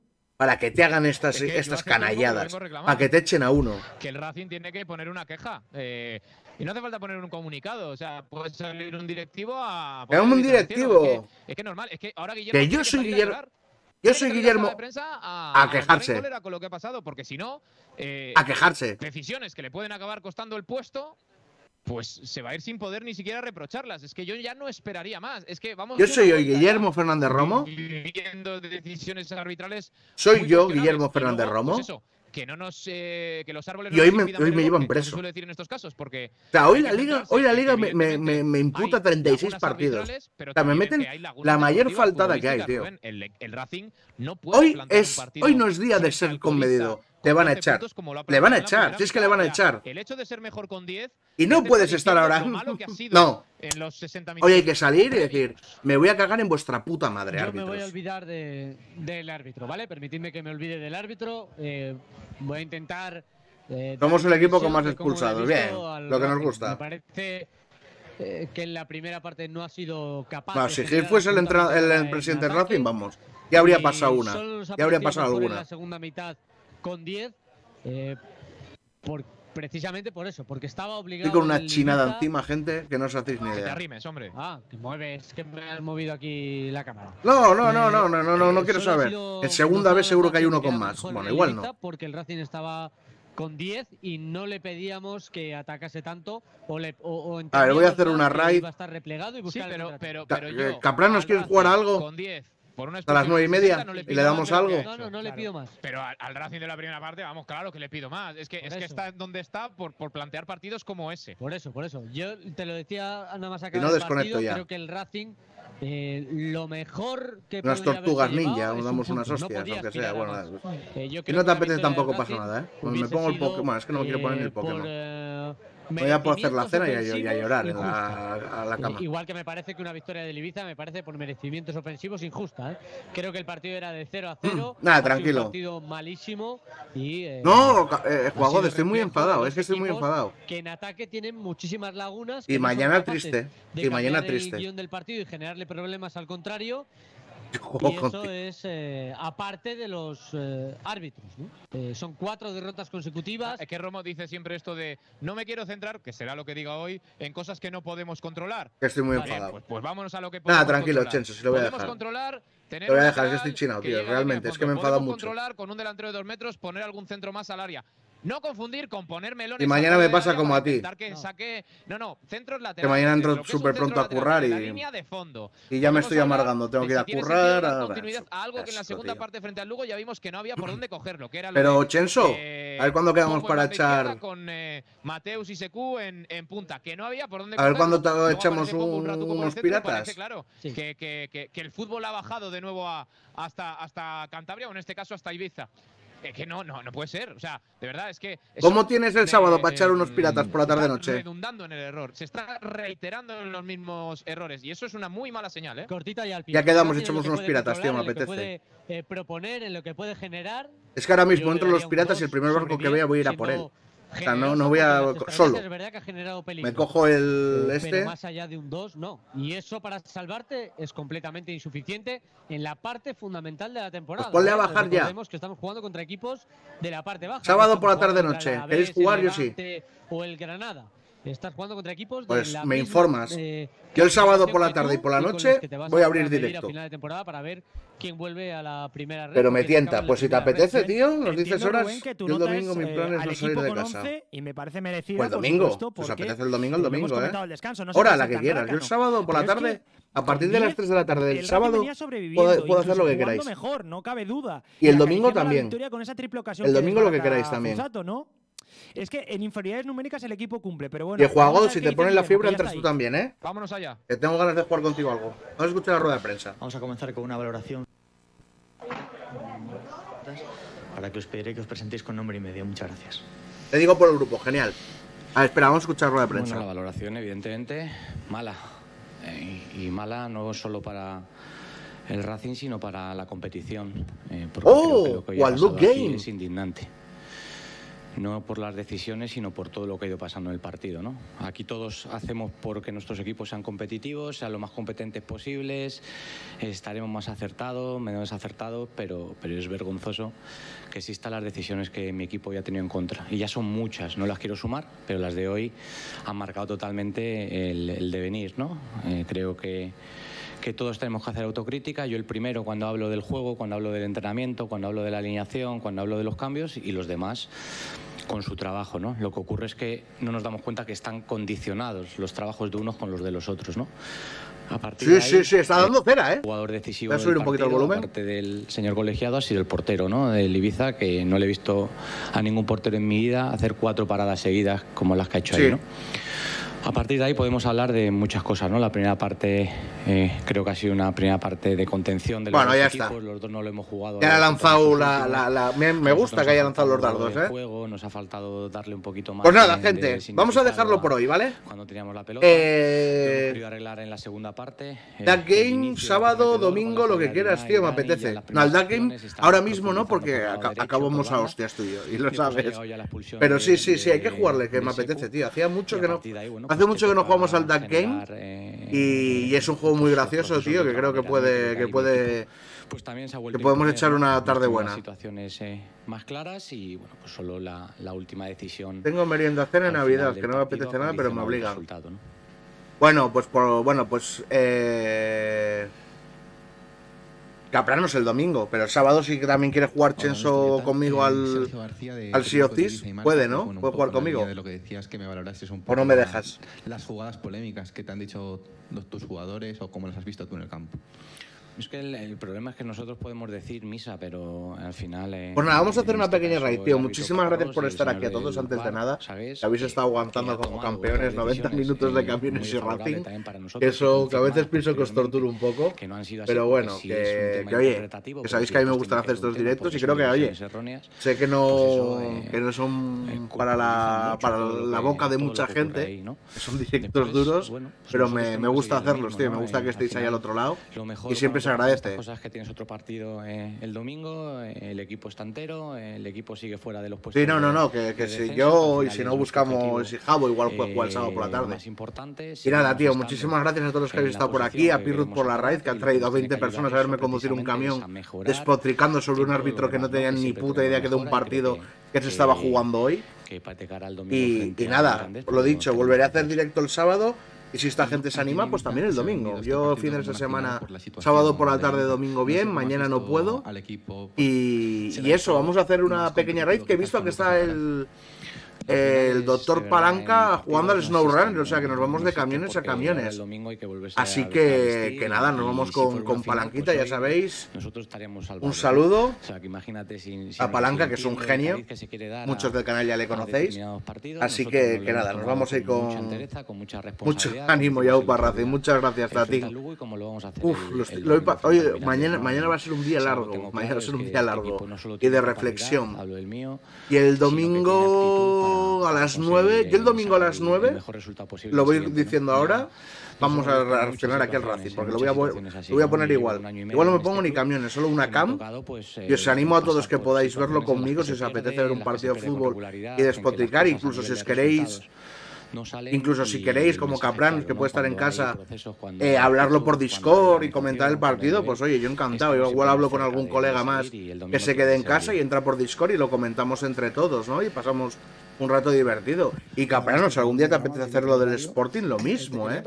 para que te hagan estas, es que estas canalladas, para que te echen a uno. Que el Racing tiene que poner una queja. Eh, y no hace falta poner un comunicado. O sea, puede salir un directivo a... Es un directivo. Es que, es que normal. Es que ahora Guillermo... Que yo soy Guillermo... Yo soy Guillermo a, a quejarse. A con lo que ha pasado, porque si no... Eh, a quejarse. Decisiones que le pueden acabar costando el puesto... Pues se va a ir sin poder ni siquiera reprocharlas. Es que yo ya no esperaría más. Es que vamos. Yo soy hoy Guillermo Fernández Romo. Viendo decisiones arbitrales. Soy yo Guillermo Fernández Romo. Pues eso, que no nos, eh, que los árboles. Y hoy me, hoy me llevan preso. Suele decir en estos casos, porque. O sea, hoy la liga, hoy la liga me, me, me, me imputa treinta y seis partidos. O sea, me meten la mayor faltada que hay, tío. El, el Racing no puede hoy es, hoy no es día de ser conmedido. Te van a echar. Le van a echar. Si es que le van a echar. El hecho de ser mejor con diez. Y no puedes estar ahora. No. Hoy hay que salir y decir, me voy a cagar en vuestra puta madre, Yo árbitros. me voy a olvidar de, del árbitro, ¿vale? Permitidme que me olvide del árbitro. Eh, voy a intentar. Eh, Somos el equipo con más expulsados. Bien, lo que nos gusta. Me parece eh, que en la primera parte no ha sido capaz. No, si Gil fuese el, el, el presidente del Racing, vamos. Ya habría pasado una. Ya habría pasado alguna. En la segunda mitad con diez, eh, por, precisamente por eso, porque estaba obligado. Y con una chinada encima, gente, que no os hacéis ni idea. Que te arrimes, hombre. Ah, que mueves, que me has movido aquí la cámara. No, no, no, no, no, no, no, no quiero saber. En segunda vez seguro que hay uno con más. Bueno, igual no. Porque el Racing estaba con diez y no le pedíamos que atacase tanto o le o, o a ver, voy a hacer una raid. Va a estar replegado y buscar sí, pero, pero, pero yo, Capran, ¿nos quieres jugar algo? Con diez. Por una a las nueve y media no le y le damos más, algo. No, no, no le pido más. Pero al, al Racing de la primera parte, vamos, claro que le pido más. Es que, es que está donde está por, por plantear partidos como ese. Por eso, por eso. Yo te lo decía nada más acá. Y no desconecto partido, ya. Creo que el Racing, eh, lo mejor que unas tortugas ninja, nos damos un unas hostias, no aunque sea. Bueno, eh, yo si no te apetece tampoco pasa nada, ¿eh? Pues me pongo el Pokémon, es que no me quiero poner ni el Pokémon. Por, eh, Voy a por hacer la cena y a, y a llorar en la, a la cama. Igual que me parece que una victoria de Ibiza me parece por merecimientos ofensivos injusta. ¿eh? Creo que el partido era de cero a cero. Nada, tranquilo. Un partido malísimo. Y, eh, no, eh, Juagod, estoy muy enfadado. Es que estoy muy enfadado. Que en ataque tienen muchísimas lagunas. Y mañana triste. Y mañana triste. El guión del partido y generarle problemas al contrario. Y eso es eh, aparte de los eh, árbitros, ¿no? Eh, son cuatro derrotas consecutivas. Es que Romo dice siempre esto de no me quiero centrar, que será lo que diga hoy, en cosas que no podemos controlar. Que estoy muy vale, enfadado. Pues, pues vámonos a lo que podemos Nada, tranquilo, controlar. Chencho, si lo voy a dejar. Controlar, tener lo voy a dejar, es que estoy chinado, tío. Realmente, es que me he enfadado mucho. Controlar con un delantero de dos metros, poner algún centro más al área. No confundir con poner melones. Y mañana me pasa como a ti. Que no. Saque, no, no, centros laterales. Que mañana entro súper pronto a currar y. La línea de fondo. Y ya me estoy amargando, tengo que ir a currar. A, continuidad, a algo que en la segunda tío. parte frente al Lugo ya vimos que no había por dónde cogerlo. Que era lo Pero, de, Chenso, eh, a ver cuándo quedamos para echar. Con eh, Mateus y Secu en, en punta. Que no había por dónde A ver cogerlo. cuándo echamos un, un unos centro, piratas. Parece, claro, sí. que, que, que, que el fútbol ha bajado de nuevo a, hasta, hasta Cantabria, o en este caso hasta Ibiza. Es que no, no, no puede ser. O sea, de verdad, es que. ¿Cómo tienes el sábado para echar unos piratas por la tarde-noche? Redundando en el error. Se está reiterando en los mismos errores. Y eso es una muy mala señal, ¿eh? Cortita y al pie. Ya quedamos, echamos unos piratas, tío, me apetece. Puede, eh, proponer, en lo que puede generar. Es que ahora mismo entro en los piratas y el primer barco que vea voy a ir a por él. O sea, no, no voy a solo. Es verdad que ha generado peligro, me cojo el este. Pero más allá de un dos, no. Y eso para salvarte es completamente insuficiente en la parte fundamental de la temporada. Pues ponle a bajar ya. Recordemos que estamos jugando contra equipos de la parte baja. Sábado por la tarde-noche. ¿Queréis jugar? Yo sí. O el Granada. Estás jugando contra equipos pues de la me misma, informas. Eh, Yo el sábado por la tarde y por la noche voy a abrir directo. A final de temporada para ver quién vuelve a la primera red. Pero me tienta, pues si te apetece, red, tío, nos dices horas. Yo el domingo mi plan es no salir de casa. Y me parece merecido. Pues el domingo, si os apetece el domingo, el domingo, ¿eh? Hora la que quieras. Yo el sábado por la tarde, a partir de las tres de la tarde del sábado, puedo, puedo hacer lo que queráis. Mejor, no cabe duda. Y el domingo también. El domingo lo que queráis también. Es que en inferioridades numéricas el equipo cumple, pero bueno. Y Juagod, si te pones la fibra, entras tú también, ¿eh? Vámonos allá. Que tengo ganas de jugar contigo algo. Vamos a escuchar la rueda de prensa. Vamos a comenzar con una valoración. Para que os pediré que os presentéis con nombre y medio. Muchas gracias. Te digo por el grupo, genial. A ver, espera, vamos a escuchar la rueda de prensa. Bueno, la valoración, evidentemente, mala. Eh, y mala no solo para el Racing, sino para la competición. Eh, ¡Oh! Waldup Game. Es indignante. no por las decisiones, sino por todo lo que ha ido pasando en el partido, ¿no? Aquí todos hacemos porque nuestros equipos sean competitivos, sean lo más competentes posibles, estaremos más acertados, menos desacertados, pero, pero es vergonzoso que existan las decisiones que mi equipo ya ha tenido en contra. Y ya son muchas, no las quiero sumar, pero las de hoy han marcado totalmente el, el devenir, ¿no? Eh, creo que que todos tenemos que hacer autocrítica, yo el primero cuando hablo del juego, cuando hablo del entrenamiento, cuando hablo de la alineación, cuando hablo de los cambios, y los demás con su trabajo, ¿no? Lo que ocurre es que no nos damos cuenta que están condicionados los trabajos de unos con los de los otros, ¿no? A partir sí, de ahí, sí, sí, está dando cera, ¿eh? El jugador decisivo voy a subir un poquito el volumen. Aparte del señor colegiado, ha sido el portero, ¿no? Del Ibiza, que no le he visto a ningún portero en mi vida hacer cuatro paradas seguidas como las que ha hecho sí. ahí, ¿no? A partir de ahí podemos hablar de muchas cosas, ¿no? La primera parte, eh, creo que ha sido una primera parte de contención de los bueno, dos ya equipos. Está. Los dos no lo hemos jugado. Ya ha lanzado la, la, la... Me, me gusta que haya lanzado los dardos, ¿eh? Juego, nos ha faltado darle un poquito más. Pues nada, de, gente, de vamos a dejarlo por hoy, ¿vale? Cuando teníamos la pelota. Eh... Lo hemos arreglar en la segunda parte. Duck Game, sábado, domingo, lo que quieras, tío, me apetece. No, el Duck Game ahora mismo no, porque ac acabamos a hostias tú y yo, y lo sabes. Pero sí, sí, sí, hay que jugarle, que me apetece, tío. Hacía mucho que no... Hace mucho que no jugamos al Duck Game y, y es un juego muy gracioso, tío, que creo que puede que puede pues también se ha que podemos echar una tarde buena. Situaciones eh, más claras y bueno, pues solo la, la última decisión. Tengo merienda cena en Navidad, que no me apetece nada, pero me obliga. ¿no? Bueno, pues por, bueno, pues eh Capranos el domingo, pero el sábado si también quiere jugar Chenso conmigo al, al Sea of Thieves, puede, ¿no? Puede jugar conmigo. De lo que decías, que me valorases un poco o no me dejas. Las jugadas polémicas que te han dicho los, tus jugadores o cómo las has visto tú en el campo. Es que el, el problema es que nosotros podemos decir misa, pero al final... Eh, pues nada, vamos a hacer una pequeña raid, tío. Muchísimas gracias por estar aquí a todos antes de nada. Que habéis estado aguantando como campeones noventa minutos de Camiones y Racing. Que eso, que a veces pienso que os torturo un poco. Pero bueno, que, que oye, que sabéis que a mí me gustan hacer estos directos y creo que, oye, sé que no, que no son para la, para la boca de mucha gente, que son directos duros, pero me, me gusta hacerlos, tío. Me gusta que estéis ahí al otro lado y siempre se agradece. Cosas que tienes otro partido eh, el domingo, eh, el equipo está entero, eh, el equipo sigue fuera de los puestos. Sí, no, no, no, que, que si yo y si no buscamos si Jabo igual puede jugar el sábado por la tarde. Y nada, tío, muchísimas gracias a todos los que habéis estado por aquí, a Pirrut por la raid, que han traído a veinte personas a verme conducir un camión despotricando sobre un árbitro que no tenía ni puta idea que de un partido que se estaba jugando hoy. Y, y nada, lo dicho, volveré a hacer directo el sábado. Y si esta gente se anima, pues también el domingo. Yo fines de semana, sábado por la tarde, domingo bien, mañana no puedo. Y, y eso, vamos a hacer una pequeña raid que he visto que está el... el doctor Palanca jugando al SnowRunner, o sea que nos vamos de camiones a camiones. Así que, que nada, nos vamos con, con Palanquita, ya sabéis. Un saludo a Palanca, que es un genio. Muchos del canal ya le conocéis. Así que, que nada, nos vamos a ir con mucho ánimo y aupa Racing. Muchas gracias a ti. Uf, lo, lo, oye, mañana, mañana va a ser un día largo. Mañana va a ser un día largo y de reflexión. Y el domingo a las nueve, yo el domingo a las nueve, lo voy diciendo ahora, vamos a reaccionar aquí al Racing, porque lo voy, a, lo voy a poner igual. Igual no me pongo ni camiones, solo una cam, y os animo a todos que podáis verlo conmigo si os apetece ver un partido de fútbol y despotricar, incluso si os queréis... Incluso si queréis, como Capran, que puede estar en casa, eh, hablarlo por Discord y comentar el partido, pues oye, yo encantado. Yo igual hablo con algún colega más que se quede en casa y entra por Discord y lo comentamos entre todos, ¿no? Y pasamos un rato divertido. Y Caprano, si algún día te apetece hacer lo del Sporting, lo mismo, ¿eh?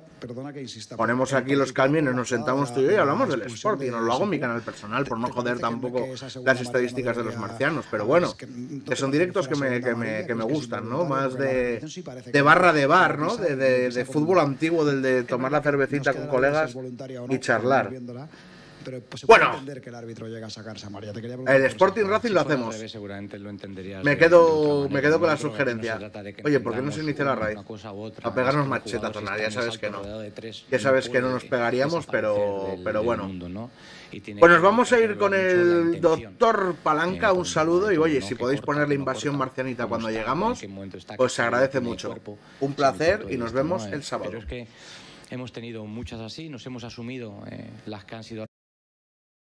Ponemos aquí los camiones, nos sentamos tú y yo y hablamos del Sporting. Os lo hago en mi canal personal, por no joder tampoco las estadísticas de los marcianos. Pero bueno, que son directos que me, que me, que me gustan, ¿no? Más de, de barra de bar, ¿no? De, de, de fútbol antiguo, del de tomar la cervecita con colegas y charlar. Pero pues, se bueno, puede entender que el árbitro llega a sacarse a María. Te quería el Sporting Racing lo hacemos. Me quedo, me quedo con la sugerencia. Oye, ¿por qué no se inicia la raíz? A pegarnos machetazos, ya sabes que no. Ya sabes que no nos pegaríamos, pero, pero bueno. Pues nos vamos a ir con el doctor Palanca, un saludo y oye, si podéis poner la invasión marcianita cuando llegamos, pues se agradece mucho. Un placer y nos vemos el sábado. Hemos tenido muchas así, nos hemos asumido eh, las que han sido